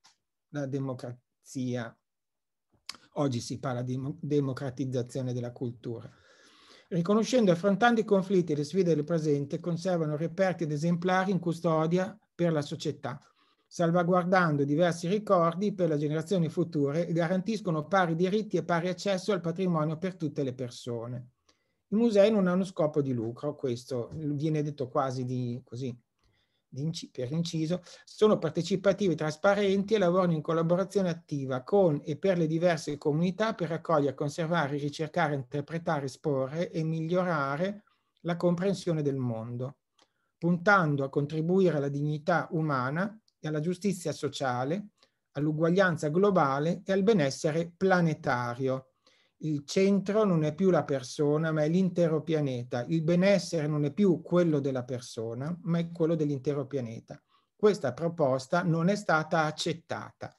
democrazia. Oggi si parla di democratizzazione della cultura. Riconoscendo e affrontando i conflitti e le sfide del presente, conservano reperti ed esemplari in custodia per la società, salvaguardando diversi ricordi per le generazioni future e garantiscono pari diritti e pari accesso al patrimonio per tutte le persone. I musei non hanno scopo di lucro, questo viene detto quasi così, per inciso, sono partecipativi, trasparenti e lavorano in collaborazione attiva con e per le diverse comunità per raccogliere, conservare, ricercare, interpretare, esporre e migliorare la comprensione del mondo, puntando a contribuire alla dignità umana e alla giustizia sociale, all'uguaglianza globale e al benessere planetario. Il centro non è più la persona, ma è l'intero pianeta. Il benessere non è più quello della persona, ma è quello dell'intero pianeta. Questa proposta non è stata accettata.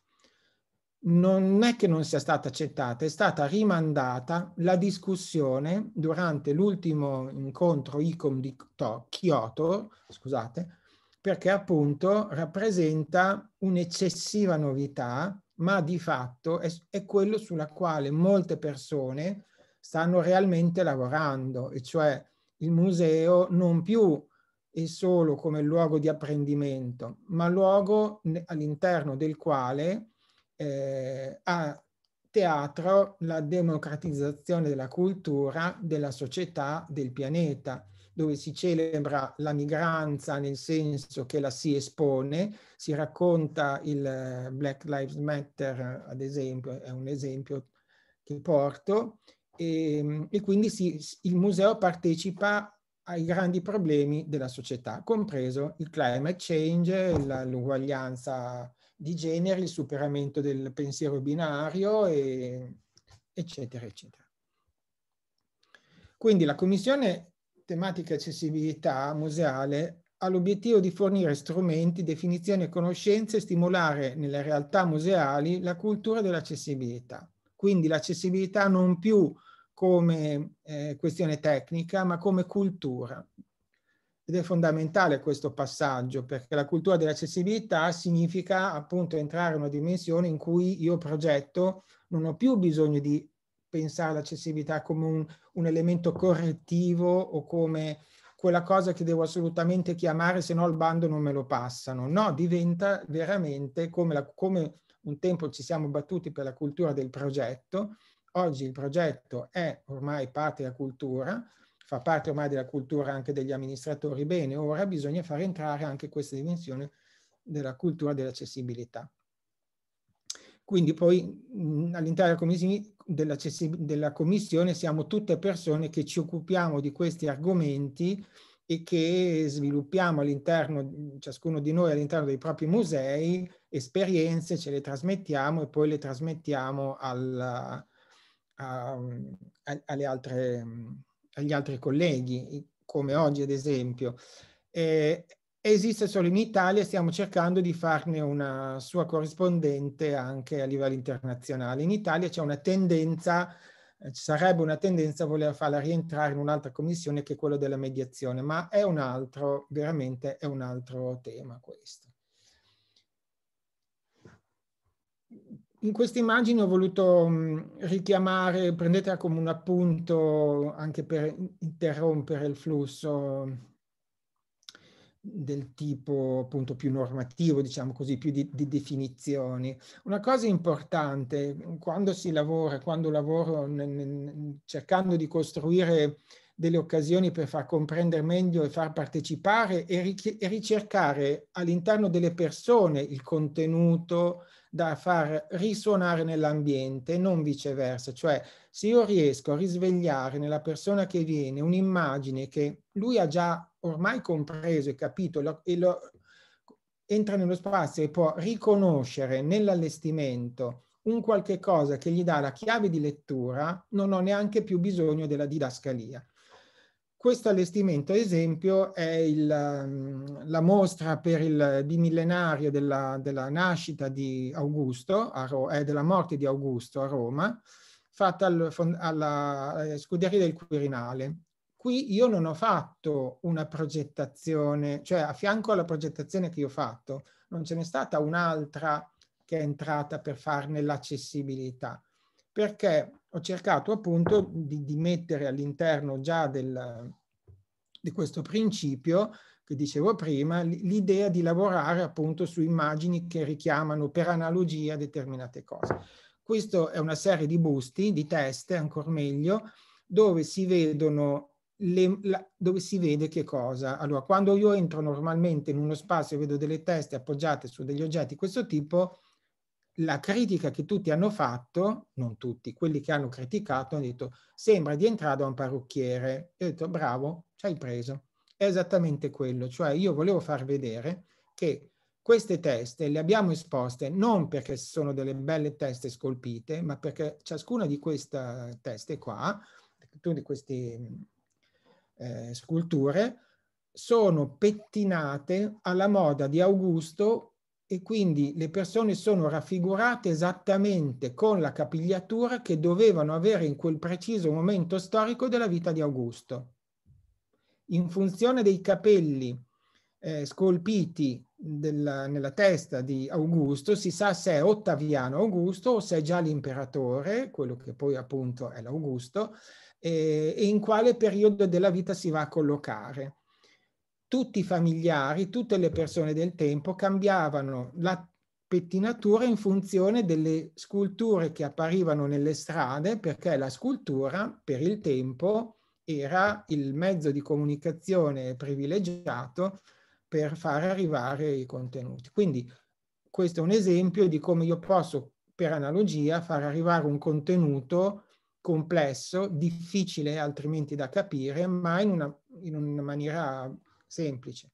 Non è che non sia stata accettata, è stata rimandata la discussione durante l'ultimo incontro ICOM di Kyoto, scusate, perché appunto rappresenta un'eccessiva novità, ma di fatto è quello sulla quale molte persone stanno realmente lavorando, e cioè il museo non più è solo come luogo di apprendimento, ma luogo all'interno del quale ha teatro la democratizzazione della cultura, della società, del pianeta, dove si celebra la migranza nel senso che la si espone, si racconta il Black Lives Matter, ad esempio, è un esempio che porto, e quindi il museo partecipa ai grandi problemi della società, compreso il climate change, l'uguaglianza di genere, il superamento del pensiero binario, eccetera, eccetera. Quindi la Commissione Tematica Accessibilità Museale ha l'obiettivo di fornire strumenti, definizioni e conoscenze e stimolare nelle realtà museali la cultura dell'accessibilità. Quindi l'accessibilità non più come questione tecnica, ma come cultura. Ed è fondamentale questo passaggio, perché la cultura dell'accessibilità significa appunto entrare in una dimensione in cui io progetto, non ho più bisogno di pensare all'accessibilità come un elemento correttivo o come quella cosa che devo assolutamente chiamare, se no al bando non me lo passano. No, diventa veramente come un tempo ci siamo battuti per la cultura del progetto. Oggi il progetto è ormai parte della cultura, fa parte ormai della cultura anche degli amministratori. Bene, ora bisogna far entrare anche questa dimensione della cultura dell'accessibilità. Quindi poi all'interno della commissione siamo tutte persone che ci occupiamo di questi argomenti e che sviluppiamo all'interno, ciascuno di noi all'interno dei propri musei, esperienze, ce le trasmettiamo e poi le trasmettiamo agli altri colleghi, come oggi ad esempio. Esiste solo in Italia, stiamo cercando di farne una sua corrispondente anche a livello internazionale. In Italia c'è una tendenza, ci sarebbe una tendenza a voler farla rientrare in un'altra commissione che è quella della mediazione, ma è un altro, veramente è un altro tema questo. In queste immagini ho voluto richiamare, prendetela come un appunto anche per interrompere il flusso del tipo appunto più normativo, diciamo così, più di definizioni. Una cosa importante quando si lavora, quando lavoro cercando di costruire delle occasioni per far comprendere meglio e far partecipare e ricercare all'interno delle persone il contenuto da far risuonare nell'ambiente, non viceversa. Cioè, se io riesco a risvegliare nella persona che viene un'immagine che lui ha già ormai compreso e capito entra nello spazio e può riconoscere nell'allestimento un qualche cosa che gli dà la chiave di lettura, non ho neanche più bisogno della didascalia. Questo allestimento, ad esempio, è la mostra per il bimillenario della nascita di Augusto, della morte di Augusto a Roma, fatta alla Scuderia del Quirinale. Qui io non ho fatto una progettazione, cioè a fianco alla progettazione che io ho fatto, non ce n'è stata un'altra che è entrata per farne l'accessibilità, perché ho cercato appunto di mettere all'interno già di questo principio che dicevo prima, l'idea di lavorare appunto su immagini che richiamano per analogia determinate cose. Questo è una serie di busti, di teste, ancora meglio, dove si vedono dove si vede che cosa? Allora, quando io entro normalmente in uno spazio e vedo delle teste appoggiate su degli oggetti di questo tipo, la critica che tutti hanno fatto, non tutti, quelli che hanno criticato, hanno detto sembra di entrare da un parrucchiere. E ho detto bravo, ci hai preso. È esattamente quello, cioè io volevo far vedere che queste teste le abbiamo esposte non perché sono delle belle teste scolpite, ma perché ciascuna di queste teste qua, di queste sculture, sono pettinate alla moda di Augusto, e quindi le persone sono raffigurate esattamente con la capigliatura che dovevano avere in quel preciso momento storico della vita di Augusto. In funzione dei capelli scolpiti nella testa di Augusto si sa se è Ottaviano Augusto o se è già l'imperatore, quello che poi appunto è l'Augusto, e in quale periodo della vita si va a collocare. Tutti i familiari, tutte le persone del tempo cambiavano la pettinatura in funzione delle sculture che apparivano nelle strade, perché la scultura per il tempo era il mezzo di comunicazione privilegiato per far arrivare i contenuti. Quindi questo è un esempio di come io posso, per analogia, far arrivare un contenuto complesso, difficile altrimenti da capire, ma in una maniera semplice.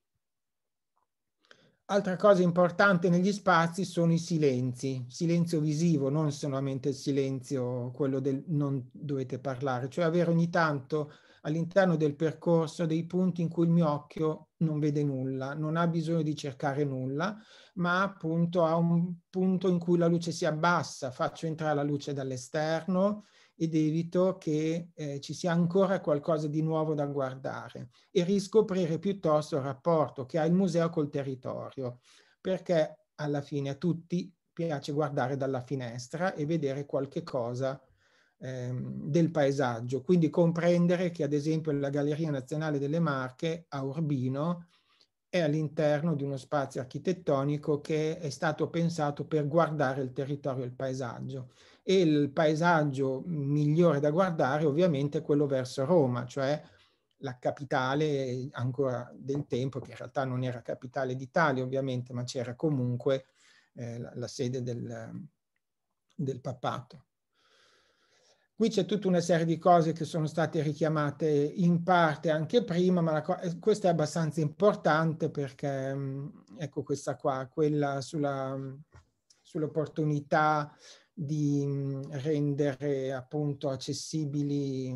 Altra cosa importante negli spazi sono i silenzi, silenzio visivo, non solamente il silenzio, quello del non dovete parlare, cioè avere ogni tanto all'interno del percorso dei punti in cui il mio occhio non vede nulla, non ha bisogno di cercare nulla, ma appunto ha un punto in cui la luce si abbassa, faccio entrare la luce dall'esterno ed evito che ci sia ancora qualcosa di nuovo da guardare e riscoprire piuttosto il rapporto che ha il museo col territorio, perché alla fine a tutti piace guardare dalla finestra e vedere qualche cosa del paesaggio, quindi comprendere che ad esempio la Galleria Nazionale delle Marche a Urbino è all'interno di uno spazio architettonico che è stato pensato per guardare il territorio e il paesaggio. E il paesaggio migliore da guardare ovviamente è quello verso Roma, cioè la capitale ancora del tempo, che in realtà non era capitale d'Italia ovviamente, ma c'era comunque la sede del papato. Qui c'è tutta una serie di cose che sono state richiamate in parte anche prima, ma questa è abbastanza importante perché, ecco questa qua, quella sull'opportunità di rendere appunto accessibili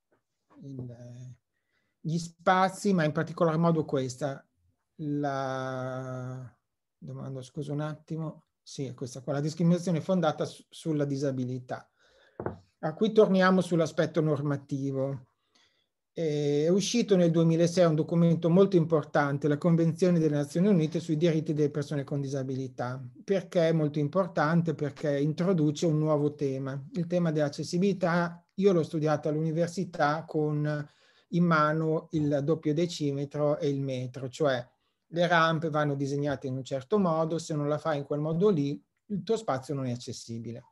gli spazi, ma in particolar modo questa, domando scusa un attimo, sì, è questa qua, la discriminazione fondata sulla disabilità. A cui torniamo sull'aspetto normativo. È uscito nel 2006 un documento molto importante, la Convenzione delle Nazioni Unite sui diritti delle persone con disabilità. Perché è molto importante? Perché introduce un nuovo tema. Il tema dell'accessibilità, io l'ho studiato all'università con in mano il doppio decimetro e il metro, cioè le rampe vanno disegnate in un certo modo, se non la fai in quel modo lì, il tuo spazio non è accessibile.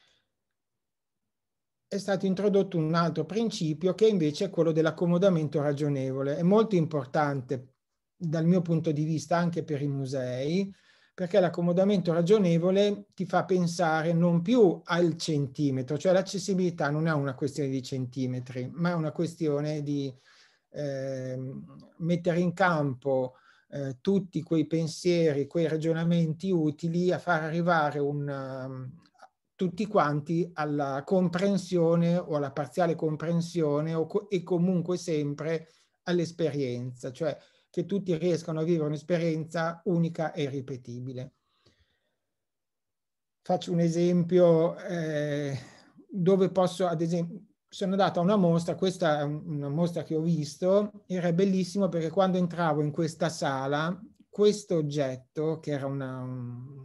È stato introdotto un altro principio che invece è quello dell'accomodamento ragionevole. È molto importante dal mio punto di vista anche per i musei, perché l'accomodamento ragionevole ti fa pensare non più al centimetro, cioè l'accessibilità non è una questione di centimetri, ma è una questione di mettere in campo tutti quei pensieri, quei ragionamenti utili a far arrivare tutti quanti alla comprensione o alla parziale comprensione e comunque sempre all'esperienza, cioè che tutti riescano a vivere un'esperienza unica e irripetibile. Faccio un esempio dove posso, ad esempio, sono andato a una mostra, questa è una mostra che ho visto, era bellissimo perché quando entravo in questa sala, questo oggetto, che era una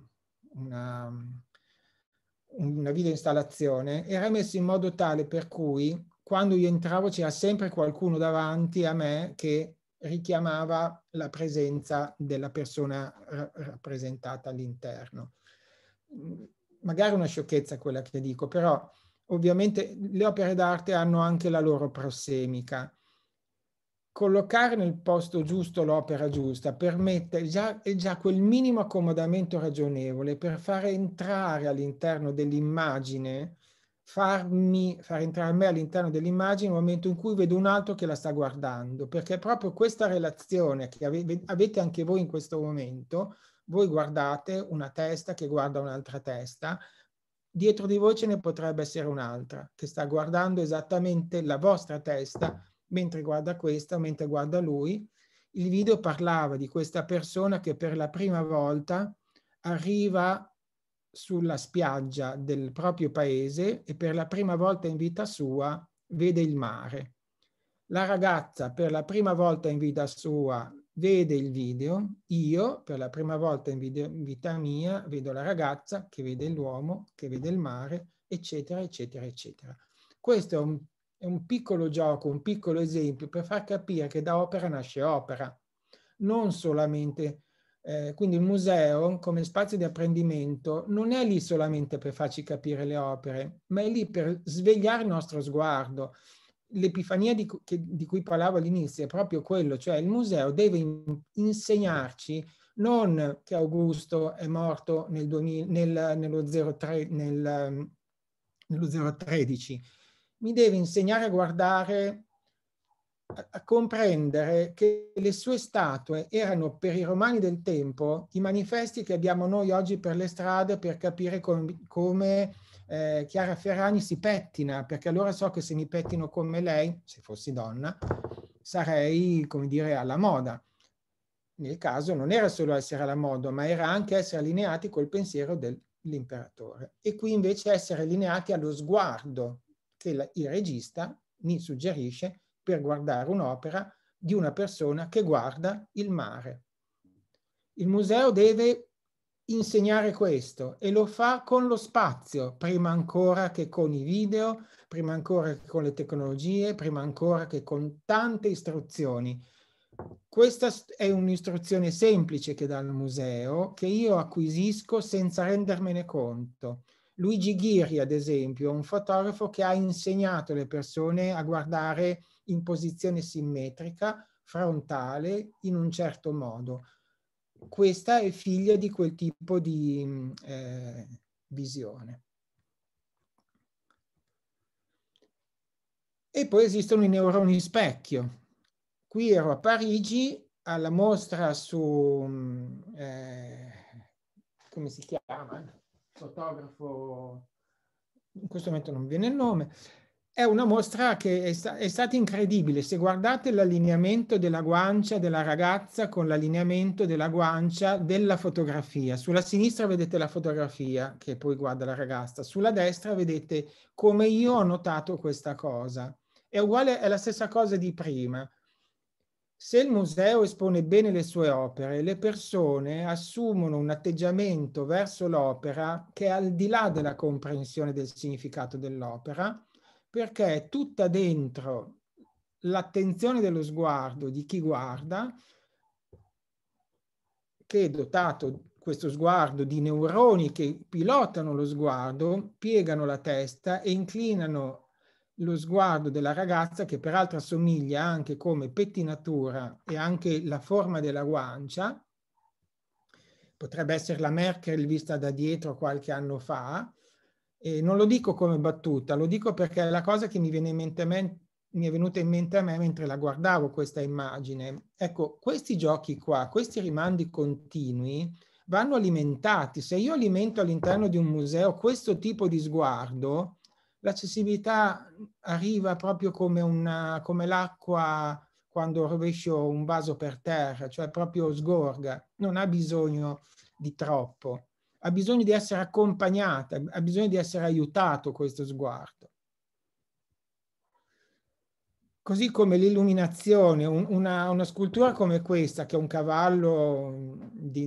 video installazione, era messo in modo tale per cui quando io entravo c'era sempre qualcuno davanti a me che richiamava la presenza della persona rappresentata all'interno. Magari una sciocchezza quella che dico, però ovviamente le opere d'arte hanno anche la loro prossemica. Collocare nel posto giusto l'opera giusta permette è già quel minimo accomodamento ragionevole per far entrare all'interno dell'immagine, far entrare me all'interno dell'immagine nel momento in cui vedo un altro che la sta guardando, perché è proprio questa relazione che avete anche voi in questo momento. Voi guardate una testa che guarda un'altra testa, dietro di voi ce ne potrebbe essere un'altra che sta guardando esattamente la vostra testa mentre guarda questa, mentre guarda lui. Il video parlava di questa persona che per la prima volta arriva sulla spiaggia del proprio paese e per la prima volta in vita sua vede il mare. La ragazza per la prima volta in vita sua vede il video, io per la prima volta in vita mia vedo la ragazza che vede l'uomo, che vede il mare, eccetera, eccetera, eccetera. Questo è un piccolo gioco, un piccolo esempio per far capire che da opera nasce opera, non solamente. Quindi il museo come spazio di apprendimento non è lì solamente per farci capire le opere, ma è lì per svegliare il nostro sguardo. L'epifania di cui parlavo all'inizio è proprio quello, cioè il museo deve insegnarci non che Augusto è morto nello 013, mi deve insegnare a guardare, a comprendere che le sue statue erano per i romani del tempo i manifesti che abbiamo noi oggi per le strade per capire come Chiara Ferragni si pettina, perché allora so che se mi pettino come lei, se fossi donna, sarei, come dire, alla moda. Nel caso non era solo essere alla moda, ma era anche essere allineati col pensiero dell'imperatore. E qui invece essere allineati allo sguardo che il regista mi suggerisce per guardare un'opera di una persona che guarda il mare. Il museo deve insegnare questo e lo fa con lo spazio, prima ancora che con i video, prima ancora che con le tecnologie, prima ancora che con tante istruzioni. Questa è un'istruzione semplice che dà il museo, che io acquisisco senza rendermene conto. Luigi Ghiri, ad esempio, è un fotografo che ha insegnato alle persone a guardare in posizione simmetrica, frontale, in un certo modo. Questa è figlia di quel tipo di visione. E poi esistono i neuroni specchio. Qui ero a Parigi alla mostra su, come si chiama? Fotografo, in questo momento non mi viene il nome. È una mostra che è stata incredibile. Se guardate l'allineamento della guancia della ragazza con l'allineamento della guancia della fotografia. Sulla sinistra vedete la fotografia che poi guarda la ragazza. Sulla destra vedete come io ho notato questa cosa. È uguale, è la stessa cosa di prima. Se il museo espone bene le sue opere, le persone assumono un atteggiamento verso l'opera che è al di là della comprensione del significato dell'opera, perché è tutta dentro l'attenzione dello sguardo di chi guarda, che è dotato questo sguardo di neuroni che pilotano lo sguardo, piegano la testa e inclinano lo sguardo della ragazza, che peraltro assomiglia anche come pettinatura e anche la forma della guancia. Potrebbe essere la Merkel vista da dietro qualche anno fa. E non lo dico come battuta, lo dico perché è la cosa che mi è venuta in mente a me mentre la guardavo questa immagine. Ecco, questi giochi qua, questi rimandi continui vanno alimentati. Se io alimento all'interno di un museo questo tipo di sguardo, l'accessibilità arriva proprio come l'acqua quando rovescio un vaso per terra, cioè proprio sgorga, non ha bisogno di troppo. Ha bisogno di essere accompagnata, ha bisogno di essere aiutato questo sguardo. Così come l'illuminazione, una scultura come questa, che è un cavallo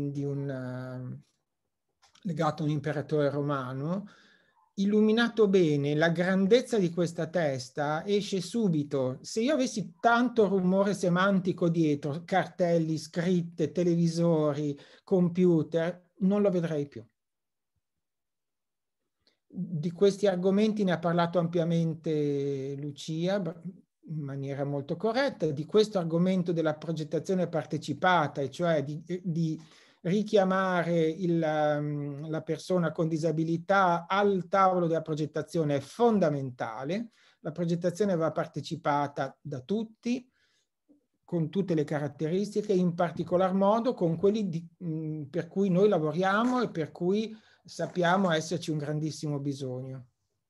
legato a un imperatore romano, illuminato bene, la grandezza di questa testa esce subito. Se io avessi tanto rumore semantico dietro, cartelli, scritte, televisori, computer, non lo vedrei più. Di questi argomenti ne ha parlato ampiamente Lucia, in maniera molto corretta, di questo argomento della progettazione partecipata, e cioè di richiamare la persona con disabilità al tavolo della progettazione è fondamentale. La progettazione va partecipata da tutti, con tutte le caratteristiche, in particolar modo con quelli per cui noi lavoriamo e per cui sappiamo esserci un grandissimo bisogno.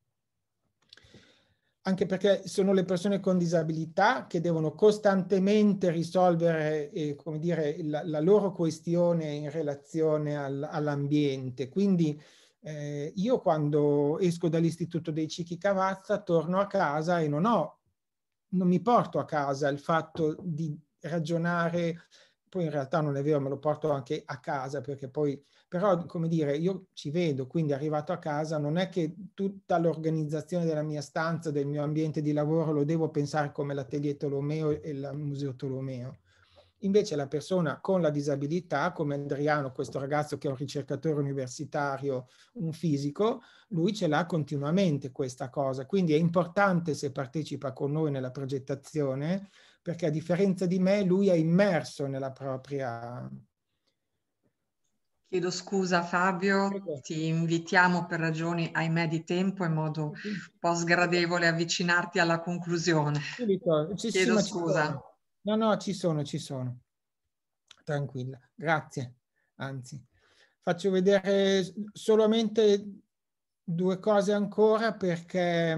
Anche perché sono le persone con disabilità che devono costantemente risolvere, come dire, la loro questione in relazione all'ambiente. Quindi io quando esco dall'Istituto dei Ciechi Cavazza torno a casa e non mi porto a casa il fatto di ragionare, poi in realtà non è vero, me lo porto anche a casa, perché poi, però, come dire, io ci vedo, quindi arrivato a casa non è che tutta l'organizzazione della mia stanza, del mio ambiente di lavoro lo devo pensare come l'Atelier Tolomeo e il Museo Tolomeo. Invece la persona con la disabilità, come Adriano, questo ragazzo che è un ricercatore universitario, un fisico, lui ce l'ha continuamente questa cosa. Quindi è importante se partecipa con noi nella progettazione, perché a differenza di me lui è immerso nella propria... Chiedo scusa Fabio, Prego. ti invitiamo per ragioni, ahimè, di tempo in modo un po' sgradevole a avvicinarti alla conclusione. Chiedo scusa. No, ci sono. Tranquilla, grazie. Anzi, faccio vedere solamente 2 cose ancora perché...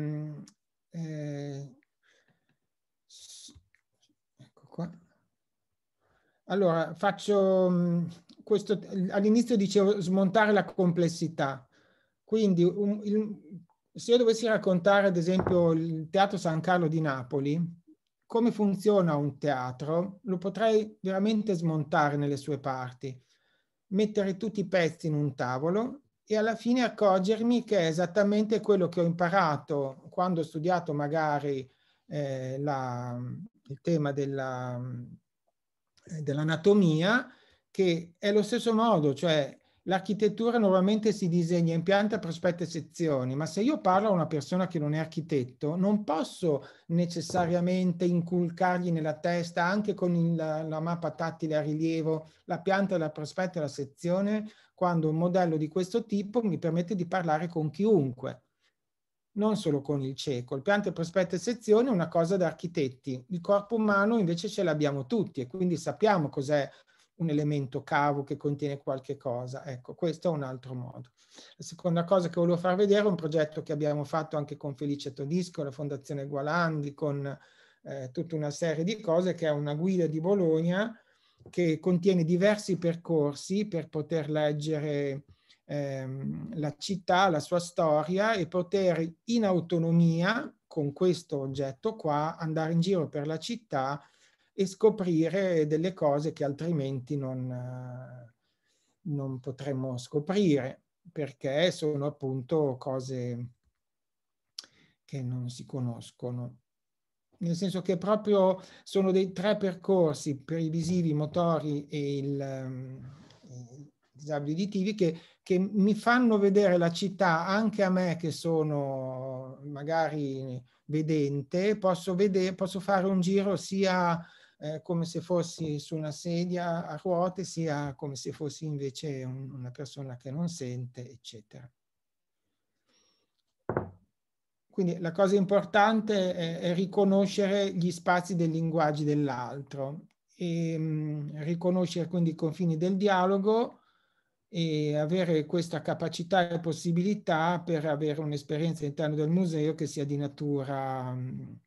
ecco qua. Allora, faccio questo, all'inizio dicevo smontare la complessità. Quindi se io dovessi raccontare ad esempio il Teatro San Carlo di Napoli, come funziona un teatro, lo potrei veramente smontare nelle sue parti, mettere tutti i pezzi in un tavolo e alla fine accorgermi che è esattamente quello che ho imparato quando ho studiato magari il tema dell'anatomia, che è lo stesso modo, cioè l'architettura normalmente si disegna in pianta, prospetto e sezioni, ma se io parlo a una persona che non è architetto, non posso necessariamente inculcargli nella testa, anche con la mappa tattile a rilievo, la pianta, la prospetto e la sezione, quando un modello di questo tipo mi permette di parlare con chiunque, non solo con il cieco. Il pianta, prospetto e sezione è una cosa da architetti, il corpo umano invece ce l'abbiamo tutti e quindi sappiamo cos'è un elemento cavo che contiene qualche cosa. Ecco, questo è un altro modo. La seconda cosa che volevo far vedere è un progetto che abbiamo fatto anche con Felice Todisco, la Fondazione Gualandi, con tutta una serie di cose, che è una guida di Bologna che contiene diversi percorsi per poter leggere la città, la sua storia e poter in autonomia con questo oggetto qua andare in giro per la città e scoprire delle cose che altrimenti non potremmo scoprire, perché sono appunto cose che non si conoscono. Nel senso che proprio sono dei 3 percorsi per i visivi, i motori e i disabili uditivi che mi fanno vedere la città anche a me che sono magari vedente, posso fare un giro sia come se fossi su una sedia a ruote, sia come se fossi invece una persona che non sente, eccetera. Quindi la cosa importante è riconoscere gli spazi dei linguaggi dell'altro e riconoscere quindi i confini del dialogo e avere questa capacità e possibilità per avere un'esperienza all'interno del museo che sia di natura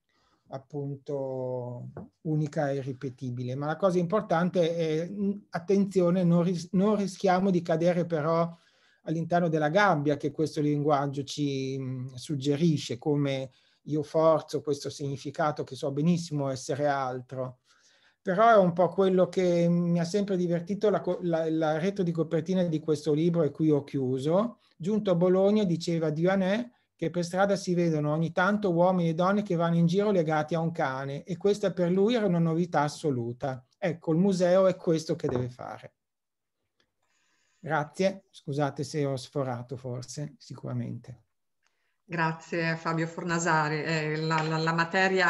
appunto unica e ripetibile. Ma la cosa importante è, attenzione, non rischiamo di cadere però all'interno della gabbia che questo linguaggio ci suggerisce, come io forzo questo significato che so benissimo essere altro. Però è un po' quello che mi ha sempre divertito, la retro di copertina di questo libro, e qui ho chiuso. Giunto a Bologna diceva Duanè che per strada si vedono ogni tanto uomini e donne che vanno in giro legati a un cane e questa per lui era una novità assoluta. Ecco, il museo è questo che deve fare. Grazie, scusate se ho sforato forse, sicuramente. Grazie Fabio Fornasari, la materia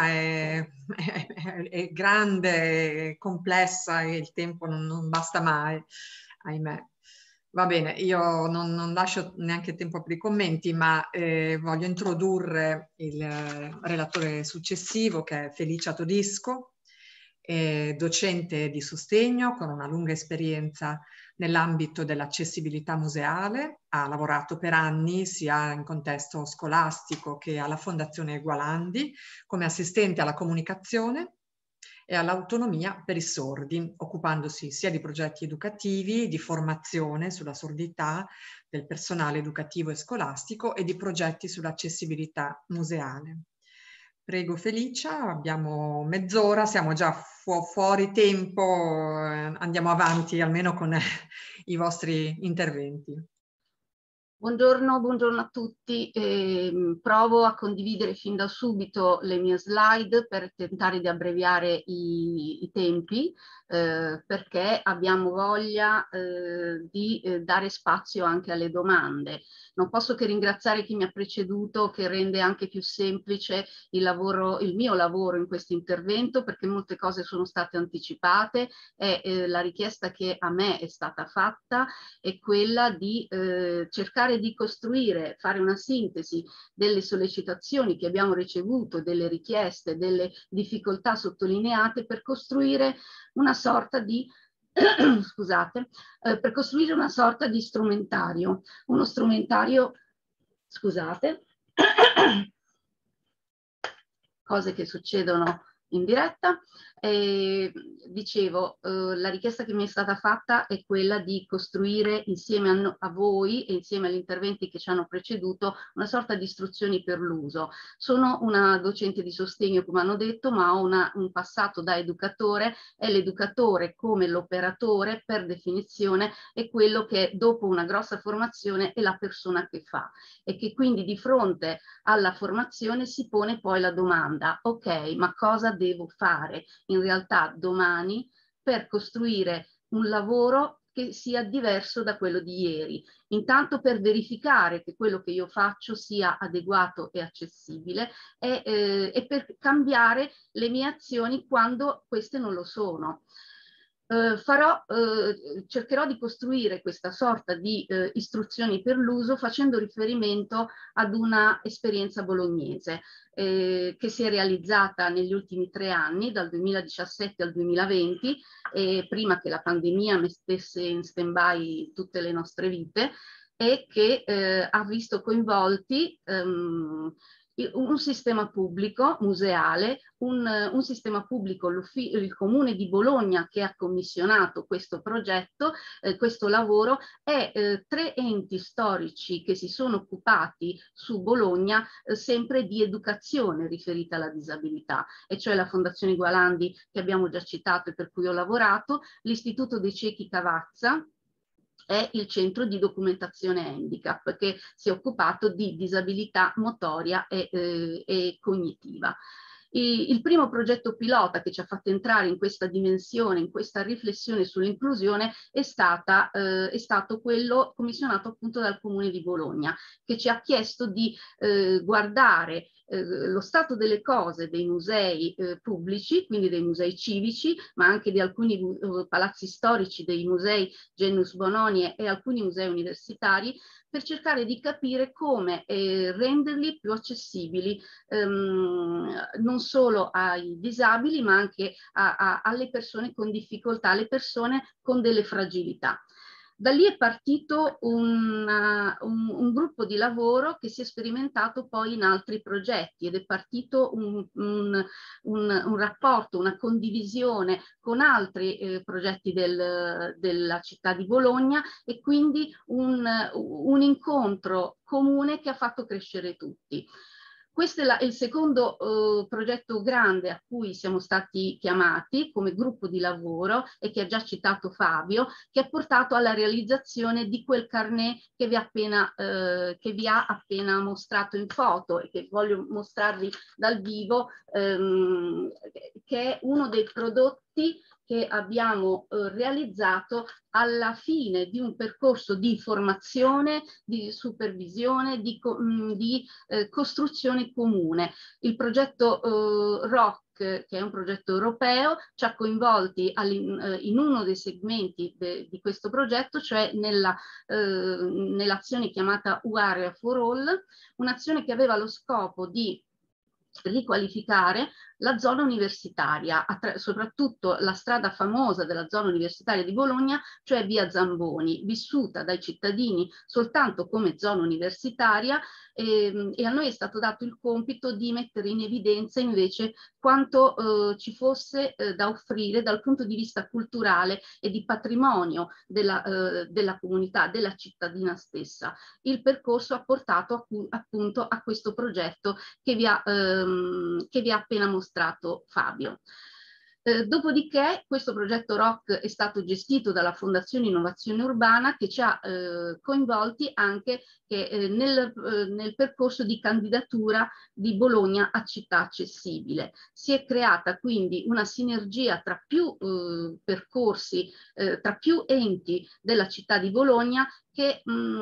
è grande, è complessa e il tempo non basta mai, ahimè. Va bene, io non lascio neanche tempo per i commenti, ma voglio introdurre il relatore successivo, che è Felicia Todisco, docente di sostegno con una lunga esperienza nell'ambito dell'accessibilità museale, ha lavorato per anni sia in contesto scolastico che alla Fondazione Egualandi come assistente alla comunicazione e all'autonomia per i sordi, occupandosi sia di progetti educativi, di formazione sulla sordità del personale educativo e scolastico e di progetti sull'accessibilità museale. Prego Felicia, abbiamo mezz'ora, siamo già fuori tempo, andiamo avanti almeno con i vostri interventi. Buongiorno a tutti. Provo a condividere fin da subito le mie slide per tentare di abbreviare i tempi, perché abbiamo voglia di dare spazio anche alle domande. Non posso che ringraziare chi mi ha preceduto, che rende anche più semplice il mio lavoro in questo intervento, perché molte cose sono state anticipate e la richiesta che a me è stata fatta è quella di cercare di costruire, fare una sintesi delle sollecitazioni che abbiamo ricevuto, delle richieste, delle difficoltà sottolineate per costruire una sorta di scusate, per costruire una sorta di strumentario, uno strumentario, scusate, cose che succedono in diretta. Dicevo, la richiesta che mi è stata fatta è quella di costruire insieme a voi e insieme agli interventi che ci hanno preceduto una sorta di istruzioni per l'uso. Sono una docente di sostegno, come hanno detto, ma ho un passato da educatore, e l'educatore, come l'operatore per definizione, è quello che dopo una grossa formazione è la persona che fa, e che quindi di fronte alla formazione si pone poi la domanda: ok, ma cosa devo fare in realtà domani per costruire un lavoro che sia diverso da quello di ieri? Intanto per verificare che quello che io faccio sia adeguato e accessibile, e per cambiare le mie azioni quando queste non lo sono. Cercherò di costruire questa sorta di istruzioni per l'uso facendo riferimento ad una esperienza bolognese che si è realizzata negli ultimi 3 anni, dal 2017 al 2020, prima che la pandemia mettesse in stand-by tutte le nostre vite, e che ha visto coinvolti un sistema pubblico museale, un sistema pubblico, il Comune di Bologna, che ha commissionato questo progetto, questo lavoro, e 3 enti storici che si sono occupati su Bologna sempre di educazione riferita alla disabilità, e cioè la Fondazione Egualandi, che abbiamo già citato e per cui ho lavorato, l'Istituto dei Ciechi Cavazza, è il centro di documentazione handicap, che si è occupato di disabilità motoria e cognitiva. Il primo progetto pilota che ci ha fatto entrare in questa dimensione, in questa riflessione sull'inclusione, è stato quello commissionato appunto dal Comune di Bologna, che ci ha chiesto di guardare lo stato delle cose dei musei pubblici, quindi dei musei civici, ma anche di alcuni palazzi storici, dei musei Genus Bononie e alcuni musei universitari, per cercare di capire come renderli più accessibili non solo ai disabili, ma anche alle persone con difficoltà, alle persone con delle fragilità. Da lì è partito un gruppo di lavoro che si è sperimentato poi in altri progetti, ed è partito un rapporto, una condivisione con altri progetti della città di Bologna, e quindi un incontro comune che ha fatto crescere tutti. Questo è il secondo progetto grande a cui siamo stati chiamati come gruppo di lavoro, e che ha già citato Fabio, che ha portato alla realizzazione di quel carnet che vi ha appena mostrato in foto, e che voglio mostrarvi dal vivo, che è uno dei prodotti che abbiamo realizzato alla fine di un percorso di formazione, di supervisione, di costruzione comune. Il progetto ROC, che è un progetto europeo, ci ha coinvolti in uno dei segmenti di questo progetto, cioè nell'azione chiamata U-Area for All, un'azione che aveva lo scopo di riqualificare la zona universitaria, soprattutto la strada famosa della zona universitaria di Bologna, cioè via Zamboni, vissuta dai cittadini soltanto come zona universitaria, e a noi è stato dato il compito di mettere in evidenza invece quanto ci fosse da offrire dal punto di vista culturale e di patrimonio della comunità, della cittadina stessa. Il percorso ha portato appunto a questo progetto che vi ha appena mostrato Fabio. Dopodiché questo progetto ROC è stato gestito dalla Fondazione Innovazione Urbana, che ci ha coinvolti anche nel percorso di candidatura di Bologna a città accessibile. Si è creata quindi una sinergia tra più percorsi, tra più enti della città di Bologna, che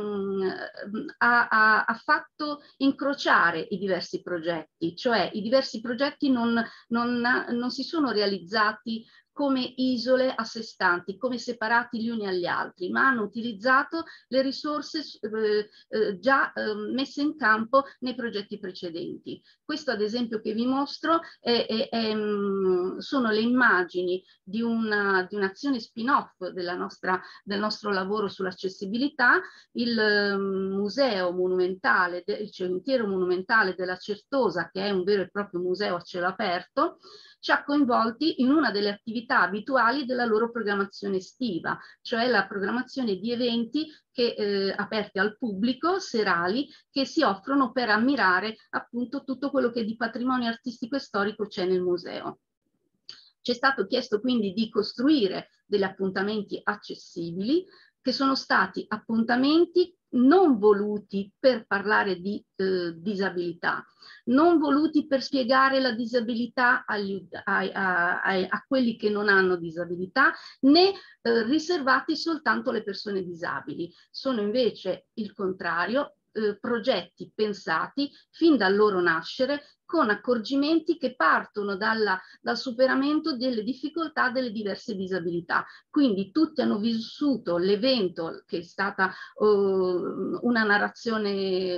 ha fatto incrociare i diversi progetti, cioè i diversi progetti non si sono realizzati come isole a sé stanti, come separati gli uni agli altri, ma hanno utilizzato le risorse già messe in campo nei progetti precedenti. Questo ad esempio che vi mostro sono le immagini di un'azione spin-off del nostro lavoro sull'accessibilità. Il museo monumentale, il cimitero monumentale della Certosa, che è un vero e proprio museo a cielo aperto, ci ha coinvolti in una delle attività abituali della loro programmazione estiva, cioè la programmazione di eventi aperti al pubblico, serali, che si offrono per ammirare appunto tutto quello che di patrimonio artistico e storico c'è nel museo. Ci è stato chiesto quindi di costruire degli appuntamenti accessibili, che sono stati appuntamenti non voluti per parlare di disabilità, non voluti per spiegare la disabilità a quelli che non hanno disabilità, né riservati soltanto alle persone disabili. Sono invece il contrario, progetti pensati fin dal loro nascere con accorgimenti che partono dal superamento delle difficoltà delle diverse disabilità. Quindi tutti hanno vissuto l'evento, che è stata una narrazione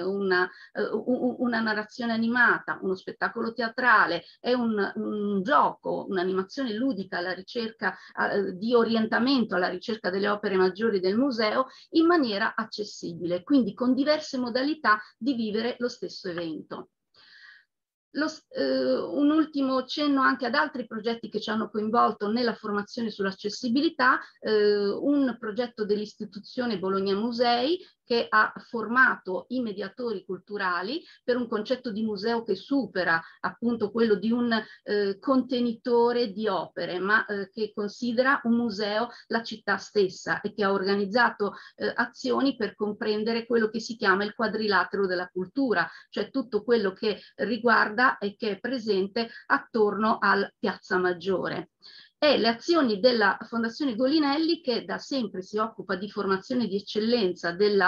animata, uno spettacolo teatrale, è un gioco, un'animazione ludica alla ricerca di orientamento, alla ricerca delle opere maggiori del museo, in maniera accessibile, quindi con diverse modalità di vivere lo stesso evento. Un ultimo cenno anche ad altri progetti che ci hanno coinvolto nella formazione sull'accessibilità, un progetto dell'istituzione Bologna Musei, che ha formato i mediatori culturali per un concetto di museo che supera appunto quello di un contenitore di opere, ma che considera un museo la città stessa, e che ha organizzato azioni per comprendere quello che si chiama il quadrilatero della cultura, cioè tutto quello che riguarda e che è presente attorno al Piazza Maggiore. E le azioni della Fondazione Golinelli, che da sempre si occupa di formazione di eccellenza dei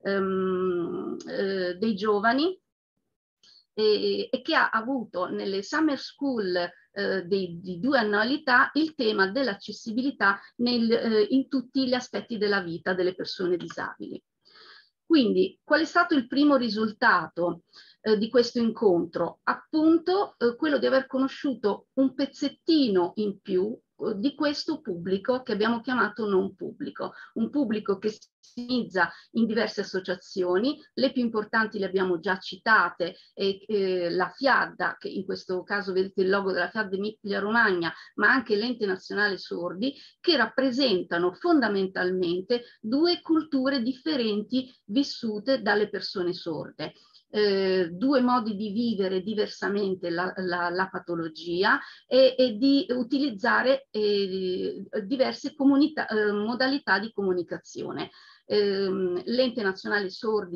giovani, e che ha avuto nelle summer school di 2 annualità il tema dell'accessibilità in tutti gli aspetti della vita delle persone disabili. Quindi, qual è stato il primo risultato di questo incontro? Appunto quello di aver conosciuto un pezzettino in più di questo pubblico che abbiamo chiamato non pubblico, un pubblico che si organizza in diverse associazioni. Le più importanti le abbiamo già citate, la FIAD, che in questo caso vedete il logo della FIAD Emilia Romagna, ma anche l'Ente Nazionale Sordi, che rappresentano fondamentalmente 2 culture differenti vissute dalle persone sorde. 2 modi di vivere diversamente la patologia e di utilizzare diverse modalità di comunicazione. L'Ente Nazionale Sordi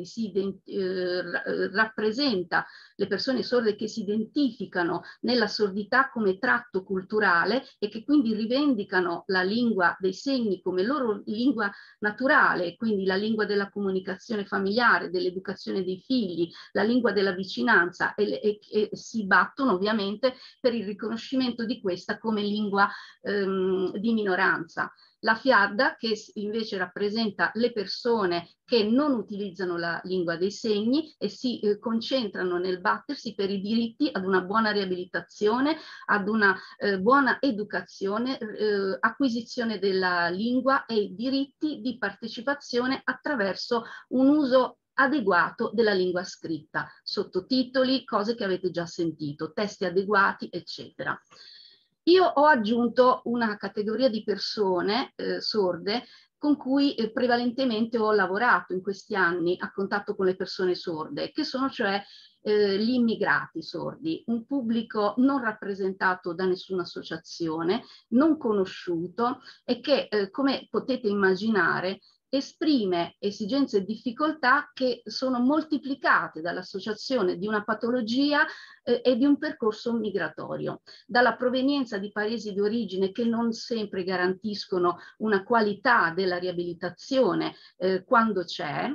rappresenta le persone sorde che si identificano nella sordità come tratto culturale e che quindi rivendicano la lingua dei segni come loro lingua naturale, quindi la lingua della comunicazione familiare, dell'educazione dei figli, la lingua della vicinanza, e si battono ovviamente per il riconoscimento di questa come lingua di minoranza. La FIADA, che invece rappresenta le persone che non utilizzano la lingua dei segni e si concentrano nel battersi per i diritti ad una buona riabilitazione, ad una buona educazione, acquisizione della lingua e diritti di partecipazione attraverso un uso adeguato della lingua scritta, sottotitoli, cose che avete già sentito, testi adeguati, eccetera. Io ho aggiunto una categoria di persone sorde con cui prevalentemente ho lavorato in questi anni a contatto con le persone sorde, che sono cioè gli immigrati sordi, un pubblico non rappresentato da nessuna associazione, non conosciuto e che, come potete immaginare, esprime esigenze e difficoltà che sono moltiplicate dall'associazione di una patologia e di un percorso migratorio, dalla provenienza di paesi di origine che non sempre garantiscono una qualità della riabilitazione quando c'è,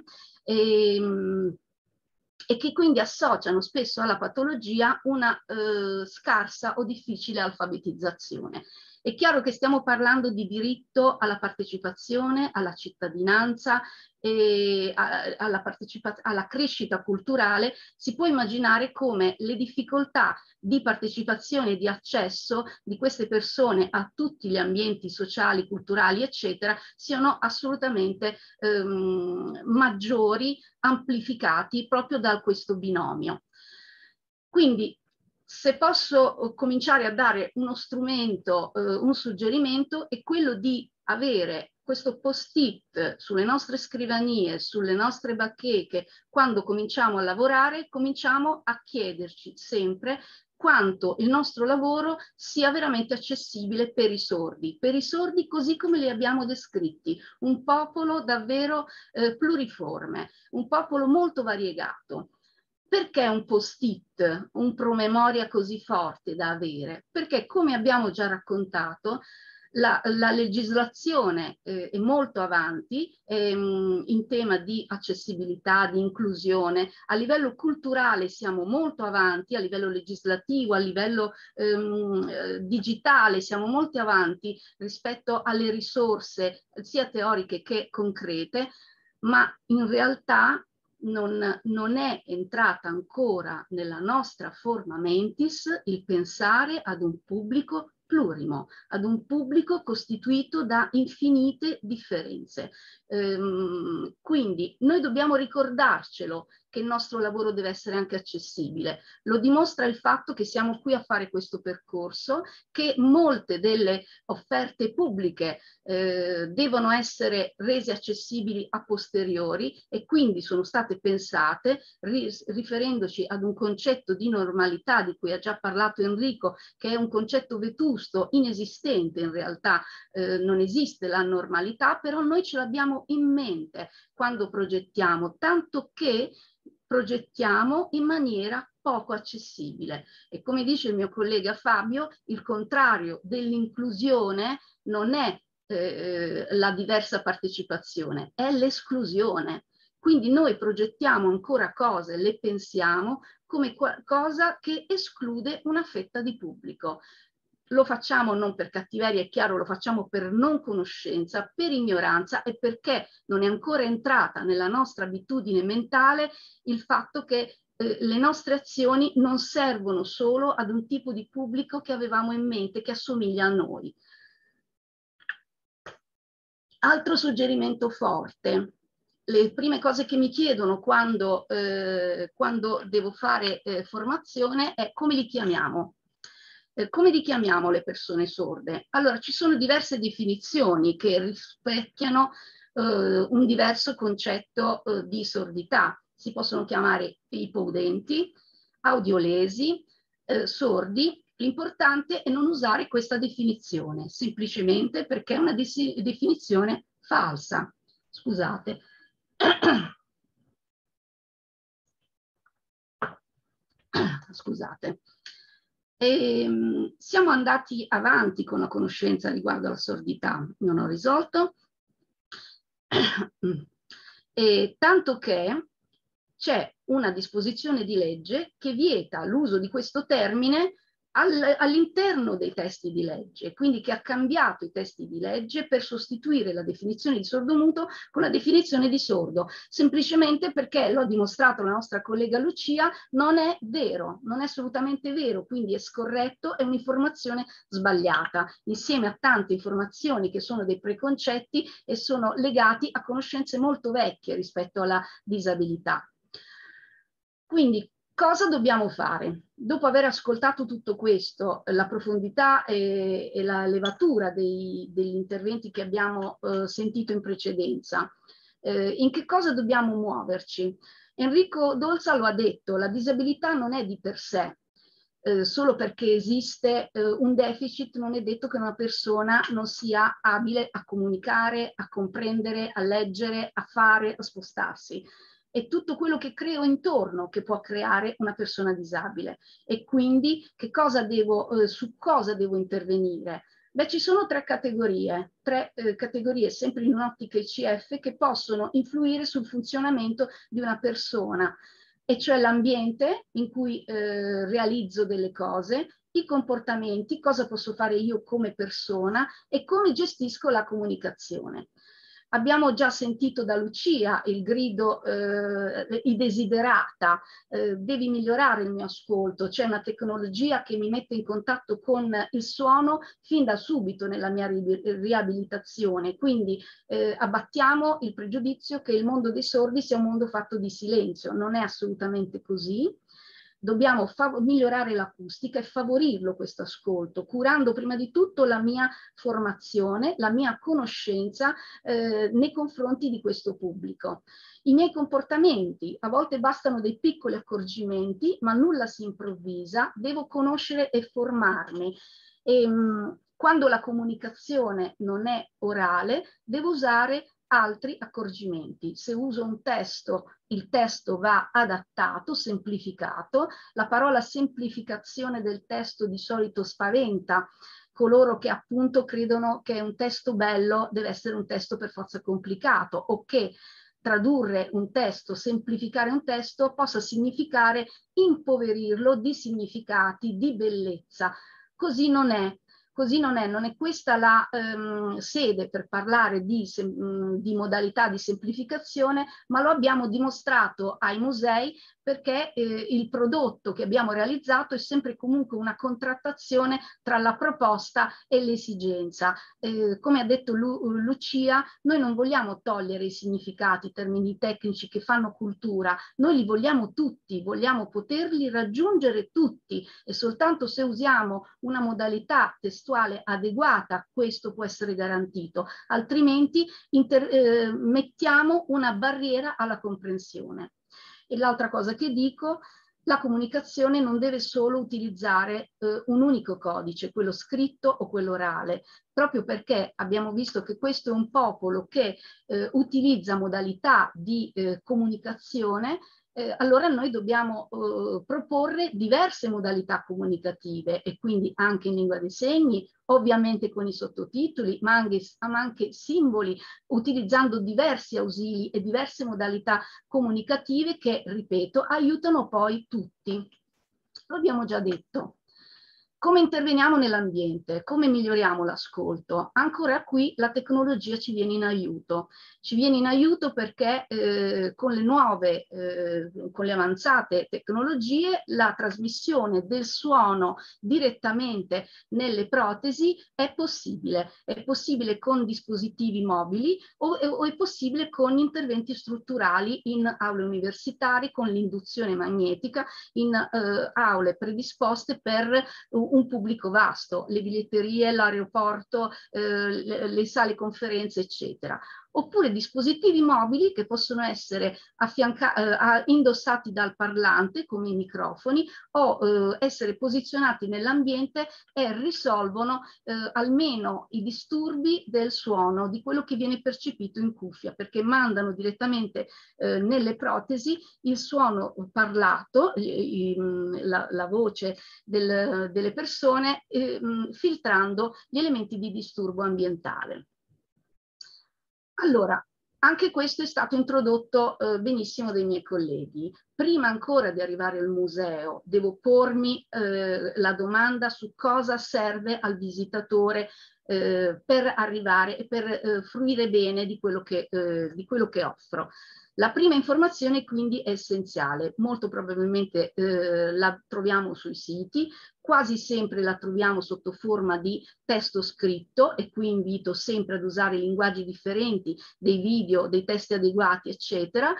e che quindi associano spesso alla patologia una scarsa o difficile alfabetizzazione. È chiaro che stiamo parlando di diritto alla partecipazione, alla cittadinanza e alla crescita culturale. Si può immaginare come le difficoltà di partecipazione e di accesso di queste persone a tutti gli ambienti sociali, culturali, eccetera, siano assolutamente maggiori, amplificati proprio da questo binomio. Quindi, se posso cominciare a dare uno strumento, un suggerimento, è quello di avere questo post-it sulle nostre scrivanie, sulle nostre bacheche. Quando cominciamo a lavorare, cominciamo a chiederci sempre quanto il nostro lavoro sia veramente accessibile per i sordi così come li abbiamo descritti, un popolo davvero pluriforme, un popolo molto variegato. Perché un post-it, un promemoria così forte da avere? Perché, come abbiamo già raccontato, la legislazione è molto avanti in tema di accessibilità, di inclusione. A livello culturale siamo molto avanti, a livello legislativo, a livello digitale siamo molto avanti rispetto alle risorse sia teoriche che concrete, ma in realtà non è entrata ancora nella nostra forma mentis il pensare ad un pubblico plurimo, ad un pubblico costituito da infinite differenze. Quindi noi dobbiamo ricordarcelo che il nostro lavoro deve essere anche accessibile. Lo dimostra il fatto che siamo qui a fare questo percorso, che molte delle offerte pubbliche devono essere rese accessibili a posteriori e quindi sono state pensate riferendoci ad un concetto di normalità di cui ha già parlato Enrico, che è un concetto vetusto, inesistente in realtà, non esiste la normalità, però noi ce l'abbiamo in mente quando progettiamo, tanto che progettiamo in maniera poco accessibile. E come dice il mio collega Fabio, il contrario dell'inclusione non è la diversa partecipazione, è l'esclusione. Quindi noi progettiamo ancora cose, le pensiamo come qualcosa che esclude una fetta di pubblico. Lo facciamo non per cattiveria, è chiaro, lo facciamo per non conoscenza, per ignoranza e perché non è ancora entrata nella nostra abitudine mentale il fatto che le nostre azioni non servono solo ad un tipo di pubblico che avevamo in mente, che assomiglia a noi. Altro suggerimento forte. Le prime cose che mi chiedono quando devo fare formazione è come li chiamiamo. Come li chiamiamo le persone sorde? Allora, ci sono diverse definizioni che rispecchiano un diverso concetto di sordità. Si possono chiamare ipoudenti, audiolesi, sordi. L'importante è non usare questa definizione, semplicemente perché è una definizione falsa. Scusate. Scusate. Siamo andati avanti con la conoscenza riguardo alla sordità, non ho risolto, tanto che c'è una disposizione di legge che vieta l'uso di questo termine all'interno dei testi di legge, quindi che ha cambiato i testi di legge per sostituire la definizione di sordomuto con la definizione di sordo, semplicemente perché, lo ha dimostrato la nostra collega Lucia, non è vero, non è assolutamente vero, quindi è scorretto, è un'informazione sbagliata, insieme a tante informazioni che sono dei preconcetti e sono legati a conoscenze molto vecchie rispetto alla disabilità. Quindi, cosa dobbiamo fare? Dopo aver ascoltato tutto questo, la profondità e la levatura degli interventi che abbiamo sentito in precedenza, in che cosa dobbiamo muoverci? Enrico Dolza lo ha detto, la disabilità non è di per sé, solo perché esiste un deficit non è detto che una persona non sia abile a comunicare, a comprendere, a leggere, a fare, a spostarsi. È tutto quello che creo intorno che può creare una persona disabile. E quindi su cosa devo intervenire? Beh, ci sono tre categorie sempre in un'ottica ICF, che possono influire sul funzionamento di una persona, e cioè l'ambiente in cui realizzo delle cose, i comportamenti, cosa posso fare io come persona e come gestisco la comunicazione. Abbiamo già sentito da Lucia il grido i desiderata, devi migliorare il mio ascolto, c'è una tecnologia che mi mette in contatto con il suono fin da subito nella mia riabilitazione, quindi abbattiamo il pregiudizio che il mondo dei sordi sia un mondo fatto di silenzio, non è assolutamente così. Dobbiamo migliorare l'acustica e favorirlo questo ascolto, curando prima di tutto la mia formazione, la mia conoscenza nei confronti di questo pubblico. I miei comportamenti, a volte bastano dei piccoli accorgimenti, ma nulla si improvvisa, devo conoscere e formarmi. Quando la comunicazione non è orale, devo usare altri accorgimenti. Se uso un testo, il testo va adattato, semplificato. La parola semplificazione del testo di solito spaventa coloro che appunto credono che un testo bello deve essere un testo per forza complicato, o che tradurre un testo, semplificare un testo possa significare impoverirlo di significati, di bellezza. Così non è. Così non è questa la sede per parlare di modalità di semplificazione, ma lo abbiamo dimostrato ai musei, perché il prodotto che abbiamo realizzato è sempre comunque una contrattazione tra la proposta e l'esigenza. Come ha detto Lucia, noi non vogliamo togliere i significati, i termini tecnici che fanno cultura, noi li vogliamo tutti, vogliamo poterli raggiungere tutti, e soltanto se usiamo una modalità testuale adeguata questo può essere garantito, altrimenti mettiamo una barriera alla comprensione. E l'altra cosa che dico, la comunicazione non deve solo utilizzare un unico codice, quello scritto o quello orale, proprio perché abbiamo visto che questo è un popolo che utilizza modalità di comunicazione. Allora noi dobbiamo proporre diverse modalità comunicative, e quindi anche in lingua dei segni, ovviamente con i sottotitoli, ma anche simboli, utilizzando diversi ausili e diverse modalità comunicative che, ripeto, aiutano poi tutti. Lo abbiamo già detto. Come interveniamo nell'ambiente? Come miglioriamo l'ascolto? Ancora qui la tecnologia ci viene in aiuto. Ci viene in aiuto perché con le avanzate tecnologie, la trasmissione del suono direttamente nelle protesi è possibile con dispositivi mobili o è possibile con interventi strutturali in aule universitarie, con l'induzione magnetica, in aule predisposte per un pubblico vasto, le biglietterie, l'aeroporto, le sale conferenze, eccetera. oppure dispositivi mobili che possono essere indossati dal parlante come i microfoni o essere posizionati nell'ambiente e risolvono almeno i disturbi del suono, di quello che viene percepito in cuffia, perché mandano direttamente nelle protesi il suono parlato, la voce delle persone, filtrando gli elementi di disturbo ambientale. Allora, anche questo è stato introdotto benissimo dai miei colleghi. Prima ancora di arrivare al museo, devo pormi la domanda su cosa serve al visitatore per arrivare e per fruire bene di quello che offro. La prima informazione quindi è essenziale, molto probabilmente la troviamo sui siti, quasi sempre la troviamo sotto forma di testo scritto e qui invito sempre ad usare linguaggi differenti, dei video, dei testi adeguati, eccetera.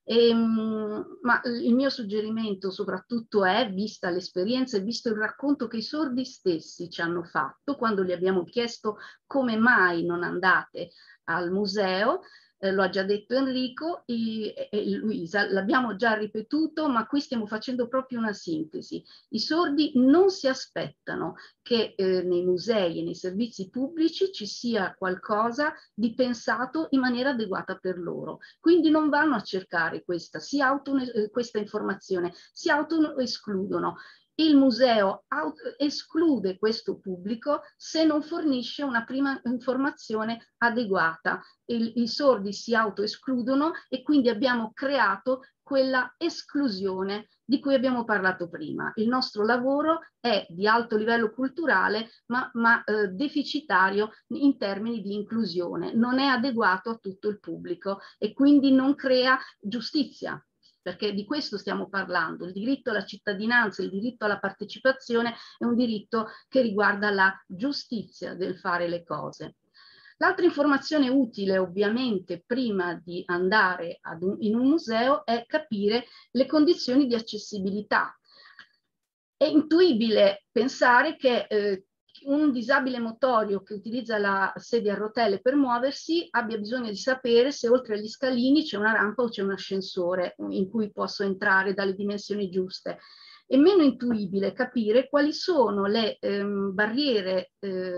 Ma il mio suggerimento soprattutto è, vista l'esperienza e visto il racconto che i sordi stessi ci hanno fatto quando gli abbiamo chiesto come mai non andate al museo, lo ha già detto Enrico e Luisa, l'abbiamo già ripetuto, ma qui stiamo facendo proprio una sintesi. I sordi non si aspettano che nei musei e nei servizi pubblici ci sia qualcosa di pensato in maniera adeguata per loro. Quindi non vanno a cercare questa informazione, si autoescludono. Il museo esclude questo pubblico se non fornisce una prima informazione adeguata. I sordi si autoescludono e quindi abbiamo creato quella esclusione di cui abbiamo parlato prima. Il nostro lavoro è di alto livello culturale, ma deficitario in termini di inclusione, non è adeguato a tutto il pubblico e quindi non crea giustizia. Perché di questo stiamo parlando. Il diritto alla cittadinanza, il diritto alla partecipazione è un diritto che riguarda la giustizia del fare le cose. L'altra informazione utile, ovviamente, prima di andare in un museo è capire le condizioni di accessibilità. È intuibile pensare che un disabile motorio che utilizza la sedia a rotelle per muoversi abbia bisogno di sapere se oltre agli scalini c'è una rampa o c'è un ascensore in cui posso entrare dalle dimensioni giuste. È meno intuibile capire quali sono le barriere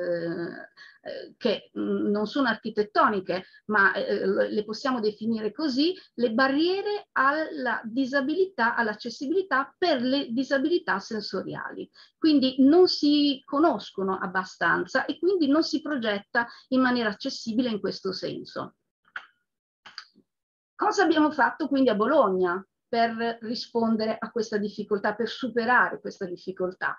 che non sono architettoniche, ma le possiamo definire così, le barriere alla disabilità, all'accessibilità per le disabilità sensoriali. Quindi non si conoscono abbastanza e quindi non si progetta in maniera accessibile in questo senso. Cosa abbiamo fatto quindi a Bologna per rispondere a questa difficoltà, per superare questa difficoltà?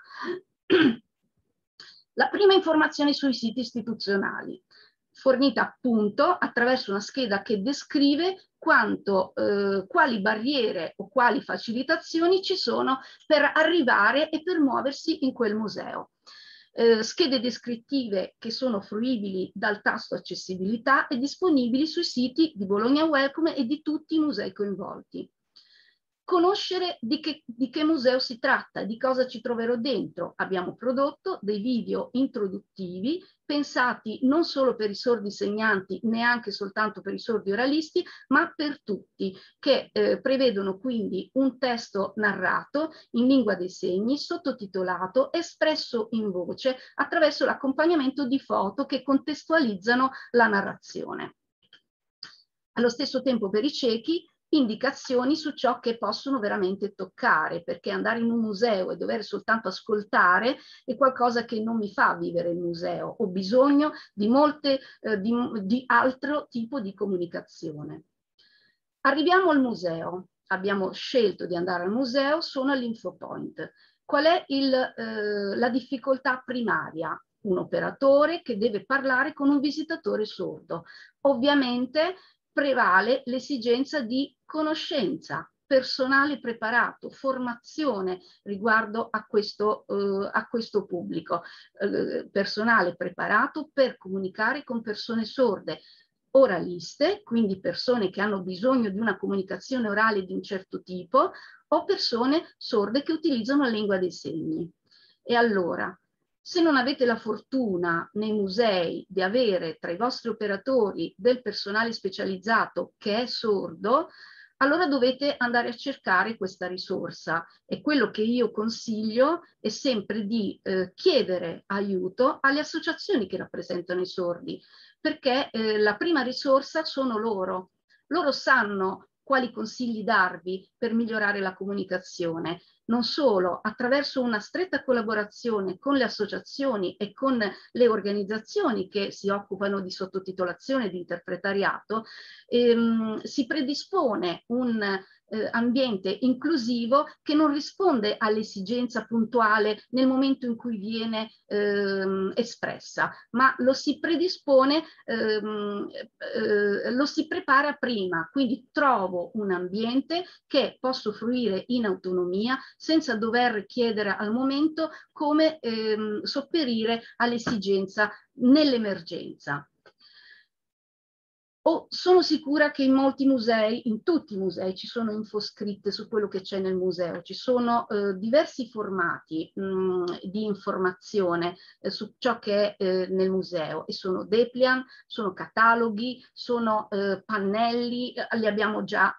La prima informazione sui siti istituzionali, fornita appunto attraverso una scheda che descrive quali barriere o quali facilitazioni ci sono per arrivare e per muoversi in quel museo. Schede descrittive che sono fruibili dal tasto accessibilità e disponibili sui siti di Bologna Welcome e di tutti i musei coinvolti. Conoscere di che museo si tratta, di cosa ci troverò dentro. Abbiamo prodotto dei video introduttivi pensati non solo per i sordi segnanti, neanche soltanto per i sordi oralisti, ma per tutti, che prevedono quindi un testo narrato in lingua dei segni, sottotitolato, espresso in voce attraverso l'accompagnamento di foto che contestualizzano la narrazione. Allo stesso tempo per i ciechi indicazioni su ciò che possono veramente toccare, perché andare in un museo e dover soltanto ascoltare è qualcosa che non mi fa vivere il museo. Ho bisogno di di altro tipo di comunicazione. Arriviamo al museo. Abbiamo scelto di andare al museo, sono all'Infopoint. Qual è la difficoltà primaria? Un operatore che deve parlare con un visitatore sordo. Ovviamente prevale l'esigenza di conoscenza, personale preparato, formazione riguardo a questo pubblico, personale preparato per comunicare con persone sorde, oraliste, quindi persone che hanno bisogno di una comunicazione orale di un certo tipo, o persone sorde che utilizzano la lingua dei segni. E allora, Se non avete la fortuna nei musei di avere tra i vostri operatori del personale specializzato che è sordo, allora dovete andare a cercare questa risorsa, e quello che io consiglio è sempre di chiedere aiuto alle associazioni che rappresentano i sordi, perché la prima risorsa sono loro. Loro sanno quali consigli darvi per migliorare la comunicazione. Non solo, attraverso una stretta collaborazione con le associazioni e con le organizzazioni che si occupano di sottotitolazione e di interpretariato, si predispone un ambiente inclusivo che non risponde all'esigenza puntuale nel momento in cui viene espressa, ma lo si predispone, lo si prepara prima. Quindi trovo un ambiente che posso fruire in autonomia senza dover chiedere al momento come sopperire all'esigenza nell'emergenza. Sono sicura che in molti musei, in tutti i musei, ci sono info scritte su quello che c'è nel museo, ci sono diversi formati di informazione su ciò che è nel museo, e sono dépliant, sono cataloghi, sono pannelli, li abbiamo già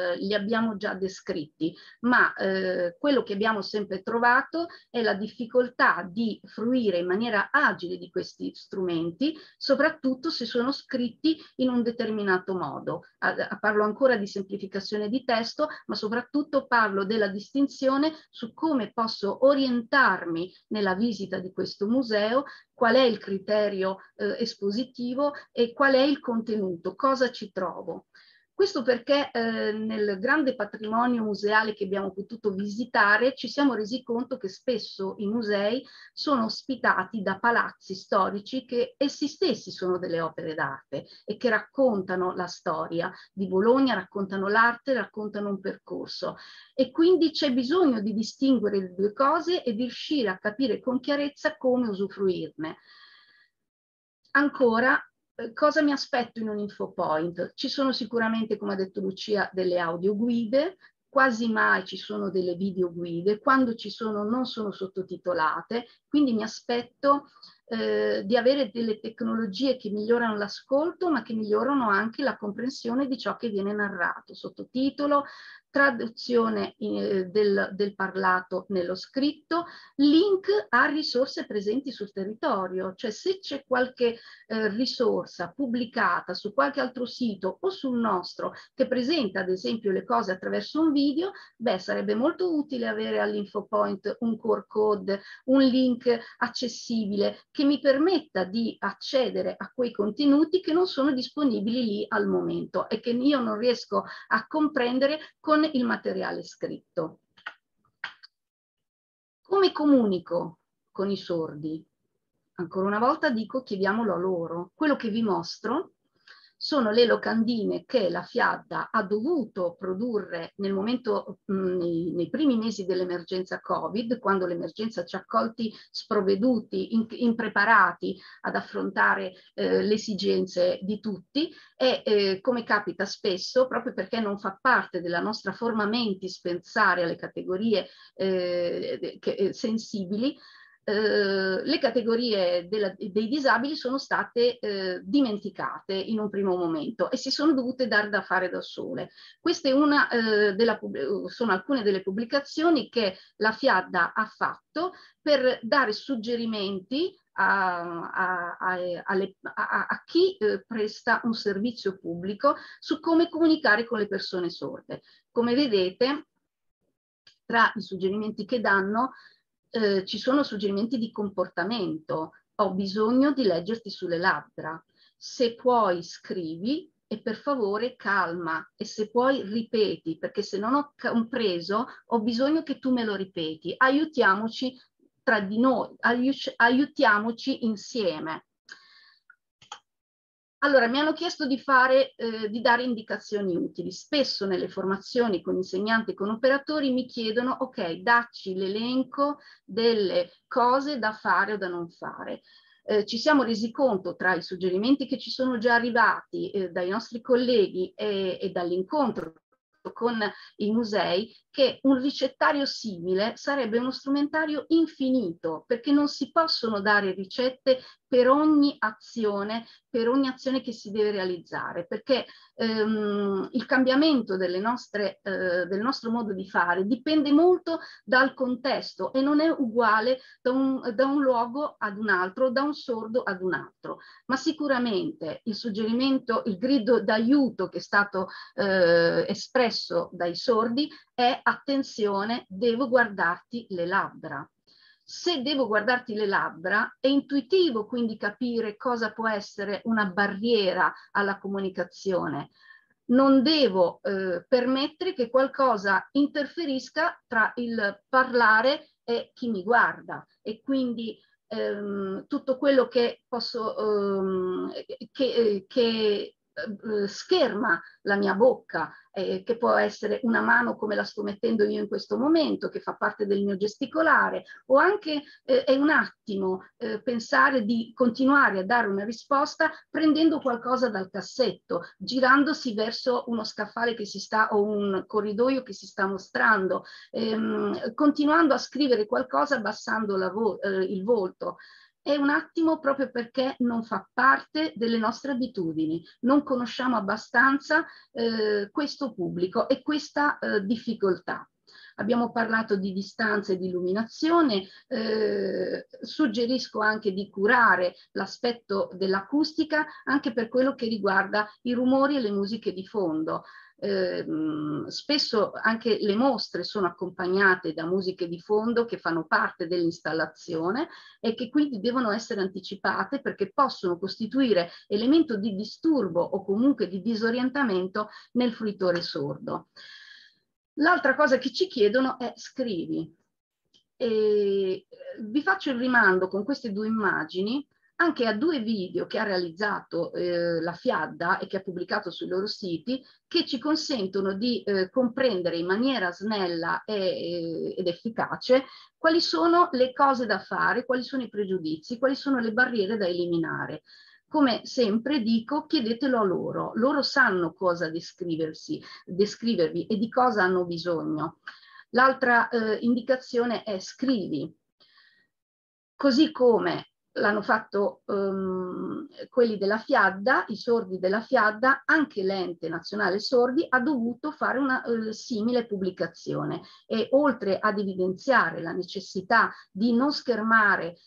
descritti, ma quello che abbiamo sempre trovato è la difficoltà di fruire in maniera agile di questi strumenti, soprattutto se sono scritti in un determinato modo. Parlo ancora di semplificazione di testo, ma soprattutto parlo della distinzione su come posso orientarmi nella visita di questo museo, qual è il criterio espositivo e qual è il contenuto, cosa ci trovo. Questo perché nel grande patrimonio museale che abbiamo potuto visitare ci siamo resi conto che spesso i musei sono ospitati da palazzi storici che essi stessi sono delle opere d'arte e che raccontano la storia di Bologna, raccontano l'arte, raccontano un percorso. E quindi c'è bisogno di distinguere le due cose e di riuscire a capire con chiarezza come usufruirne. Ancora, cosa mi aspetto in un infopoint? Ci sono sicuramente, come ha detto Lucia, delle audioguide, quasi mai ci sono delle videoguide, quando ci sono non sono sottotitolate, quindi mi aspetto di avere delle tecnologie che migliorano l'ascolto, ma che migliorano anche la comprensione di ciò che viene narrato, sottotitolo, traduzione del parlato nello scritto, link a risorse presenti sul territorio, cioè se c'è qualche risorsa pubblicata su qualche altro sito o sul nostro che presenta ad esempio le cose attraverso un video, beh, sarebbe molto utile avere all'infopoint un QR code, un link accessibile che mi permetta di accedere a quei contenuti che non sono disponibili lì al momento e che io non riesco a comprendere con il materiale scritto. Come comunico con i sordi? Ancora una volta dico, chiediamolo a loro. Quello che vi mostro sono le locandine che la Fiadda ha dovuto produrre nel momento, nei primi mesi dell'emergenza Covid, quando l'emergenza ci ha colti sprovveduti, impreparati ad affrontare le esigenze di tutti, e come capita spesso, proprio perché non fa parte della nostra forma mentis pensare alle categorie sensibili, le categorie dei disabili sono state dimenticate in un primo momento e si sono dovute dare da fare da sole. Questa è sono alcune delle pubblicazioni che la Fiadda ha fatto per dare suggerimenti a chi presta un servizio pubblico su come comunicare con le persone sorde. Come vedete, tra i suggerimenti che danno ci sono suggerimenti di comportamento. Ho bisogno di leggerti sulle labbra. Se puoi scrivi e per favore calma, e se puoi ripeti, perché se non ho compreso ho bisogno che tu me lo ripeti. Aiutiamoci tra di noi, aiutiamoci insieme. Allora, mi hanno chiesto di dare indicazioni utili. Spesso nelle formazioni con insegnanti e con operatori mi chiedono, ok, dacci l'elenco delle cose da fare o da non fare. Ci siamo resi conto tra i suggerimenti che ci sono già arrivati dai nostri colleghi e dall'incontro con i musei che un ricettario simile sarebbe uno strumentario infinito, perché non si possono dare ricette per ogni azione che si deve realizzare, perché il cambiamento del nostro modo di fare dipende molto dal contesto e non è uguale da un luogo ad un altro, da un sordo ad un altro. Ma sicuramente il suggerimento, il grido d'aiuto che è stato espresso dai sordi è: attenzione, devo guardarti le labbra. Se devo guardarti le labbra, è intuitivo quindi capire cosa può essere una barriera alla comunicazione. Non devo permettere che qualcosa interferisca tra il parlare e chi mi guarda, e quindi tutto quello che posso che scherma la mia bocca, che può essere una mano come la sto mettendo io in questo momento, che fa parte del mio gesticolare, o anche è un attimo pensare di continuare a dare una risposta prendendo qualcosa dal cassetto, girandosi verso uno scaffale che si sta, o un corridoio che si sta mostrando, continuando a scrivere qualcosa abbassando il volto. È un attimo, proprio perché non fa parte delle nostre abitudini, non conosciamo abbastanza questo pubblico e questa difficoltà. Abbiamo parlato di distanza e di illuminazione, suggerisco anche di curare l'aspetto dell'acustica anche per quello che riguarda i rumori e le musiche di fondo. Spesso anche le mostre sono accompagnate da musiche di fondo che fanno parte dell'installazione e che quindi devono essere anticipate, perché possono costituire elemento di disturbo o comunque di disorientamento nel fruitore sordo. L'altra cosa che ci chiedono è: scrivi. E vi faccio il rimando con queste due immagini anche a due video che ha realizzato la Fiadda e che ha pubblicato sui loro siti, che ci consentono di comprendere in maniera snella ed efficace quali sono le cose da fare, quali sono i pregiudizi, quali sono le barriere da eliminare. Come sempre dico, chiedetelo a loro. Loro sanno cosa descrivervi e di cosa hanno bisogno. L'altra indicazione è: scrivi. Così come l'hanno fatto quelli della Fiadda, i sordi della Fiadda, anche l'Ente Nazionale Sordi ha dovuto fare una simile pubblicazione, e oltre ad evidenziare la necessità di non schermare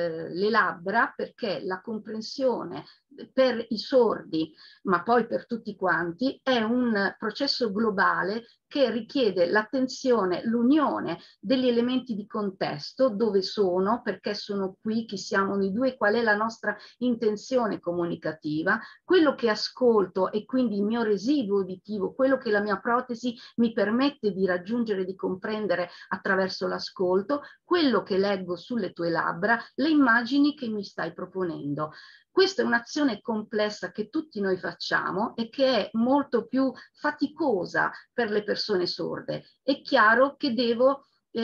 le labbra, perché la comprensione per i sordi, ma poi per tutti quanti, è un processo globale che richiede l'attenzione, l'unione degli elementi di contesto: dove sono, perché sono qui, chi siamo noi due, qual è la nostra intenzione comunicativa, quello che ascolto e quindi il mio residuo uditivo, quello che la mia protesi mi permette di raggiungere, di comprendere attraverso l'ascolto, quello che leggo sulle tue labbra, le immagini che mi stai proponendo. Questa è un'azione complessa che tutti noi facciamo e che è molto più faticosa per le persone sorde. È chiaro che devo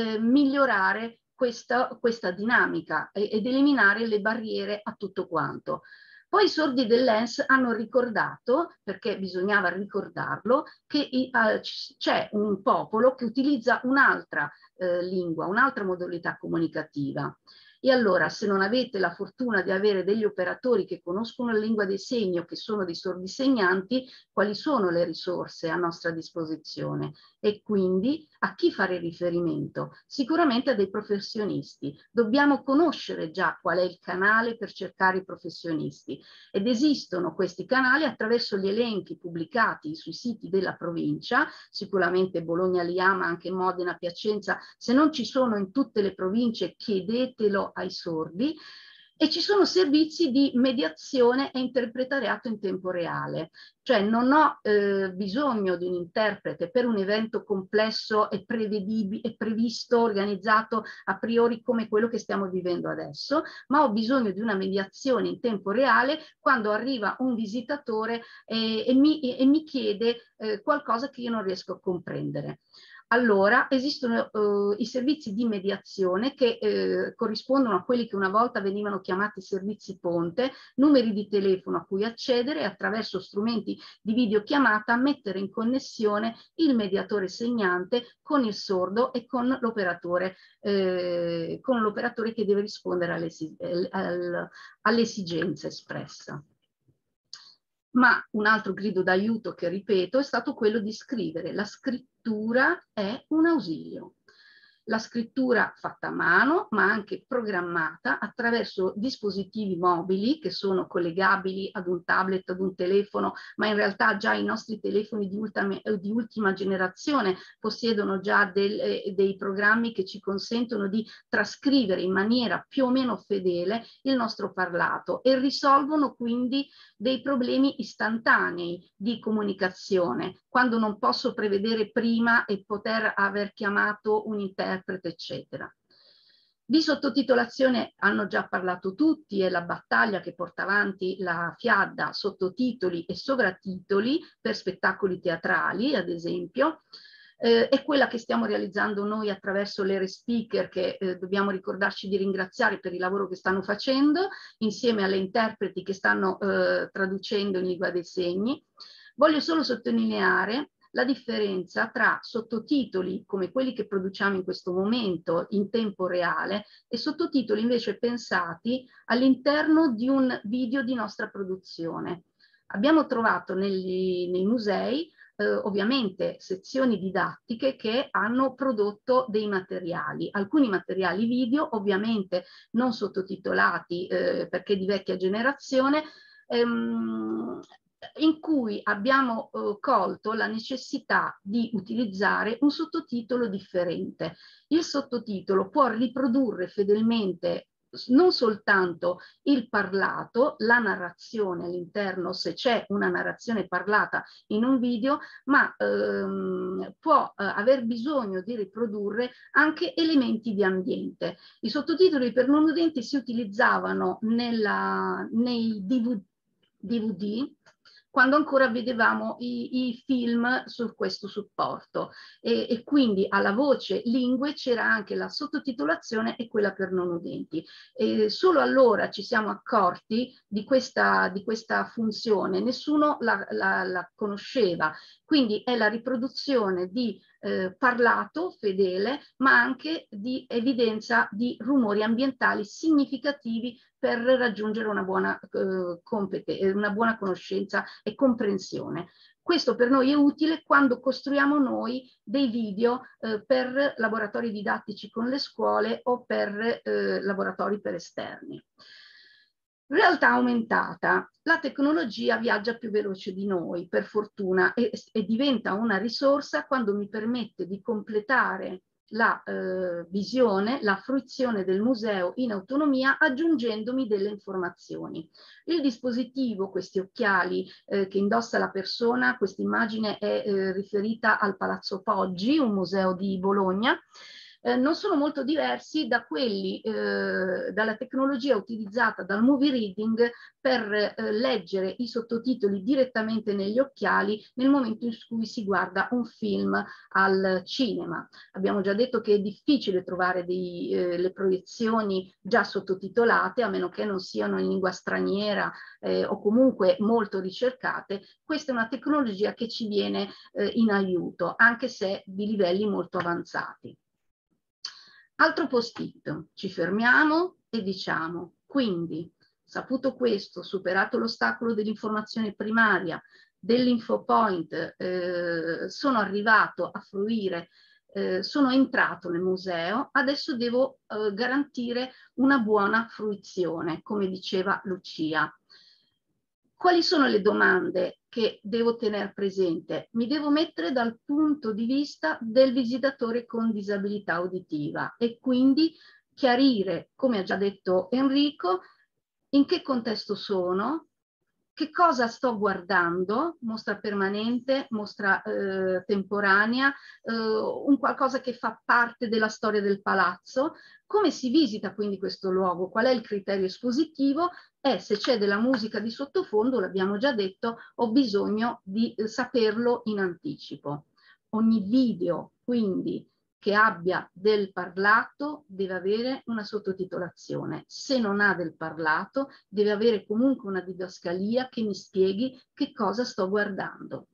migliorare questa dinamica ed eliminare le barriere a tutto quanto. Poi i sordi dell'ENS hanno ricordato, perché bisognava ricordarlo, che c'è un popolo che utilizza un'altra lingua, un'altra modalità comunicativa. E allora, se non avete la fortuna di avere degli operatori che conoscono la lingua dei segni o che sono dei sordisegnanti, quali sono le risorse a nostra disposizione? E quindi a chi fare riferimento? Sicuramente a dei professionisti. Dobbiamo conoscere già qual è il canale per cercare i professionisti, ed esistono questi canali attraverso gli elenchi pubblicati sui siti della provincia, sicuramente Bologna li ha, ma anche Modena, Piacenza. Se non ci sono in tutte le province, chiedetelo ai sordi. E ci sono servizi di mediazione e interpretariato in tempo reale, cioè non ho bisogno di un interprete per un evento complesso e prevedibile, e previsto, organizzato a priori come quello che stiamo vivendo adesso, ma ho bisogno di una mediazione in tempo reale quando arriva un visitatore e mi chiede qualcosa che io non riesco a comprendere. Allora esistono i servizi di mediazione che corrispondono a quelli che una volta venivano chiamati servizi ponte, numeri di telefono a cui accedere e attraverso strumenti di videochiamata mettere in connessione il mediatore segnante con il sordo e con l'operatore che deve rispondere all'esigenza espressa. Ma un altro grido d'aiuto che ripeto è stato quello di scrivere. La scrittura è un ausilio. La scrittura fatta a mano, ma anche programmata attraverso dispositivi mobili che sono collegabili ad un tablet, ad un telefono, ma in realtà già i nostri telefoni di ultima generazione possiedono già dei programmi che ci consentono di trascrivere in maniera più o meno fedele il nostro parlato e risolvono quindi dei problemi istantanei di comunicazione, quando non posso prevedere prima e poter aver chiamato un interprete, eccetera. Di sottotitolazione hanno già parlato tutti, è la battaglia che porta avanti la FIADDA, sottotitoli e sovratitoli per spettacoli teatrali, ad esempio. È quella che stiamo realizzando noi attraverso l'Ere Speaker, che dobbiamo ricordarci di ringraziare per il lavoro che stanno facendo, insieme alle interpreti che stanno traducendo in lingua dei segni. Voglio solo sottolineare la differenza tra sottotitoli come quelli che produciamo in questo momento in tempo reale e sottotitoli invece pensati all'interno di un video di nostra produzione. Abbiamo trovato nei musei ovviamente sezioni didattiche che hanno prodotto dei materiali, alcuni materiali video ovviamente non sottotitolati perché di vecchia generazione, in cui abbiamo colto la necessità di utilizzare un sottotitolo differente. Il sottotitolo può riprodurre fedelmente non soltanto il parlato, la narrazione all'interno, se c'è una narrazione parlata in un video, ma può aver bisogno di riprodurre anche elementi di ambiente. I sottotitoli per non udenti si utilizzavano nei DVD quando ancora vedevamo i film su questo supporto e quindi alla voce lingue c'era anche la sottotitolazione e quella per non udenti. Solo allora ci siamo accorti di questa funzione, nessuno la conosceva, quindi è la riproduzione di parlato fedele, ma anche di evidenza di rumori ambientali significativi per raggiungere una buona conoscenza e comprensione. Questo per noi è utile quando costruiamo noi dei video per laboratori didattici con le scuole o per laboratori per esterni. Realtà aumentata. La tecnologia viaggia più veloce di noi, per fortuna, e diventa una risorsa quando mi permette di completare la visione, la fruizione del museo in autonomia, aggiungendomi delle informazioni. Il dispositivo, questi occhiali che indossa la persona, questa immagine è riferita al Palazzo Poggi, un museo di Bologna, non sono molto diversi da quelli, dalla tecnologia utilizzata dal movie reading per leggere i sottotitoli direttamente negli occhiali nel momento in cui si guarda un film al cinema. Abbiamo già detto che è difficile trovare le proiezioni già sottotitolate, a meno che non siano in lingua straniera o comunque molto ricercate. Questa è una tecnologia che ci viene in aiuto, anche se di livelli molto avanzati. Altro post-it, ci fermiamo e diciamo, quindi, saputo questo, superato l'ostacolo dell'informazione primaria, dell'infopoint, sono arrivato a fruire, sono entrato nel museo, adesso devo garantire una buona fruizione, come diceva Lucia. Quali sono le domande che devo tenere presente? Mi devo mettere dal punto di vista del visitatore con disabilità uditiva e quindi chiarire, come ha già detto Enrico, in che contesto sono, che cosa sto guardando, mostra permanente, mostra temporanea, un qualcosa che fa parte della storia del palazzo, come si visita quindi questo luogo, qual è il criterio espositivo e se c'è della musica di sottofondo, l'abbiamo già detto, ho bisogno di saperlo in anticipo. Ogni video, quindi, che abbia del parlato deve avere una sottotitolazione. Se non ha del parlato, deve avere comunque una didascalia che mi spieghi che cosa sto guardando.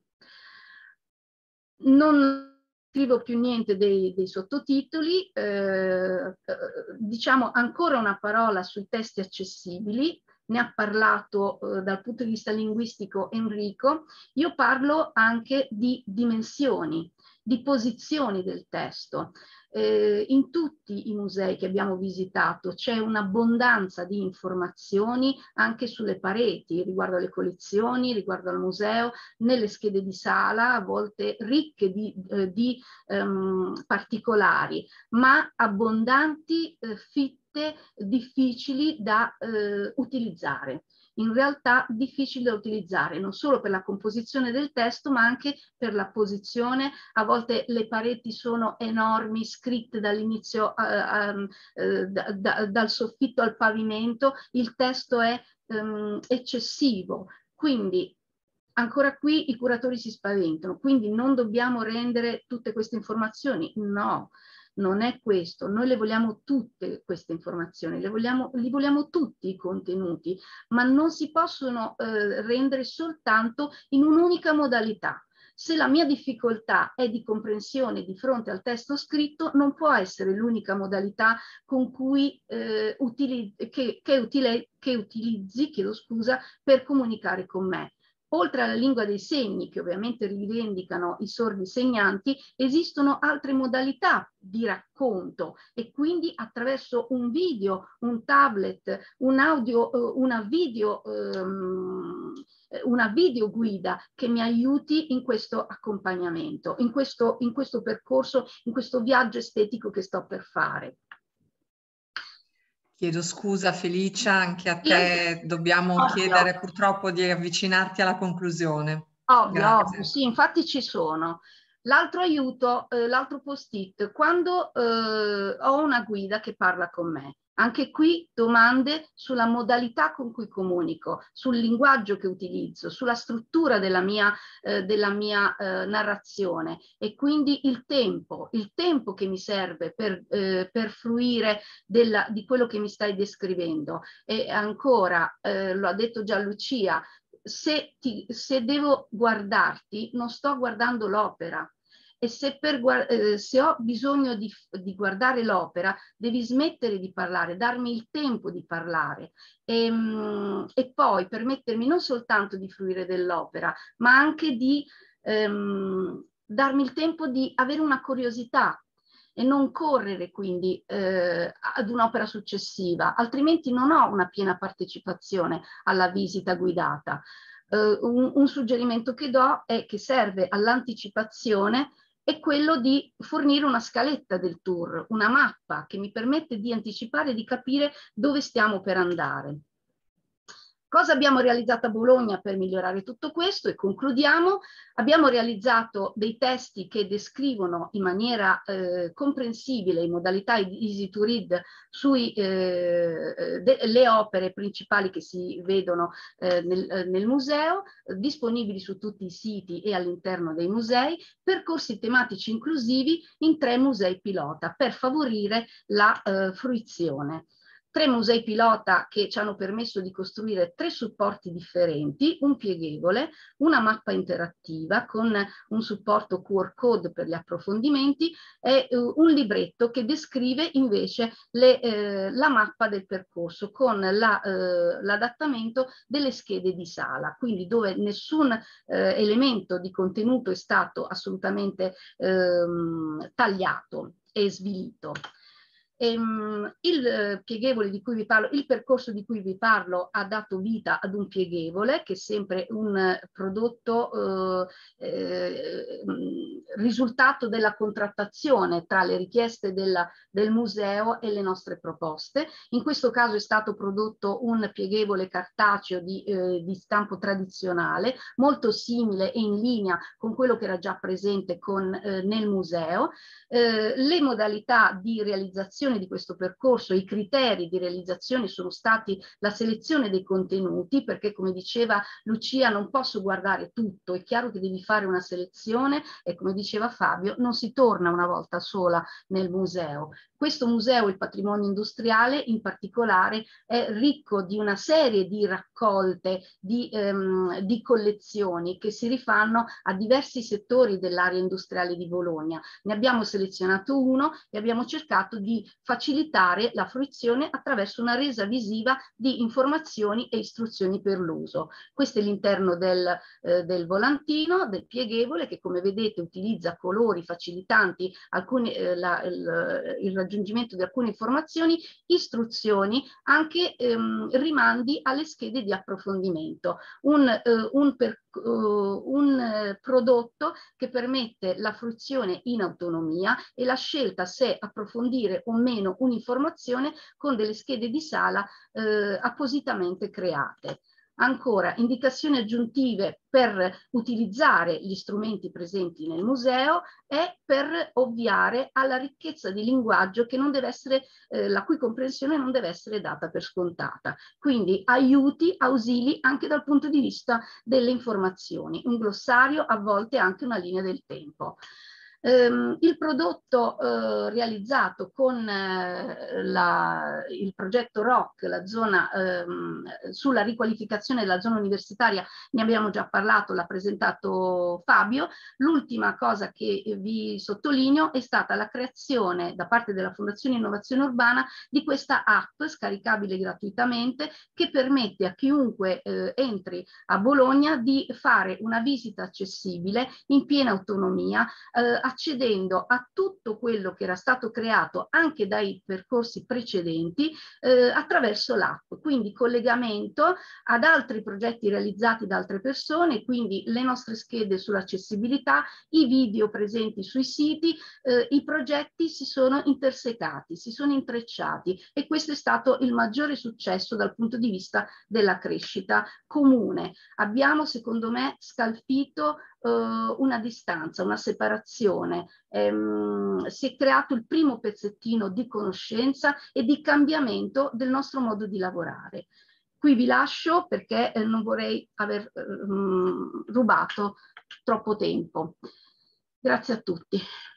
Non scrivo più niente dei sottotitoli, diciamo ancora una parola sui testi accessibili. Ne ha parlato dal punto di vista linguistico Enrico. Io parlo anche di dimensioni, di posizioni del testo. In tutti i musei che abbiamo visitato c'è un'abbondanza di informazioni anche sulle pareti, riguardo alle collezioni, riguardo al museo, nelle schede di sala, a volte ricche di particolari, ma abbondanti, fitte, difficili da utilizzare. In realtà difficili da utilizzare non solo per la composizione del testo, ma anche per la posizione. A volte le pareti sono enormi, scritte dall'inizio dal soffitto al pavimento, il testo è eccessivo. Quindi ancora qui i curatori si spaventano, quindi non dobbiamo rendere tutte queste informazioni, no. Non è questo, noi le vogliamo tutte queste informazioni, li vogliamo tutti i contenuti, ma non si possono rendere soltanto in un'unica modalità. Se la mia difficoltà è di comprensione di fronte al testo scritto, non può essere l'unica modalità con cui utilizzi, chiedo scusa, per comunicare con me. Oltre alla lingua dei segni, che ovviamente rivendicano i sordi segnanti, esistono altre modalità di racconto e quindi attraverso un video, un tablet, un audio, una video guida che mi aiuti in questo accompagnamento, in questo percorso, in questo viaggio estetico che sto per fare. Chiedo scusa Felicia, anche a te dobbiamo chiedere purtroppo di avvicinarti alla conclusione. Ovvio, sì, infatti ci sono. L'altro aiuto, l'altro post-it, quando ho una guida che parla con me, anche qui domande sulla modalità con cui comunico, sul linguaggio che utilizzo, sulla struttura della mia narrazione e quindi il tempo che mi serve per fruire di quello che mi stai descrivendo. E ancora, lo ha detto già Lucia, se devo guardarti, non sto guardando l'opera. E se ho bisogno di guardare l'opera, devi smettere di parlare, darmi il tempo di parlare e poi permettermi non soltanto di fruire dell'opera, ma anche di darmi il tempo di avere una curiosità e non correre quindi ad un'opera successiva, altrimenti non ho una piena partecipazione alla visita guidata. Un suggerimento che do è che serve all'anticipazione è quello di fornire una scaletta del tour, una mappa che mi permette di anticipare e di capire dove stiamo per andare. Cosa abbiamo realizzato a Bologna per migliorare tutto questo? E concludiamo. Abbiamo realizzato dei testi che descrivono in maniera comprensibile, in modalità easy to read, le opere principali che si vedono nel museo, disponibili su tutti i siti e all'interno dei musei, percorsi tematici inclusivi in 3 musei pilota per favorire la fruizione. 3 musei pilota che ci hanno permesso di costruire 3 supporti differenti, un pieghevole, una mappa interattiva con un supporto QR code per gli approfondimenti e un libretto che descrive invece la mappa del percorso con l'adattamento delle schede di sala, quindi dove nessun elemento di contenuto è stato assolutamente tagliato e svilito. Il pieghevole di cui vi parlo, il percorso di cui vi parlo ha dato vita ad un pieghevole che è sempre un prodotto risultato della contrattazione tra le richieste del museo e le nostre proposte. In questo caso è stato prodotto un pieghevole cartaceo di stampo tradizionale, molto simile e in linea con quello che era già presente nel museo. Le modalità di realizzazione realizzazione di questo percorso, i criteri di realizzazione sono stati la selezione dei contenuti, perché come diceva Lucia non posso guardare tutto, è chiaro che devi fare una selezione e come diceva Fabio non si torna una volta sola nel museo. Questo museo, il patrimonio industriale in particolare, è ricco di una serie di raccolte, di collezioni che si rifanno a diversi settori dell'area industriale di Bologna. Ne abbiamo selezionato uno e abbiamo cercato di facilitare la fruizione attraverso una resa visiva di informazioni e istruzioni per l'uso. Questo è l'interno del volantino, del pieghevole, che come vedete utilizza colori facilitanti il raggiungimento di alcune informazioni, istruzioni, anche rimandi alle schede di approfondimento. Un prodotto che permette la fruizione in autonomia e la scelta se approfondire o meno un'informazione con delle schede di sala appositamente create. Ancora, indicazioni aggiuntive per utilizzare gli strumenti presenti nel museo e per ovviare alla ricchezza di linguaggio che non deve essere, la cui comprensione non deve essere data per scontata. Quindi aiuti, ausili anche dal punto di vista delle informazioni, un glossario, a volte anche una linea del tempo. Il prodotto realizzato con il progetto ROC, la zona sulla riqualificazione della zona universitaria, ne abbiamo già parlato, l'ha presentato Fabio. L'ultima cosa che vi sottolineo è stata la creazione da parte della Fondazione Innovazione Urbana di questa app scaricabile gratuitamente che permette a chiunque entri a Bologna di fare una visita accessibile in piena autonomia, accedendo a tutto quello che era stato creato anche dai percorsi precedenti attraverso l'app, quindi collegamento ad altri progetti realizzati da altre persone, quindi le nostre schede sull'accessibilità, i video presenti sui siti, i progetti si sono intersecati, si sono intrecciati e questo è stato il maggiore successo dal punto di vista della crescita comune. Abbiamo, secondo me, scalfito una distanza, una separazione, si è creato il primo pezzettino di conoscenza e di cambiamento del nostro modo di lavorare. Qui vi lascio perché non vorrei aver rubato troppo tempo. Grazie a tutti.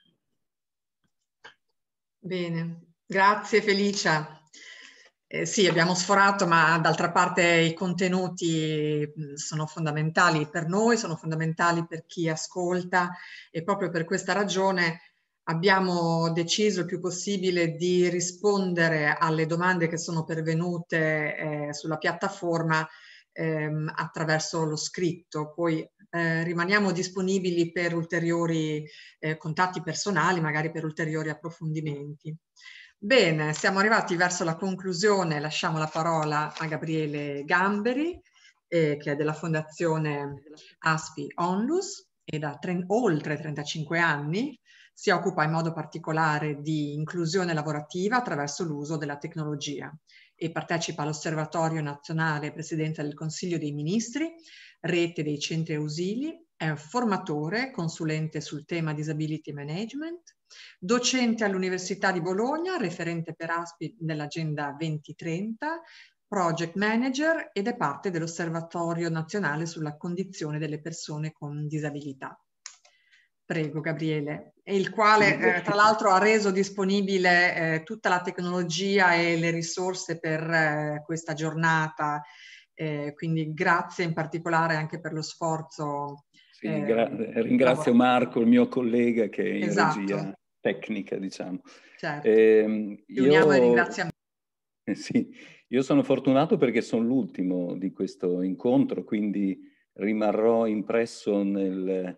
Bene, grazie Felicia. Sì, abbiamo sforato, ma d'altra parte i contenuti sono fondamentali per noi, sono fondamentali per chi ascolta e proprio per questa ragione abbiamo deciso il più possibile di rispondere alle domande che sono pervenute sulla piattaforma attraverso lo scritto. Poi rimaniamo disponibili per ulteriori contatti personali, magari per ulteriori approfondimenti. Bene, siamo arrivati verso la conclusione, lasciamo la parola a Gabriele Gamberi, che è della Fondazione ASPI Onlus e da oltre 35 anni si occupa in modo particolare di inclusione lavorativa attraverso l'uso della tecnologia e partecipa all'Osservatorio Nazionale Presidenza del Consiglio dei Ministri, rete dei centri ausili, è un formatore, consulente sul tema Disability Management, docente all'Università di Bologna, referente per ASPI nell'Agenda 2030, project manager ed è parte dell'Osservatorio Nazionale sulla condizione delle persone con disabilità. Prego Gabriele, e il quale tra l'altro ha reso disponibile tutta la tecnologia e le risorse per questa giornata, quindi grazie in particolare anche per lo sforzo. Sì, ringrazio Marco, il mio collega che è in regia tecnica, diciamo. Certo, ti uniamo ai ringraziamenti. Sì, io sono fortunato perché sono l'ultimo di questo incontro, quindi rimarrò impresso nelle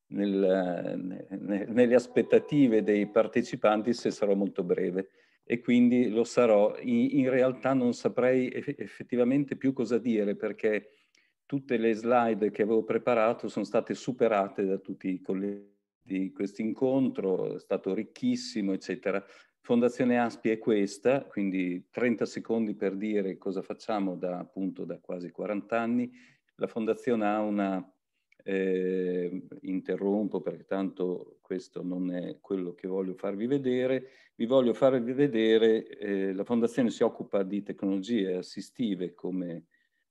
aspettative dei partecipanti se sarò molto breve e quindi lo sarò. In realtà non saprei effettivamente più cosa dire perché tutte le slide che avevo preparato sono state superate da tutti i colleghi di questo incontro, è stato ricchissimo, eccetera. Fondazione ASPI è questa, quindi 30 secondi per dire cosa facciamo appunto da quasi 40 anni. La Fondazione ha una Interrompo perché tanto questo non è quello che voglio farvi vedere. Vi voglio farvi vedere, la Fondazione si occupa di tecnologie assistive, come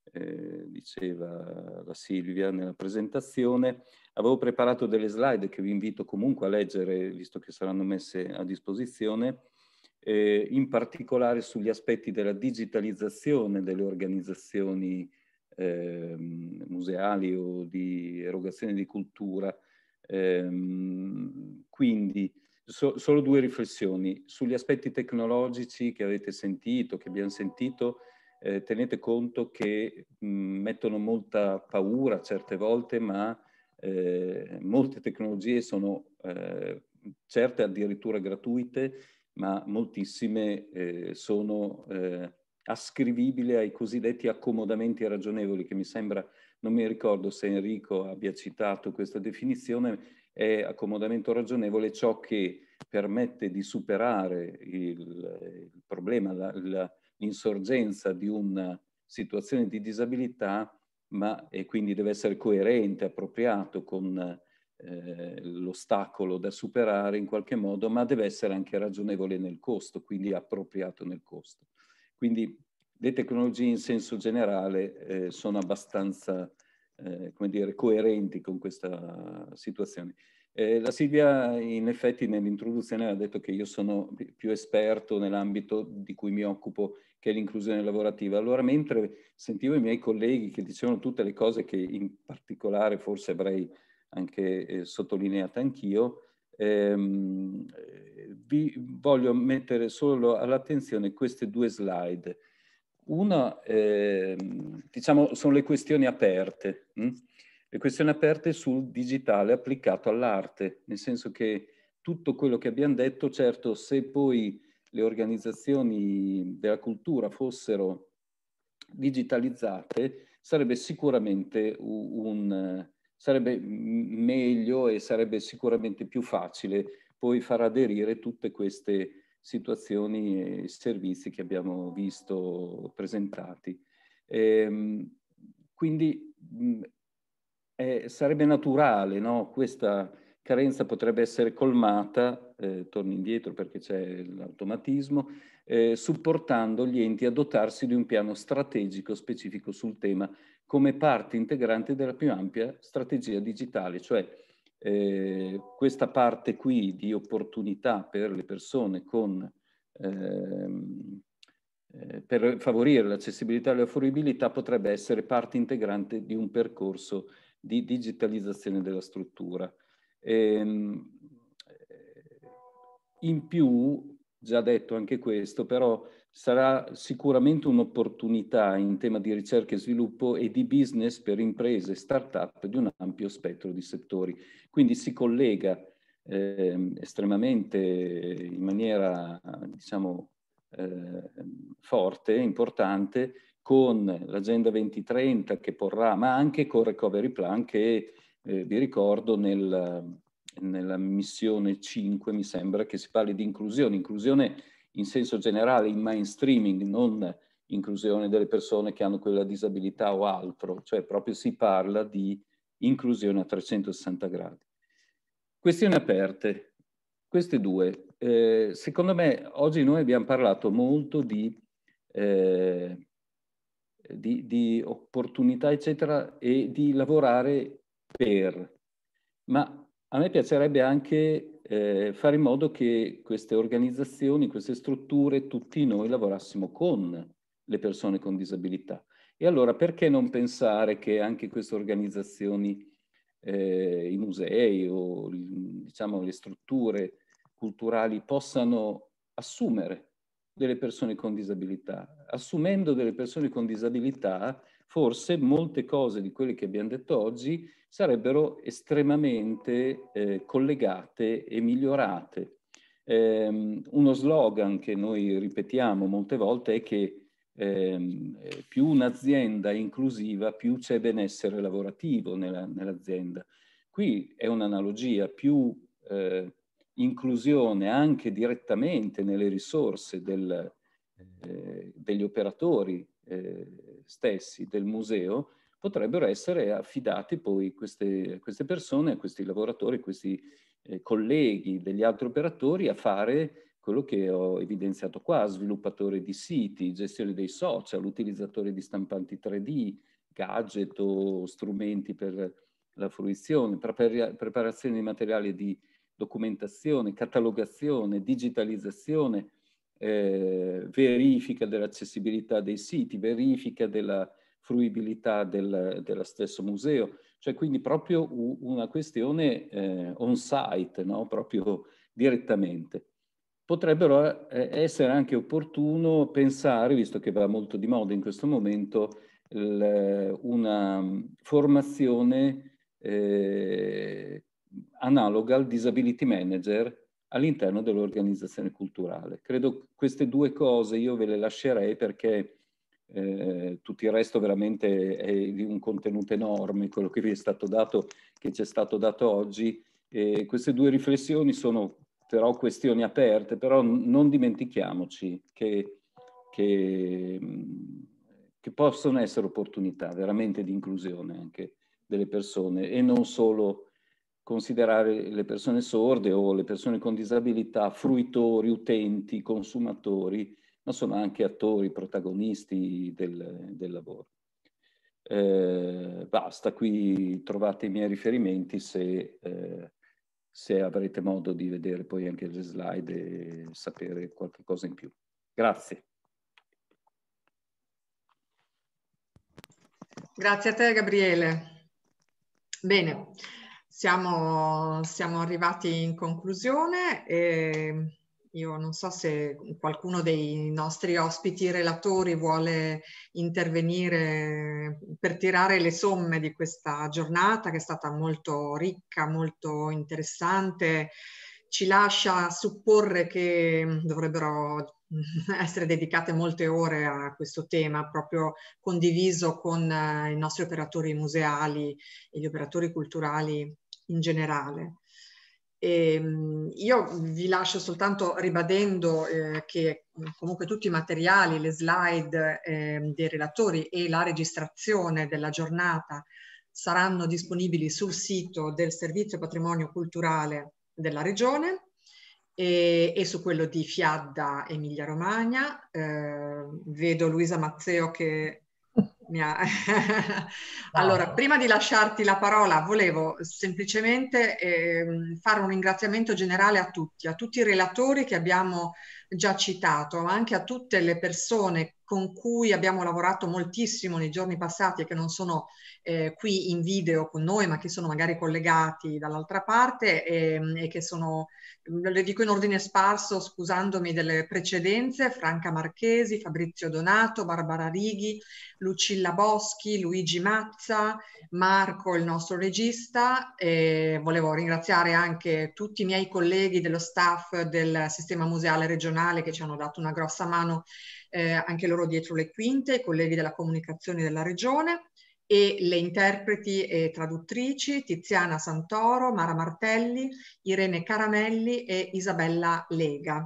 diceva la Silvia nella presentazione. Avevo preparato delle slide che vi invito comunque a leggere, visto che saranno messe a disposizione, in particolare sugli aspetti della digitalizzazione delle organizzazioni museali o di erogazione di cultura. Quindi solo due riflessioni. Sugli aspetti tecnologici che avete sentito, che abbiamo sentito, tenete conto che mettono molta paura certe volte, ma molte tecnologie sono certe addirittura gratuite, ma moltissime sono ascrivibili ai cosiddetti accomodamenti ragionevoli, che mi sembra, non mi ricordo se Enrico abbia citato questa definizione. È accomodamento ragionevole ciò che permette di superare il problema, l'insorgenza di una situazione di disabilità, e quindi deve essere coerente, appropriato con l'ostacolo da superare in qualche modo, ma deve essere anche ragionevole nel costo, quindi appropriato nel costo. Quindi le tecnologie in senso generale sono abbastanza come dire, coerenti con questa situazione. La Silvia in effetti nell'introduzione ha detto che io sono più esperto nell'ambito di cui mi occupo, che è l'inclusione lavorativa. Allora, mentre sentivo i miei colleghi che dicevano tutte le cose che in particolare forse avrei anche sottolineato anch'io, vi voglio mettere solo all'attenzione queste due slide. Una, diciamo, sono le questioni aperte. Le questioni aperte sul digitale applicato all'arte, nel senso che tutto quello che abbiamo detto, certo, se poi le organizzazioni della cultura fossero digitalizzate, sarebbe sicuramente sarebbe meglio e sarebbe sicuramente più facile poi far aderire tutte queste situazioni e servizi che abbiamo visto presentati. Quindi sarebbe naturale, no? Questa carenza potrebbe essere colmata, torno indietro perché c'è l'automatismo, supportando gli enti a dotarsi di un piano strategico specifico sul tema come parte integrante della più ampia strategia digitale, cioè questa parte qui di opportunità per le persone per favorire l'accessibilità e la fruibilità potrebbe essere parte integrante di un percorso di digitalizzazione della struttura. In più, già detto anche questo, però sarà sicuramente un'opportunità in tema di ricerca e sviluppo e di business per imprese e start-up di un ampio spettro di settori. Quindi si collega estremamente in maniera, diciamo, forte, importante, con l'Agenda 2030 che porrà, ma anche con il Recovery Plan che vi ricordo nella missione 5 mi sembra che si parli di inclusione in senso generale, in mainstreaming, non inclusione delle persone che hanno quella disabilità o altro, cioè proprio si parla di inclusione a 360 gradi. Questioni aperte, queste due. Secondo me oggi noi abbiamo parlato molto di opportunità, eccetera, e di lavorare ma a me piacerebbe anche fare in modo che queste organizzazioni, queste strutture, tutti noi lavorassimo con le persone con disabilità. E allora perché non pensare che anche queste organizzazioni, i musei o diciamo le strutture culturali possano assumere delle persone con disabilità? Assumendo delle persone con disabilità, forse molte cose di quelle che abbiamo detto oggi sarebbero estremamente collegate e migliorate. Uno slogan che noi ripetiamo molte volte è che più un'azienda è inclusiva, più c'è benessere lavorativo nell'azienda. Qui è un'analogia, più inclusione anche direttamente nelle risorse degli operatori stessi del museo, potrebbero essere affidati poi queste persone, questi lavoratori, questi colleghi degli altri operatori a fare quello che ho evidenziato qua: sviluppatori di siti, gestione dei social, utilizzatori di stampanti 3D, gadget o strumenti per la fruizione, preparazione di materiali di documentazione, catalogazione, digitalizzazione, verifica dell'accessibilità dei siti, verifica della fruibilità dello stesso museo, cioè quindi proprio una questione on-site, no? Proprio direttamente. Potrebbero essere anche opportuno pensare, visto che va molto di moda in questo momento, una formazione analoga al disability manager all'interno dell'organizzazione culturale. Credo queste due cose io ve le lascerei, perché tutto il resto veramente è di un contenuto enorme, quello che vi è stato dato, che ci è stato dato oggi. Queste due riflessioni sono però questioni aperte, però non dimentichiamoci che possono essere opportunità veramente di inclusione anche delle persone, e non solo considerare le persone sorde o le persone con disabilità fruitori, utenti, consumatori, ma sono anche attori, protagonisti del lavoro. Basta, qui trovate i miei riferimenti se avrete modo di vedere poi anche le slide e sapere qualche cosa in più. Grazie. Grazie a te, Gabriele. Bene, siamo arrivati in conclusione. Io non so se qualcuno dei nostri ospiti relatori vuole intervenire per tirare le somme di questa giornata, che è stata molto ricca, molto interessante. Ci lascia supporre che dovrebbero essere dedicate molte ore a questo tema, proprio condiviso con i nostri operatori museali e gli operatori culturali in generale. Io vi lascio soltanto ribadendo che comunque tutti i materiali, le slide dei relatori e la registrazione della giornata saranno disponibili sul sito del Servizio Patrimonio Culturale della Regione e su quello di Fiadda Emilia Romagna. Vedo Luisa Mazzeo che mi ha... Allora, prima di lasciarti la parola, volevo semplicemente fare un ringraziamento generale a tutti i relatori che abbiamo già citato, ma anche a tutte le persone con cui abbiamo lavorato moltissimo nei giorni passati e che non sono qui in video con noi, ma che sono magari collegati dall'altra parte e che sono, le dico in ordine sparso, scusandomi delle precedenze: Franca Marchesi, Fabrizio Donato, Barbara Righi, Lucilla Boschi, Luigi Mazza, Marco, il nostro regista. Volevo ringraziare anche tutti i miei colleghi dello staff del sistema museale regionale che ci hanno dato una grossa mano, anche loro dietro le quinte, i colleghi della comunicazione della regione, e le interpreti e traduttrici Tiziana Santoro, Mara Martelli, Irene Caramelli e Isabella Lega.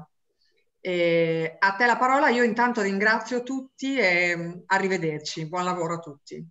A te la parola. Io intanto ringrazio tutti e arrivederci. Buon lavoro a tutti.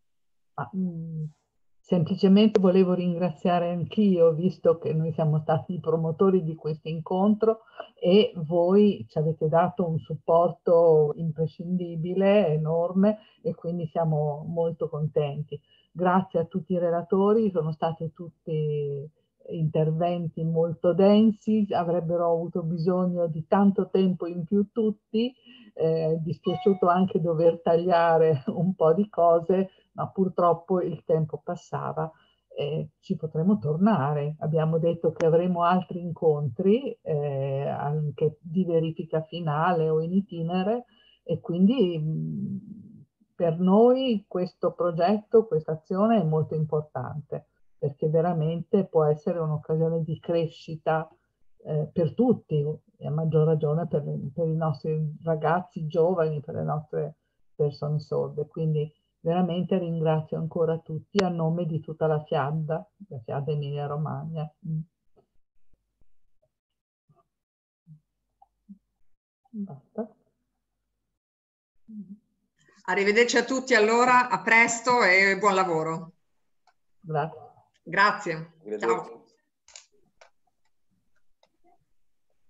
Semplicemente volevo ringraziare anch'io, visto che noi siamo stati i promotori di questo incontro e voi ci avete dato un supporto imprescindibile, enorme, e quindi siamo molto contenti. Grazie a tutti i relatori, sono stati tutti interventi molto densi, avrebbero avuto bisogno di tanto tempo in più tutti. È dispiaciuto anche dover tagliare un po' di cose, ma purtroppo il tempo passava. Ci potremo tornare. Abbiamo detto che avremo altri incontri anche di verifica finale o in itinere, e quindi per noi questo progetto, questa azione è molto importante, perché veramente può essere un'occasione di crescita per tutti, e a maggior ragione per i nostri ragazzi giovani, per le nostre persone sorde. Quindi veramente ringrazio ancora tutti a nome di tutta la Fiadda Emilia Romagna. Basta. Arrivederci a tutti allora, a presto e buon lavoro. Grazie. Grazie. Ciao.